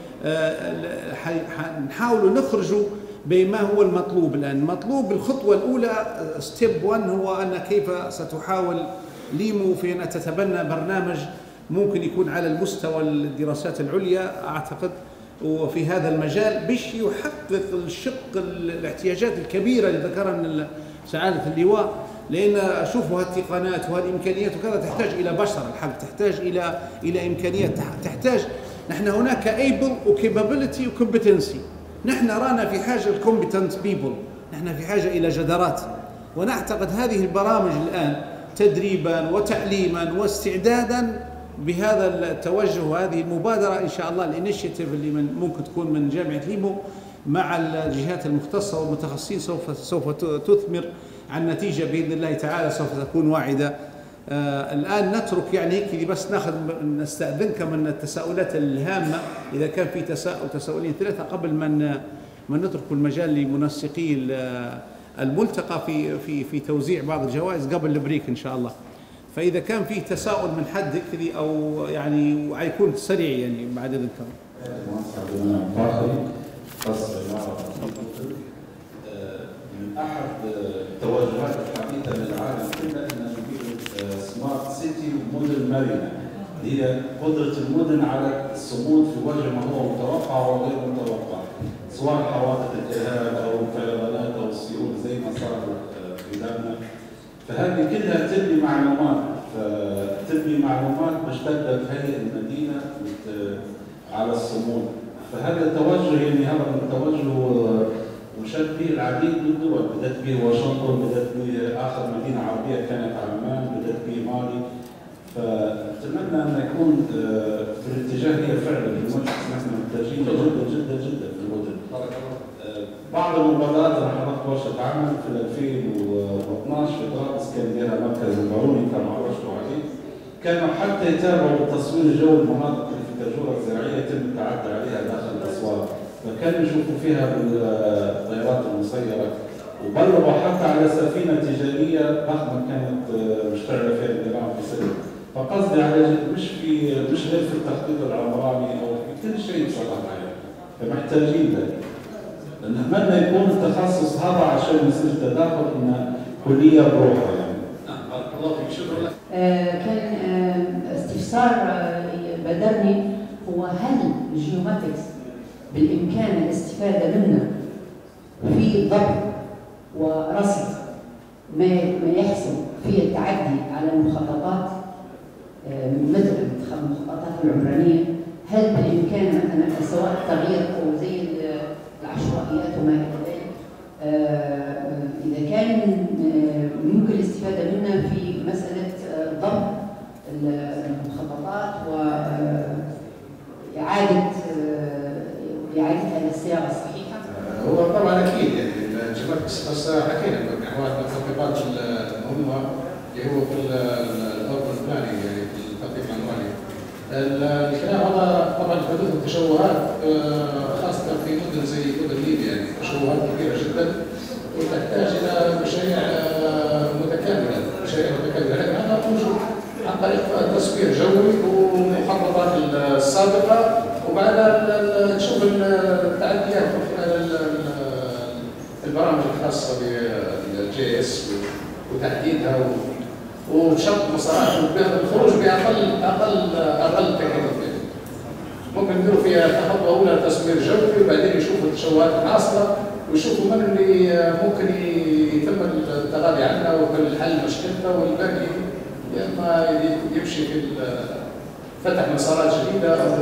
نحاولوا نخرجوا بما هو المطلوب الان. المطلوب الخطوه الاولى ستيب واحد هو ان كيف ستحاول ليمو في ان تتبنى برنامج ممكن يكون على المستوى الدراسات العليا اعتقد وفي هذا المجال باش يحقق الشق الاحتياجات الكبيره اللي ذكرها من سعاده اللواء. لان شوفوا هالتقنيات وهالامكانيات وكذا تحتاج الى بشر الحق، تحتاج الى الى امكانيات، تحتاج نحن هناك ايبل وكابابيلتي وكومبتنسي. نحن رانا في حاجة الكومبتنت بيبل، نحن في حاجة إلى جدارات، ونعتقد هذه البرامج الآن تدريبا وتعليما واستعدادا بهذا التوجه وهذه المبادرة إن شاء الله الانيشيتيف اللي من ممكن تكون من جامعة ليمو مع الجهات المختصة والمتخصصين سوف سوف تثمر عن نتيجة بإذن الله تعالى سوف تكون واعدة. آه الآن نترك يعني هيك بس ناخذ نستأذنك من التساؤلات الهامة إذا كان في تساؤل تساؤلين ثلاثة قبل من من نترك المجال لمنسقي الملتقى في في في توزيع بعض الجوائز قبل البريك إن شاء الله. فإذا كان في تساؤل من حد كذي أو يعني وحيكون سريع يعني بعد الكلام. من أحد التوجهات الحديثة للعالم كله أن نجيب سمارت سيتي ومدن مرنة، هي قدرة المدن على الصمود في وجه ما هو متوقع وغير متوقع، سواء حوادث الإرهاب أو الفيضانات أو السيول زي ما صار في بلادنا. فهذه كلها تبني معلومات، فتبني معلومات باش تبدا تهيئ المدينه على الصمود. فهذا التوجه يعني هذا التوجه وشد به العديد من الدول، بدات به واشنطن، بدات به اخر مدينه عربيه كانت عمان، بدات به مالي. فاتمنى ان يكون في الاتجاه هي فعلا المجلس نحن محتاجين جدا جدا جدا في المدن. بعض المبادرات اللي حضرت ورشه عمل في ألفين واثناشر في طرابلس كان لها مركز الباروني كما عرفتوا عليه، كانوا حتى يتابعوا تصوير جو المناطق اللي في التجوره الزراعيه يتم التعدي عليها داخل الاسواق، فكانوا يشوفوا فيها بالطيارات المسيره، وبلغوا حتى على سفينه تجاريه ضخمه كانت مشتعله فيها النيران في سلم. فقصدي على مش في مش غير في التخطيط العمراني او في كل شيء بصراحه يعني، فمحتاجين ذلك. نتمنى يكون التخصص هذا عشان يصير تداخل ان كليه بروحها يعني. بارك الله فيك، شكرا لك. آه كان آه استفسار آه بدرني هو هل الجيوماتكس بالامكان الاستفاده منه في ضبط ورصد ما ما يحصل في التعدي على المخططات آه مثل المخططات العمرانيه، هل بالامكان مثلا سواء التغيير او زي العشوائيات وما الى ذلك اذا كان ممكن الاستفاده منها في مساله ضبط المخططات واعاده اعادتها للصياغه الصحيحه؟ هو طبعا اكيد يعني الجيوماتكس بس حكينا محور التطبيقات المهمه اللي هو في الاوربن بلاننج يعني في التخطيط العمراني. الكلام هذا طبعا حدوث التشوهات خاصه في مدن زي مدن ليبيا يعني تشوهات كبيره جدا وتحتاج الى مشاريع متكامله، مشاريع متكامله، لكن هذا موجود عن طريق تصوير جوي والمخططات السابقه، وبعدها نشوف التعديات من خلال البرامج الخاصه بالجي اس وتحديدها وشرط مسارات والخروج باقل اقل اقل تكلفه. ممكن نديروا فيها خطوه اولى تصوير جوي وبعدين يشوفوا التشوهات الحاصله ويشوفوا من اللي ممكن يتم التغاضي عنها والحل مشكلتها، والباقي يا اما يمشي في فتح مسارات جديده او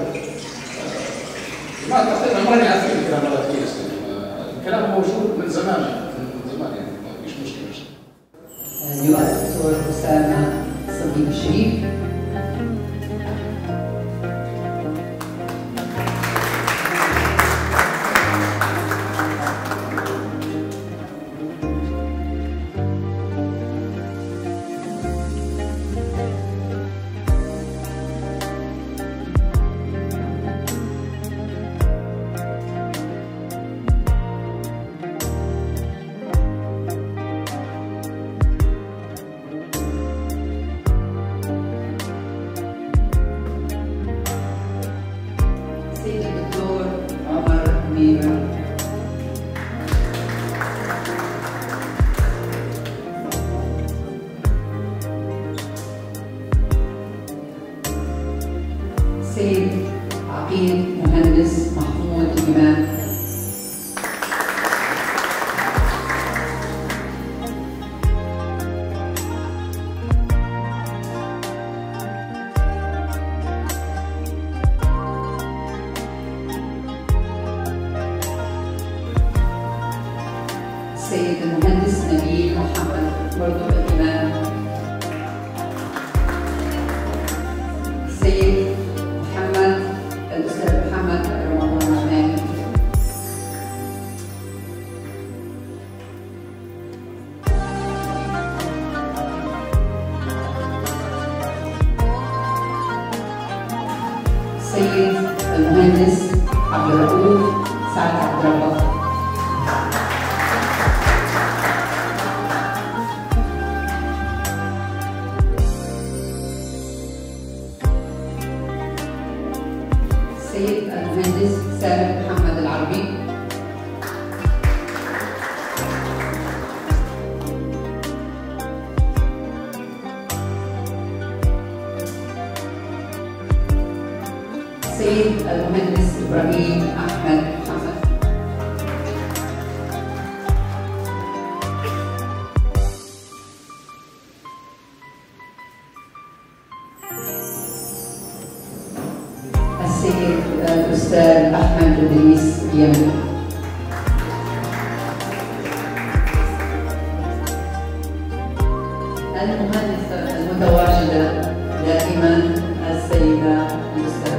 ما التخطيط العمراني عارفين الكلام هذا كويس، الكلام موجود من زمان من زمان يعني ما فيش مشكله. اللواء الدكتور أسامة صديق الشريف. سيد عقيد مهندس محمود إمام. السيد المهندس نبيل محمد مرتضى الإمام، السيد محمد الأستاذ محمد رمضان الرحمن، السيد المهندس عبد الرؤوف سعد عبد الرب، السيد المهندس سامح محمد العربي، السيد المهندس إبراهيم أحمد محمد، السيد الأستاذ أحمد إدريس اليمني، المهندسة المتواجدة دائما السيدة الأستاذة